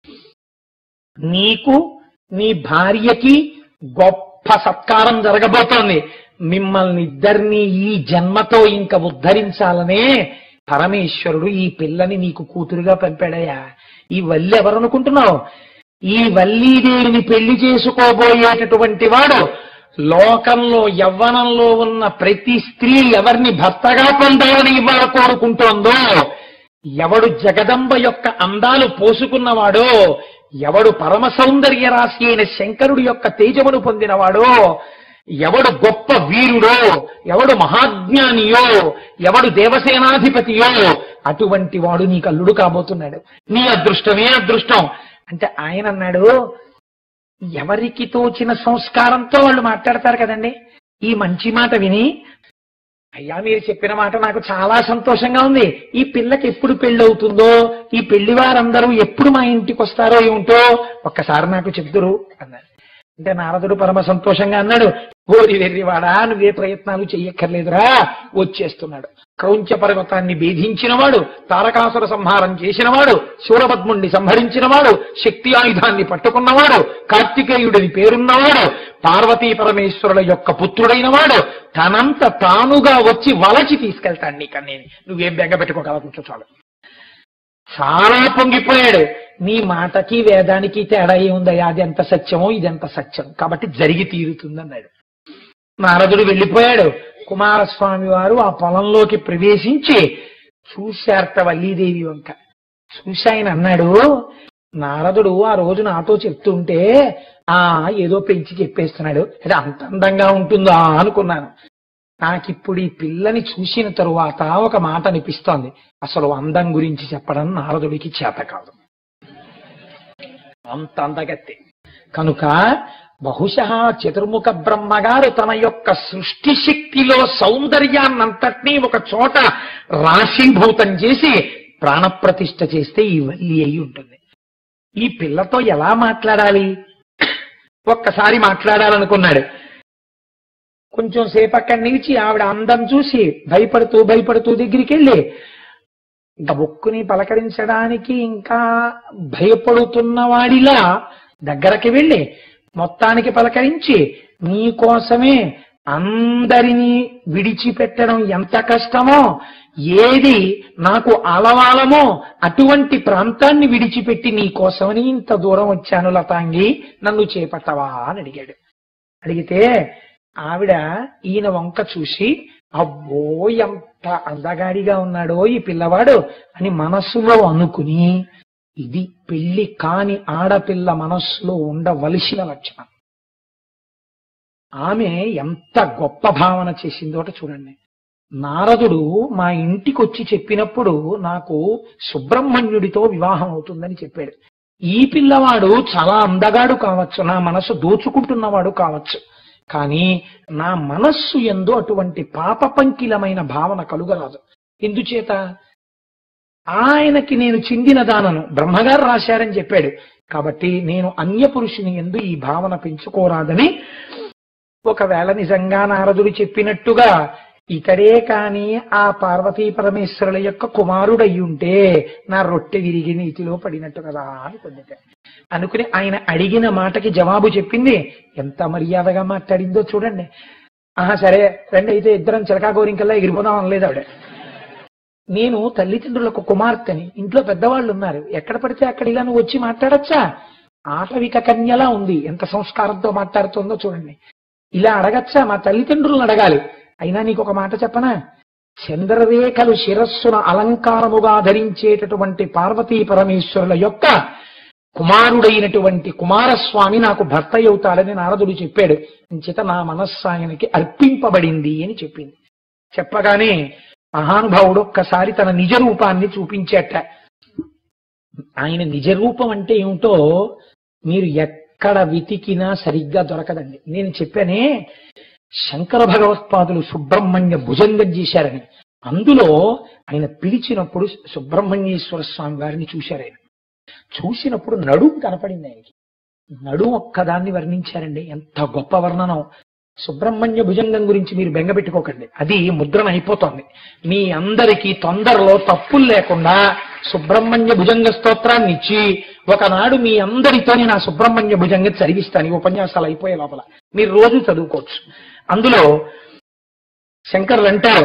నీకు నీ భార్యకి గొప్ప సత్కారం జరగబోతోంది. మిమ్మల్ని ఇద్దరిని ఈ జన్మతో ఇంకా ఉద్ధరించాలనే పరమేశ్వరుడు ఈ పిల్లని నీకు కూతురుగా పంపాడయ్యా. ఈ వల్లి ఎవరనుకుంటున్నావు? ఈ వల్లీదేవిని పెళ్లి చేసుకోబోయేటటువంటి వాడు లోకంలో యవ్వనంలో ఉన్న ప్రతి స్త్రీ ఎవరిని భర్తగా పొందాలని ఇవాళ కోరుకుంటోందో, ఎవడు జగదంబ యొక్క అందాలు పోసుకున్నవాడో, ఎవడు పరమ సౌందర్య రాశి అయిన శంకరుడి యొక్క తేజమును పొందినవాడో, ఎవడు గొప్ప వీరుడో, ఎవడు మహాజ్ఞానియో, ఎవడు దేవసేనాధిపతియో అటువంటి వాడు నీకు అల్లుడు కాబోతున్నాడు. నీ అదృష్టమే అదృష్టం అంటే ఆయన అన్నాడు, ఎవరికి తోచిన సంస్కారంతో వాళ్ళు మాట్లాడతారు కదండి. ఈ మంచి మాట విని, అయ్యా మీరు చెప్పిన మాట నాకు చాలా సంతోషంగా ఉంది, ఈ పిల్లకి ఎప్పుడు పెళ్లి అవుతుందో, ఈ పెళ్లి వారందరూ ఎప్పుడు మా ఇంటికి వస్తారో ఏమిటో ఒక్కసారి నాకు చెప్దురు అన్నారు. అంటే నారదుడు పరమ సంతోషంగా అన్నాడు, ఓరి వెర్రివాడా, నువ్వే ప్రయత్నాలు చెయ్యక్కర్లేదురా, వచ్చేస్తున్నాడు. క్రౌంచ పర్వతాన్ని భేదించినవాడు, తారకాసుర సంహారం చేసినవాడు, శూరపద్ముణ్ణి సంహరించినవాడు, శక్తి ఆయుధాన్ని పట్టుకున్నవాడు, కార్తికేయుడిని పేరున్నవాడు, పార్వతీ పరమేశ్వరుల యొక్క పుత్రుడైన వాడు తనంత తానుగా వచ్చి వలచి తీసుకెళ్తాడు నీకన్నీ. నువ్వేం బెంగ పెట్టుకోగల కూర్చో చాలు. చాలా పొంగిపోయాడు. నీ మాటకి వేదానికి తేడా ఏముందయ్యా, అది ఎంత సత్యమో ఇదెంత సత్యం, కాబట్టి జరిగి తీరుతుందన్నాడు. నారదుడు వెళ్ళిపోయాడు. కుమారస్వామి వారు ఆ పొలంలోకి ప్రవేశించి చూశారట వల్లీదేవి వంక. చూసి ఆయన అన్నాడు, నారదుడు ఆ రోజు నాతో చెప్తుంటే ఆ ఏదో పెంచి చెప్పేస్తున్నాడు, అది అంత అందంగా ఉంటుందా అనుకున్నాను. నాకిప్పుడు ఈ పిల్లని చూసిన తరువాత ఒక మాట అనిపిస్తోంది, అసలు అందం గురించి చెప్పడం నారదుడికి చేత కాదు, అంత అందగత్తే. కనుక బహుశా చతుర్ముఖ బ్రహ్మగారు తన యొక్క సృష్టి శక్తిలో సౌందర్యాన్నంతటినీ ఒక చోట రాశీభూతం చేసి ప్రాణప్రతిష్ఠ చేస్తే ఈ వల్లి అయి ఉంటుంది. ఈ పిల్లతో ఎలా మాట్లాడాలి, ఒక్కసారి మాట్లాడాలనుకున్నాడు. కొంచెం సేపు అక్కడ నిలిచి ఆవిడ అందం చూసి భయపడుతూ భయపడుతూ దగ్గరికి వెళ్ళి ఇంకా బొక్కుని పలకరించడానికి ఇంకా భయపడుతున్న వాడిలా దగ్గరకి వెళ్ళి మొత్తానికి పలకరించి, నీకోసమే అందరినీ విడిచిపెట్టడం ఎంత కష్టమో, ఏది నాకు ఆలవాలమో అటువంటి ప్రాంతాన్ని విడిచిపెట్టి నీకోసమని ఇంత దూరం వచ్చాను లతాంగి, నన్ను చేపట్టవా అని అడిగాడు. అడిగితే ఆవిడ ఈయన వంక చూసి, అబ్బో ఎంత అందగాడిగా ఉన్నాడో ఈ పిల్లవాడు అని మనస్సులో అనుకుని, ఇది పెళ్లి కాని ఆడపిల్ల మనస్సులో ఉండవలసిన లక్షణం. ఆమె ఎంత గొప్ప భావన చేసిందోట చూడండి. నారదుడు మా ఇంటికి వచ్చి చెప్పినప్పుడు నాకు సుబ్రహ్మణ్యుడితో వివాహం అవుతుందని చెప్పాడు. ఈ పిల్లవాడు చాలా అందగాడు కావచ్చు, నా మనస్సు దోచుకుంటున్నవాడు కావచ్చు, కానీ నా మనస్సు యందు అటువంటి పాప పంకిలమైన భావన కలుగరాదు. ఎందుచేత? ఆయనకి నేను చెందిన దానను బ్రహ్మగారు రాశారని చెప్పాడు కాబట్టి నేను అన్య పురుషుని యందు ఈ భావన పెంచుకోరాదని. ఒకవేళ నిజంగా నారదుడు చెప్పినట్టుగా ఇతడే కాని ఆ పార్వతీ పరమేశ్వరుల యొక్క కుమారుడయ్యి ఉంటే నా రొట్టె విరిగి నీతిలో పడినట్టు కదా అనుకుంది. అనుకుని ఆయన అడిగిన మాటకి జవాబు చెప్పింది. ఎంత మర్యాదగా మాట్లాడిందో చూడండి. ఆహా సరే రండి అయితే ఇద్దరం చిలకా గోరింకల్లా ఎగిరిపోదాం అనలేదు ఆవిడ. నేను తల్లిదండ్రులకు కుమార్తెని, ఇంట్లో పెద్దవాళ్ళు ఉన్నారు, ఎక్కడ పడితే అక్కడ ఇలా నువ్వు వచ్చి మాట్లాడచ్చా? ఆటవిక కన్యలా ఉంది, ఎంత సంస్కారంతో మాట్లాడుతుందో చూడండి. ఇలా అడగచ్చా? మా తల్లిదండ్రులను అడగాలి. అయినా నీకు ఒక మాట చెప్పనా? చంద్రరేఖలు శిరస్సున అలంకారముగా ధరించేటటువంటి పార్వతీ పరమేశ్వరుల యొక్క కుమారుడైనటువంటి కుమారస్వామి నాకు భర్త అవుతాడని నారదుడు చెప్పాడు. అంచేత నా మనస్సాయనికి అర్పింపబడింది అని చెప్పింది. చెప్పగానే మహానుభావుడు ఒక్కసారి తన నిజ రూపాన్ని చూపించేట. ఆయన నిజ రూపం అంటే ఏమిటో మీరు ఎక్కడ వెతికినా సరిగ్గా దొరకదండి. నేను చెప్పానే శంకర భగవత్పాదులు సుబ్రహ్మణ్య భుజంగం చేశారని. అందులో ఆయన పిలిచినప్పుడు సుబ్రహ్మణ్యేశ్వర స్వామి వారిని చూశారు. ఆయన చూసినప్పుడు నడుము కనపడింది ఆయనకి. నడుము ఒక్కదాన్ని వర్ణించారండి. ఎంత గొప్ప వర్ణనం. సుబ్రహ్మణ్య భుజంగం గురించి మీరు బెంగపెట్టుకోకండి, అది ముద్రణ అయిపోతుంది. మీ అందరికీ తొందరలో తప్పులు లేకుండా సుబ్రహ్మణ్య భుజంగ స్తోత్రాన్ని ఇచ్చి ఒకనాడు మీ అందరితో నేను ఆ సుబ్రహ్మణ్య భుజంగం చదివిస్తాను. ఈ ఉపన్యాసాలు అయిపోయే లోపల మీరు రోజు చదువుకోవచ్చు. అందులో శంకరులు అంటారు,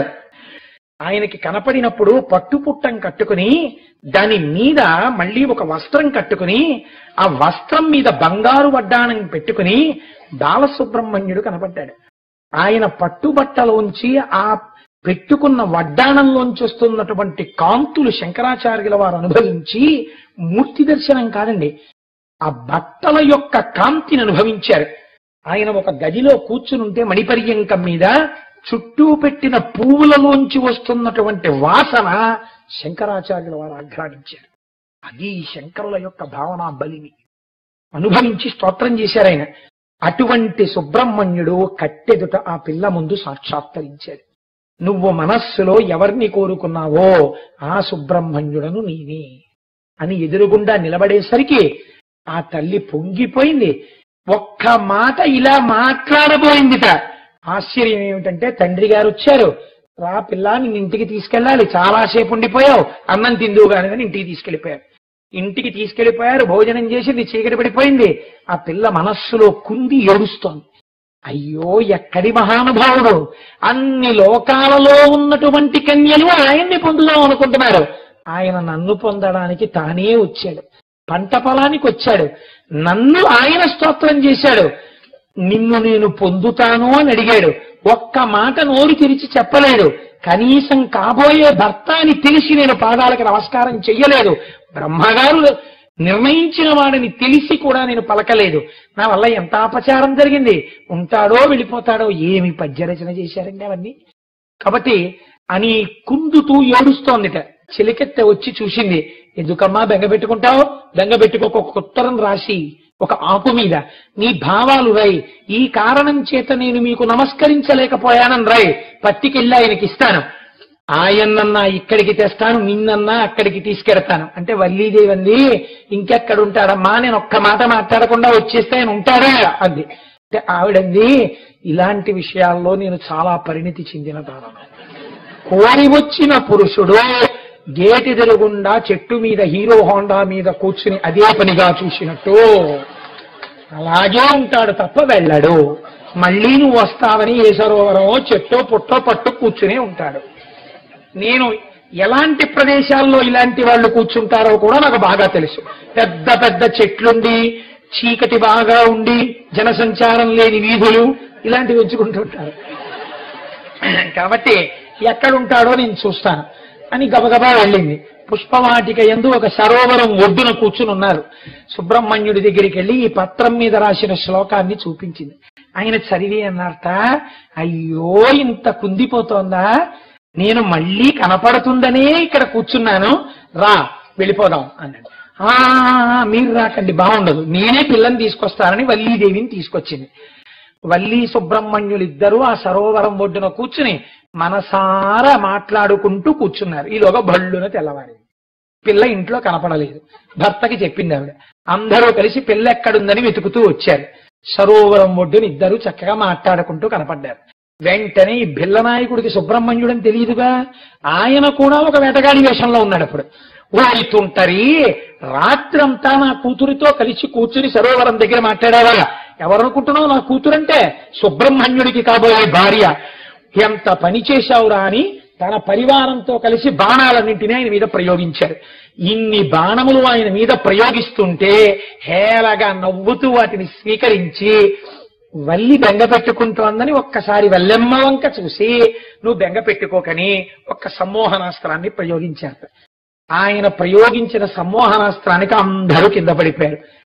ఆయనకి కనపడినప్పుడు పట్టుపుట్టం కట్టుకుని దాని మీద మళ్ళీ ఒక వస్త్రం కట్టుకుని ఆ వస్త్రం మీద బంగారు వడ్డాణం పెట్టుకుని బాలసుబ్రహ్మణ్యుడు కనపడ్డాడు. ఆయన పట్టుబట్టలోంచి ఆ పెట్టుకున్న వడ్డాణంలోంచి వస్తున్నటువంటి కాంతులు శంకరాచార్యుల వారు అనుభవించి మూర్తి దర్శనం కాదండి, ఆ బట్టల యొక్క కాంతిని అనుభవించారు. ఆయన ఒక గదిలో కూర్చునుంటే మణిపర్యంకం మీద చుట్టూ పెట్టిన పువ్వులలోంచి వస్తున్నటువంటి వాసన శంకరాచార్యుల వారు ఆఘ్రానించారు. అది శంకరుల యొక్క భావన బలిని అనుభవించి స్తోత్రం చేశారు ఆయన. అటువంటి సుబ్రహ్మణ్యుడు కట్టెదుట ఆ పిల్ల ముందు సాక్షాత్కరించాడు. నువ్వు మనస్సులో ఎవరిని కోరుకున్నావో ఆ సుబ్రహ్మణ్యుడను నీనే అని ఎదురుగుండా నిలబడేసరికి ఆ తల్లి పొంగిపోయింది. ఒక్క మాట ఇలా మాట్లాడబోయిందిట. ఆశ్చర్యం ఏమిటంటే తండ్రి గారు వచ్చారు. రా పిల్ల, నిన్ను ఇంటికి తీసుకెళ్ళాలి, చాలాసేపు ఉండిపోయావు, అన్నం తిందువు కాని అని ఇంటికి తీసుకెళ్లిపోయారు. ఇంటికి తీసుకెళ్లిపోయారు, భోజనం చేసింది, చీకటి పడిపోయింది. ఆ పిల్ల మనస్సులో కుంది ఏడుస్తోంది. అయ్యో ఎక్కడి మహానుభావుడు, అన్ని లోకాలలో ఉన్నటువంటి కన్యలు ఆయన్ని పొందుదాం అనుకుంటున్నారు, ఆయన నన్ను పొందడానికి తానే వచ్చాడు, పంట పొలానికి వచ్చాడు, నన్ను ఆయన స్తోత్రం చేశాడు, నిన్ను నేను పొందుతాను అని అడిగాడు. ఒక్క మాట నోరు తెరిచి చెప్పలేడు. కనీసం కాబోయే భర్త అని తెలిసి నేను పాదాలకు నమస్కారం చెయ్యలేదు. బ్రహ్మగారు నిర్ణయించిన వాడిని తెలిసి కూడా నేను పలకలేదు. నా వల్ల ఎంత అపచారం జరిగింది. ఉంటాడో వెళ్ళిపోతాడో. ఏమి పద్యరచన చేశారండి అవన్నీ. కాబట్టి అని కుందుతూ ఏడుస్తోందిట. చిలికెత్త వచ్చి చూసింది. ఎందుకమ్మా బెంగపెట్టుకుంటావు? బెంగపెట్టుకోక ఒక ఉత్తరం రాసి ఒక ఆకు మీద నీ భావాలు రై, ఈ కారణం చేత నేను మీకు నమస్కరించలేకపోయానని రై, పత్తికెళ్ళి ఆయనకి ఇస్తాను, ఆయన్నన్నా ఇక్కడికి తెస్తాను, నిన్నన్నా అక్కడికి తీసుకెడతాను అంటే వల్లీదేవి అంది, ఇంకెక్కడుంటాడమ్మా, నేను ఒక్క మాట మాట్లాడకుండా వచ్చేస్తే ఆయన ఉంటాడా అంది. అంటే ఆవిడంది, ఇలాంటి విషయాల్లో నేను చాలా పరిణితి చెందిన దానను. కోరి వచ్చిన పురుషుడు గేటి ఎదురుగుండా చెట్టు మీద హీరో హోండా మీద కూర్చుని అదే పనిగా చూసినట్టు అలాగే ఉంటాడు తప్ప వెళ్ళడు. మళ్ళీ నువ్వు వస్తావని ఏ సరోవరమో చెట్టో పుట్టో పట్టు కూర్చునే ఉంటాడు. నేను ఎలాంటి ప్రదేశాల్లో ఇలాంటి వాళ్ళు కూర్చుంటారో కూడా నాకు బాగా తెలుసు. పెద్ద పెద్ద చెట్లుండి చీకటి బాగా ఉండి జనసంచారం లేని వీధులు ఇలాంటివి ఎంచుకుంటుంటారు. కాబట్టి ఎక్కడుంటాడో నేను చూస్తాను అని గబగబా వెళ్ళింది. పుష్పవాటిక యందు ఒక సరోవరం ఒడ్డున కూర్చుని ఉన్నారు. సుబ్రహ్మణ్యుడి దగ్గరికి వెళ్ళి ఈ పత్రం మీద రాసిన శ్లోకాన్ని చూపించింది. ఆయన చదివి అన్నారట, అయ్యో ఇంత కుందిపోతోందా, నేను మళ్ళీ కనపడుతుందనే ఇక్కడ కూర్చున్నాను, రా వెళ్ళిపోదాం అన్నాడు. ఆ మీరు రాకండి, బాగుండదు, నేనే పిల్లని తీసుకొస్తానని వల్లీదేవిని తీసుకొచ్చింది. వల్లీ సుబ్రహ్మణ్యులిద్దరూ ఆ సరోవరం ఒడ్డున కూర్చుని మనసారా మాట్లాడుకుంటూ కూర్చున్నారు. ఈలోగా భళ్ళున తెల్లవారింది. పిల్ల ఇంట్లో కనపడలేదు. భర్తకి చెప్పింది ఆవిడ. అందరూ కలిసి పిల్ల ఎక్కడుందని వెతుకుతూ వచ్చారు. సరోవరం ఒడ్డున ఇద్దరు చక్కగా మాట్లాడుకుంటూ కనపడ్డారు. వెంటనే ఈ బిల్లనాయకుడికి సుబ్రహ్మణ్యుడని తెలియదుగా, ఆయన కూడా ఒక వేటగాడి వేషంలో ఉన్నాడు. అప్పుడు ఓయితుంటరి, రాత్రంతా నా కూతురితో కలిసి కూర్చుని సరోవరం దగ్గర మాట్లాడేవా? ఎవరనుకుంటున్నావు నా కూతురంటే? సుబ్రహ్మణ్యుడికి కాబోయే భార్య. ఎంత పని చేశావురా అని తన పరివారంతో కలిసి బాణాలన్నింటినీ ఆయన మీద ప్రయోగించారు. ఇన్ని బాణములు ఆయన మీద ప్రయోగిస్తుంటే హేళగా నవ్వుతూ వాటిని స్వీకరించి వల్లి బెంగ పెట్టుకుంటోందని ఒక్కసారి వల్లెమ్మ వంక చూసి నువ్వు బెంగ పెట్టుకోకని ఒక్క సమ్మోహనాస్త్రాన్ని ప్రయోగించారు. ఆయన ప్రయోగించిన సమ్మోహనాస్త్రానికి అందరూ కింద పడిపోయారు.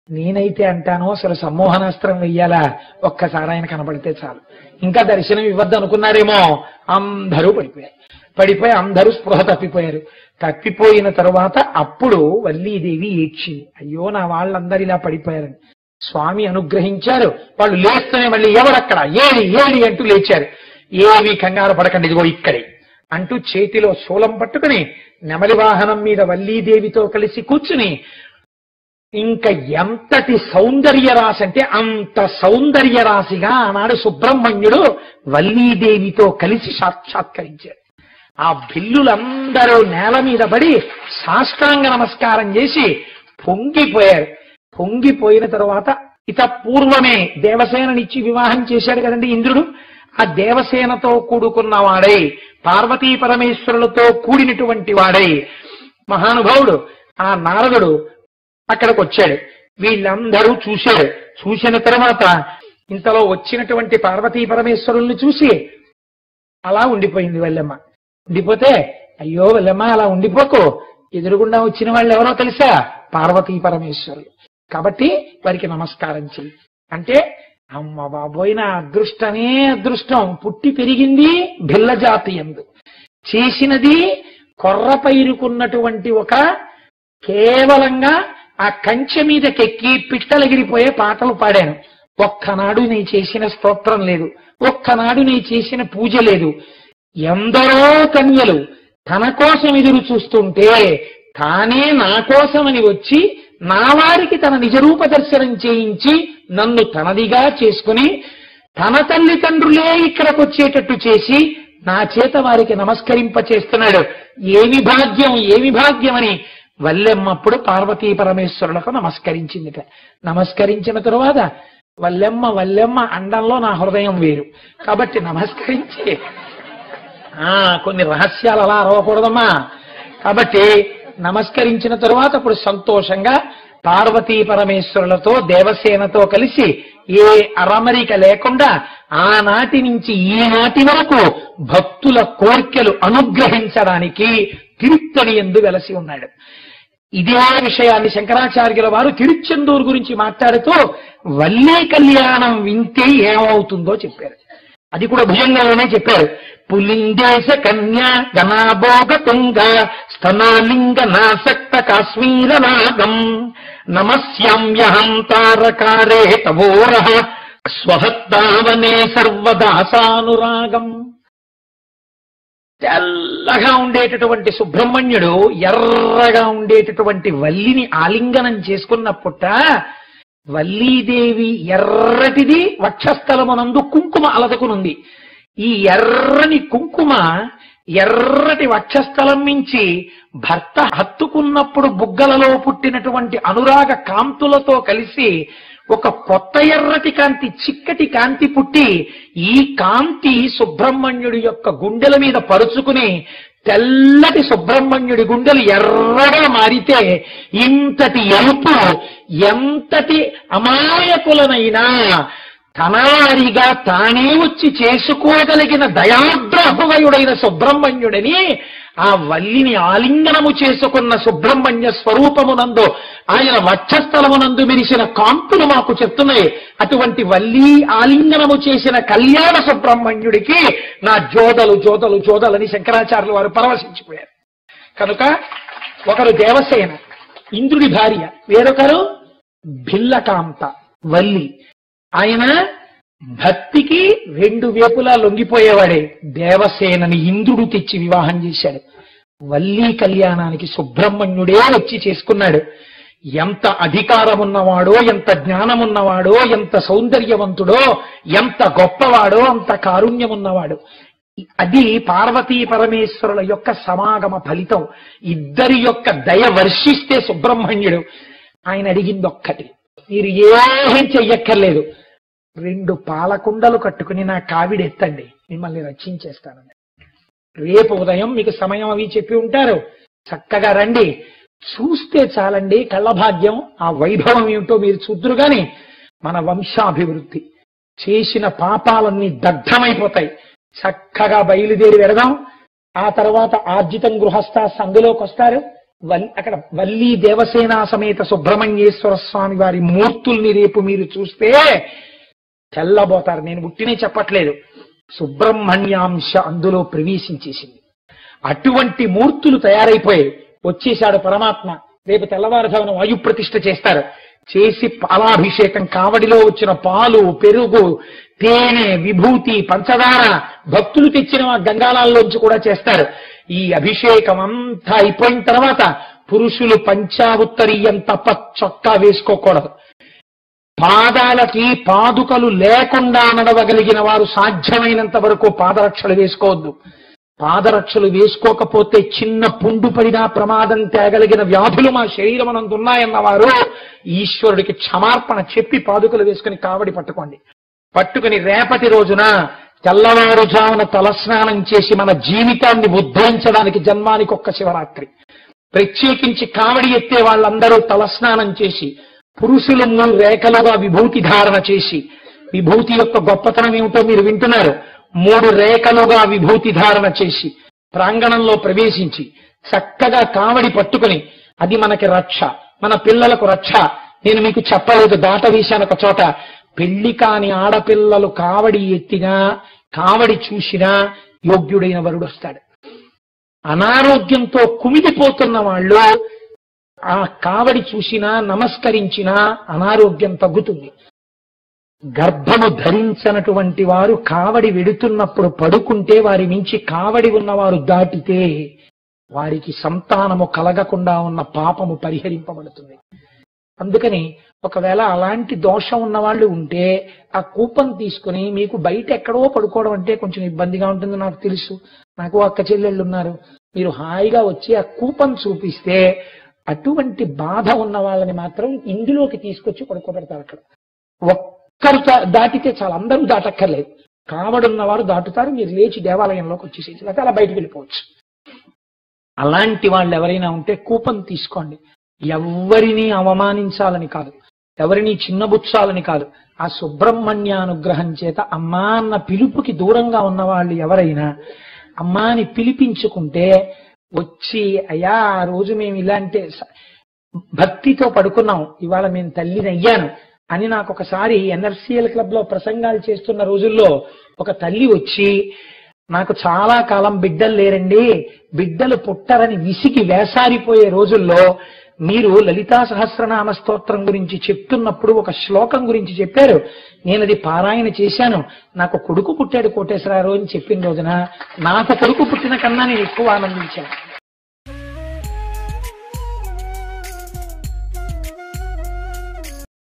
నేనైతే అంటాను అసలు సమ్మోహనాస్త్రం వెయ్యాలా, ఒక్కసారి ఆయన కనబడితే చాలు, ఇంకా దర్శనం ఇవ్వద్దు అనుకున్నారేమో. అందరూ పడిపోయారు. పడిపోయి అందరూ స్పృహ తప్పిపోయారు. తప్పిపోయిన తరువాత అప్పుడు వల్లీదేవి ఏడ్చింది, అయ్యో నా వాళ్ళందరూ ఇలా పడిపోయారని. స్వామి అనుగ్రహించారు. వాళ్ళు లేస్తూనే మళ్ళీ ఎవరక్కడ, ఏడి ఏడి అంటూ లేచారు. ఏమి కంగారు పడకండి, ఇదిగో ఇక్కడే అంటూ చేతిలో శూలం పట్టుకుని నెమలి వాహనం మీద వల్లీదేవితో కలిసి కూర్చుని, ఇంకా ఎంతటి సౌందర్య రాశి అంటే అంత సౌందర్య రాశిగా ఆనాడు సుబ్రహ్మణ్యుడు వల్లీదేవితో కలిసి సాక్షాత్కరించాడు. ఆ బిల్లులందరూ నేల మీద పడి సాష్టాంగ నమస్కారం చేసి పొంగిపోయారు. పొంగిపోయిన తరువాత ఇత పూర్వమే దేవసేననిచ్చి వివాహం చేశాడు కదండి ఇంద్రుడు. ఆ దేవసేనతో కూడుకున్న వాడై, పార్వతీ పరమేశ్వరులతో కూడినటువంటి వాడై మహానుభావుడు ఆ నారదుడు అక్కడికి వచ్చాడు. వీళ్ళందరూ చూశాడు. చూసిన తర్వాత ఇంతలో వచ్చినటువంటి పార్వతీ పరమేశ్వరుల్ని చూసి అలా ఉండిపోయింది వల్లెమ్మ. ఉండిపోతే, అయ్యో వల్లెమ్మ అలా ఉండిపోకు, ఎదురుగుండా వచ్చిన వాళ్ళు ఎవరో తెలుసా, పార్వతీ పరమేశ్వరులు, కాబట్టి వారికి నమస్కారం చెయ్యి అంటే, అమ్మ బాబోయిన అదృష్టమే అదృష్టం. పుట్టి పెరిగింది భిల్ల జాతి యందు, చేసినది కొర్ర పైరుకున్నటువంటి ఒక కేవలంగా ఆ కంచె మీదకెక్కి పిట్టలెగిరిపోయే పాటలు పాడాను. ఒక్కనాడు నీ చేసిన స్తోత్రం లేదు, ఒక్కనాడు నీ చేసిన పూజ లేదు. ఎందరో కన్యలు తన కోసం ఎదురు చూస్తుంటే తానే నా కోసమని వచ్చి నా వారికి తన నిజరూప దర్శనం చేయించి నన్ను తనదిగా చేసుకుని తన తల్లిదండ్రులే ఇక్కడికి వచ్చేటట్టు చేసి నా చేత వారికి నమస్కరింప చేస్తున్నాడు. ఏమి భాగ్యం, ఏమి భాగ్యం అని వల్లెమ్మప్పుడు పార్వతీ పరమేశ్వరులకు నమస్కరించిందిట. నమస్కరించిన తరువాత వల్లెమ్మ వల్లెమ్మ అండంలో నా హృదయం వేరు కాబట్టి నమస్కరించి, ఆ కొన్ని రహస్యాలు అలా అరవకూడదమ్మా. కాబట్టి నమస్కరించిన తరువాత ఇప్పుడు సంతోషంగా పార్వతీ పరమేశ్వరులతో దేవసేనతో కలిసి ఏ అరమరిక లేకుండా ఆనాటి నుంచి ఈనాటి వరకు భక్తుల కోర్కెలు అనుగ్రహించడానికి తిరుత్తణి యందు వెలసి ఉన్నాడు. ఇదే విషయాన్ని శంకరాచార్యుల వారు తిరుచెందూరు గురించి మాట్లాడుతూ వల్లీ కళ్యాణం వింటే ఏమవుతుందో చెప్పారు. అది కూడా భుజంగంలోనే చెప్పారు. పులిందేశ కన్యా గణాభోగ తుంగ స్తనాలింగ నాసక్త కాశ్మీర నాగం నమస్యామ్యహం తారకారే తవోర స్వహత్తావనే సర్వదాసానురాగం. తెల్లగా ఉండేటటువంటి సుబ్రహ్మణ్యుడు ఎర్రగా ఉండేటటువంటి వల్లిని ఆలింగనం చేసుకున్నప్పుట వల్లీదేవి ఎర్రటిది వక్షస్థలమునందు కుంకుమ అలతకునుంది. ఈ ఎర్రని కుంకుమ ఎర్రటి వక్షస్థలం నుంచి భర్త హత్తుకున్నప్పుడు బుగ్గలలో పుట్టినటువంటి అనురాగ కాంతులతో కలిసి ఒక కొత్త ఎర్రటి కాంతి, చిక్కటి కాంతి పుట్టి ఈ కాంతి సుబ్రహ్మణ్యుడి యొక్క గుండెల మీద పరుచుకుని తెల్లటి సుబ్రహ్మణ్యుడి గుండెలు ఎర్రగా మారితే ఇంతటి ఎరుపు ఎంతటి అమాయకులనైనా తనవారిగా తానే వచ్చి చేసుకోగలిగిన దయాద్రహృదయుడైన సుబ్రహ్మణ్యుడని ఆ వల్లిని ఆలింగనము చేసుకున్న సుబ్రహ్మణ్య స్వరూపమునందు ఆయన వక్షస్థలమునందు మెరిసిన కాంతులు మాకు చెప్తున్నాయి. అటువంటి వల్లి ఆలింగనము చేసిన కళ్యాణ సుబ్రహ్మణ్యుడికి నా జోదలు జోదలు జోదలని శంకరాచార్యులు వారు పరవశించిపోయారు. కనుక ఒకరు దేవసేన ఇంద్రుడి భార్య, వేరొకరు భిల్లకాంత వల్లి. ఆయన భక్తికి రెండు వేపులా లొంగిపోయేవాడే. దేవసేనని ఇంద్రుడు తెచ్చి వివాహం చేశాడు. వల్లీ కళ్యాణానికి సుబ్రహ్మణ్యుడే వచ్చి చేసుకున్నాడు. ఎంత అధికారమున్నవాడో, ఎంత జ్ఞానమున్నవాడో, ఎంత సౌందర్యవంతుడో, ఎంత గొప్పవాడో, అంత కారుణ్యమున్నవాడు. అది పార్వతీ పరమేశ్వరుల యొక్క సమాగమ ఫలితం. ఇద్దరి యొక్క దయ వర్షిస్తే సుబ్రహ్మణ్యుడు ఆయన అడిగింది ఒక్కటి, మీరు ఏం చెయ్యక్కర్లేదు, రెండు పాలకుండలు కట్టుకుని నా కావిడి ఎత్తండి, మిమ్మల్ని రక్షించేస్తానని. రేపు ఉదయం మీకు సమయం అవి చెప్పి ఉంటారు, చక్కగా రండి, చూస్తే చాలండి కళ్ళభాగ్యం, ఆ వైభవం ఏమిటో మీరు చూద్దురు గాని మన వంశాభివృద్ధి, చేసిన పాపాలన్నీ దగ్ధమైపోతాయి. చక్కగా బయలుదేరి వెళదాం. ఆ తర్వాత ఆర్జితం గృహస్థ సందులోకి వస్తారు. వల్ అక్కడ వల్లి దేవసేన సమేత సుబ్రహ్మణ్యేశ్వర స్వామి వారి మూర్తుల్ని రేపు మీరు చూస్తే తెల్లబోతారు. నేను ఉట్టినే చెప్పట్లేదు, సుబ్రహ్మణ్యాంశ అందులో ప్రవేశించేసింది. అటువంటి మూర్తులు తయారైపోయాయి. వచ్చేశాడు పరమాత్మ. రేపు తెల్లవారుజామున వాయు ప్రతిష్ఠ చేస్తారు. చేసి పాలాభిషేకం, కావడిలో వచ్చిన పాలు, పెరుగు, తేనె, విభూతి, పంచదార భక్తులు తెచ్చిన గంగాళాల్లోంచి కూడా చేస్తారు. ఈ అభిషేకం అంతా అయిపోయిన తర్వాత పురుషులు పంచావుత్తరీయం తప్ప చొక్కా వేసుకోకూడదు. పాదాలకి పాదుకలు లేకుండా నడవగలిగిన వారు సాధ్యమైనంత వరకు పాదరక్షలు వేసుకోవద్దు. పాదరక్షలు వేసుకోకపోతే చిన్న పుండు పడినా ప్రమాదం తేగలిగిన వ్యాధులు మా శరీరం అనంత ఉన్నాయన్నవారు ఈశ్వరుడికి క్షమార్పణ చెప్పి పాదుకలు వేసుకుని కావడి పట్టుకోండి. పట్టుకుని రేపటి రోజున తెల్లవారుజామున తలస్నానం చేసి మన జీవితాన్ని ఉద్ధరించడానికి జన్మానికి ఒక్క శివరాత్రి ప్రత్యేకించి కావడి ఎత్తే వాళ్ళందరూ తలస్నానం చేసి పురుషులు మూడు రేఖలుగా విభూతి ధారణ చేసి, విభూతి యొక్క గొప్పతనం ఏమిటో మీరు వింటున్నారు. మూడు రేఖలుగా విభూతి ధారణ చేసి ప్రాంగణంలో ప్రవేశించి చక్కగా కావడి పట్టుకుని, అది మనకి రక్ష, మన పిల్లలకు రక్ష. నేను మీకు చెప్పలేదు, దాట వేశాను ఒక చోట. పెళ్లి కాని ఆడపిల్లలు కావడి ఎత్తినా, కావడి చూసినా యోగ్యుడైన వరుడు వస్తాడు. అనారోగ్యంతో కుమిలిపోతున్న వాళ్ళు ఆ కావడి చూసినా నమస్కరించినా అనారోగ్యం తగ్గుతుంది. గర్భము ధరించినటువంటి వారు కావడి వెడుతున్నప్పుడు పడుకుంటే వారి నుంచి కావడి ఉన్నవారు దాటితే వారికి సంతానము కలగకుండా ఉన్న పాపము పరిహరింపబడుతుంది. అందుకని ఒకవేళ అలాంటి దోషం ఉన్న వాళ్ళు ఉంటే ఆ కూపం తీసుకుని, మీకు బయట ఎక్కడో పడుకోవడం అంటే కొంచెం ఇబ్బందిగా ఉంటుంది నాకు తెలుసు, నాకు అక్క చెల్లెళ్ళు ఉన్నారు, మీరు హాయిగా వచ్చి ఆ కూపం చూపిస్తే అటువంటి బాధ ఉన్న వాళ్ళని మాత్రం ఇందులోకి తీసుకొచ్చి పడుకోబెడతారు. అక్కడ ఒక్కరు దాటితే చాలా, అందరూ దాటక్కర్లేదు. కావడున్న వారు దాటుతారు, మీరు లేచి దేవాలయంలోకి వచ్చేసేసి లేకపోతే అలా బయటకు వెళ్ళిపోవచ్చు. అలాంటి వాళ్ళు ఎవరైనా ఉంటే కూపం తీసుకోండి. ఎవరిని అవమానించాలని కాదు, ఎవరిని చిన్నబుచ్చాలని కాదు. ఆ సుబ్రహ్మణ్యానుగ్రహం చేత అమ్మా అన్న పిలుపుకి దూరంగా ఉన్న వాళ్ళు ఎవరైనా అమ్మాని పిలిపించుకుంటే వచ్చి, అయ్యా ఆ రోజు మేము ఇలాంటి భక్తితో పడుకున్నాం, ఇవాళ మేము తల్లిని అయ్యాను అని నాకు ఒకసారి ఎన్ఆర్సీఎల్ క్లబ్ లో ప్రసంగాలు చేస్తున్న రోజుల్లో ఒక తల్లి వచ్చి, నాకు చాలా కాలం బిడ్డలు లేరండి, బిడ్డలు పుట్టరని విసిగి వేసారిపోయే రోజుల్లో మీరు లలితా సహస్రనామ స్తోత్రం గురించి చెప్తున్నప్పుడు ఒక శ్లోకం గురించి చెప్పారు, నేను అది పారాయణ చేశాను, నాకు కొడుకు పుట్టాడు కోటేశ్వరరావు అని చెప్పిన రోజున నాకు కొడుకు పుట్టిన కన్నా నేను ఎక్కువ ఆనందించాను.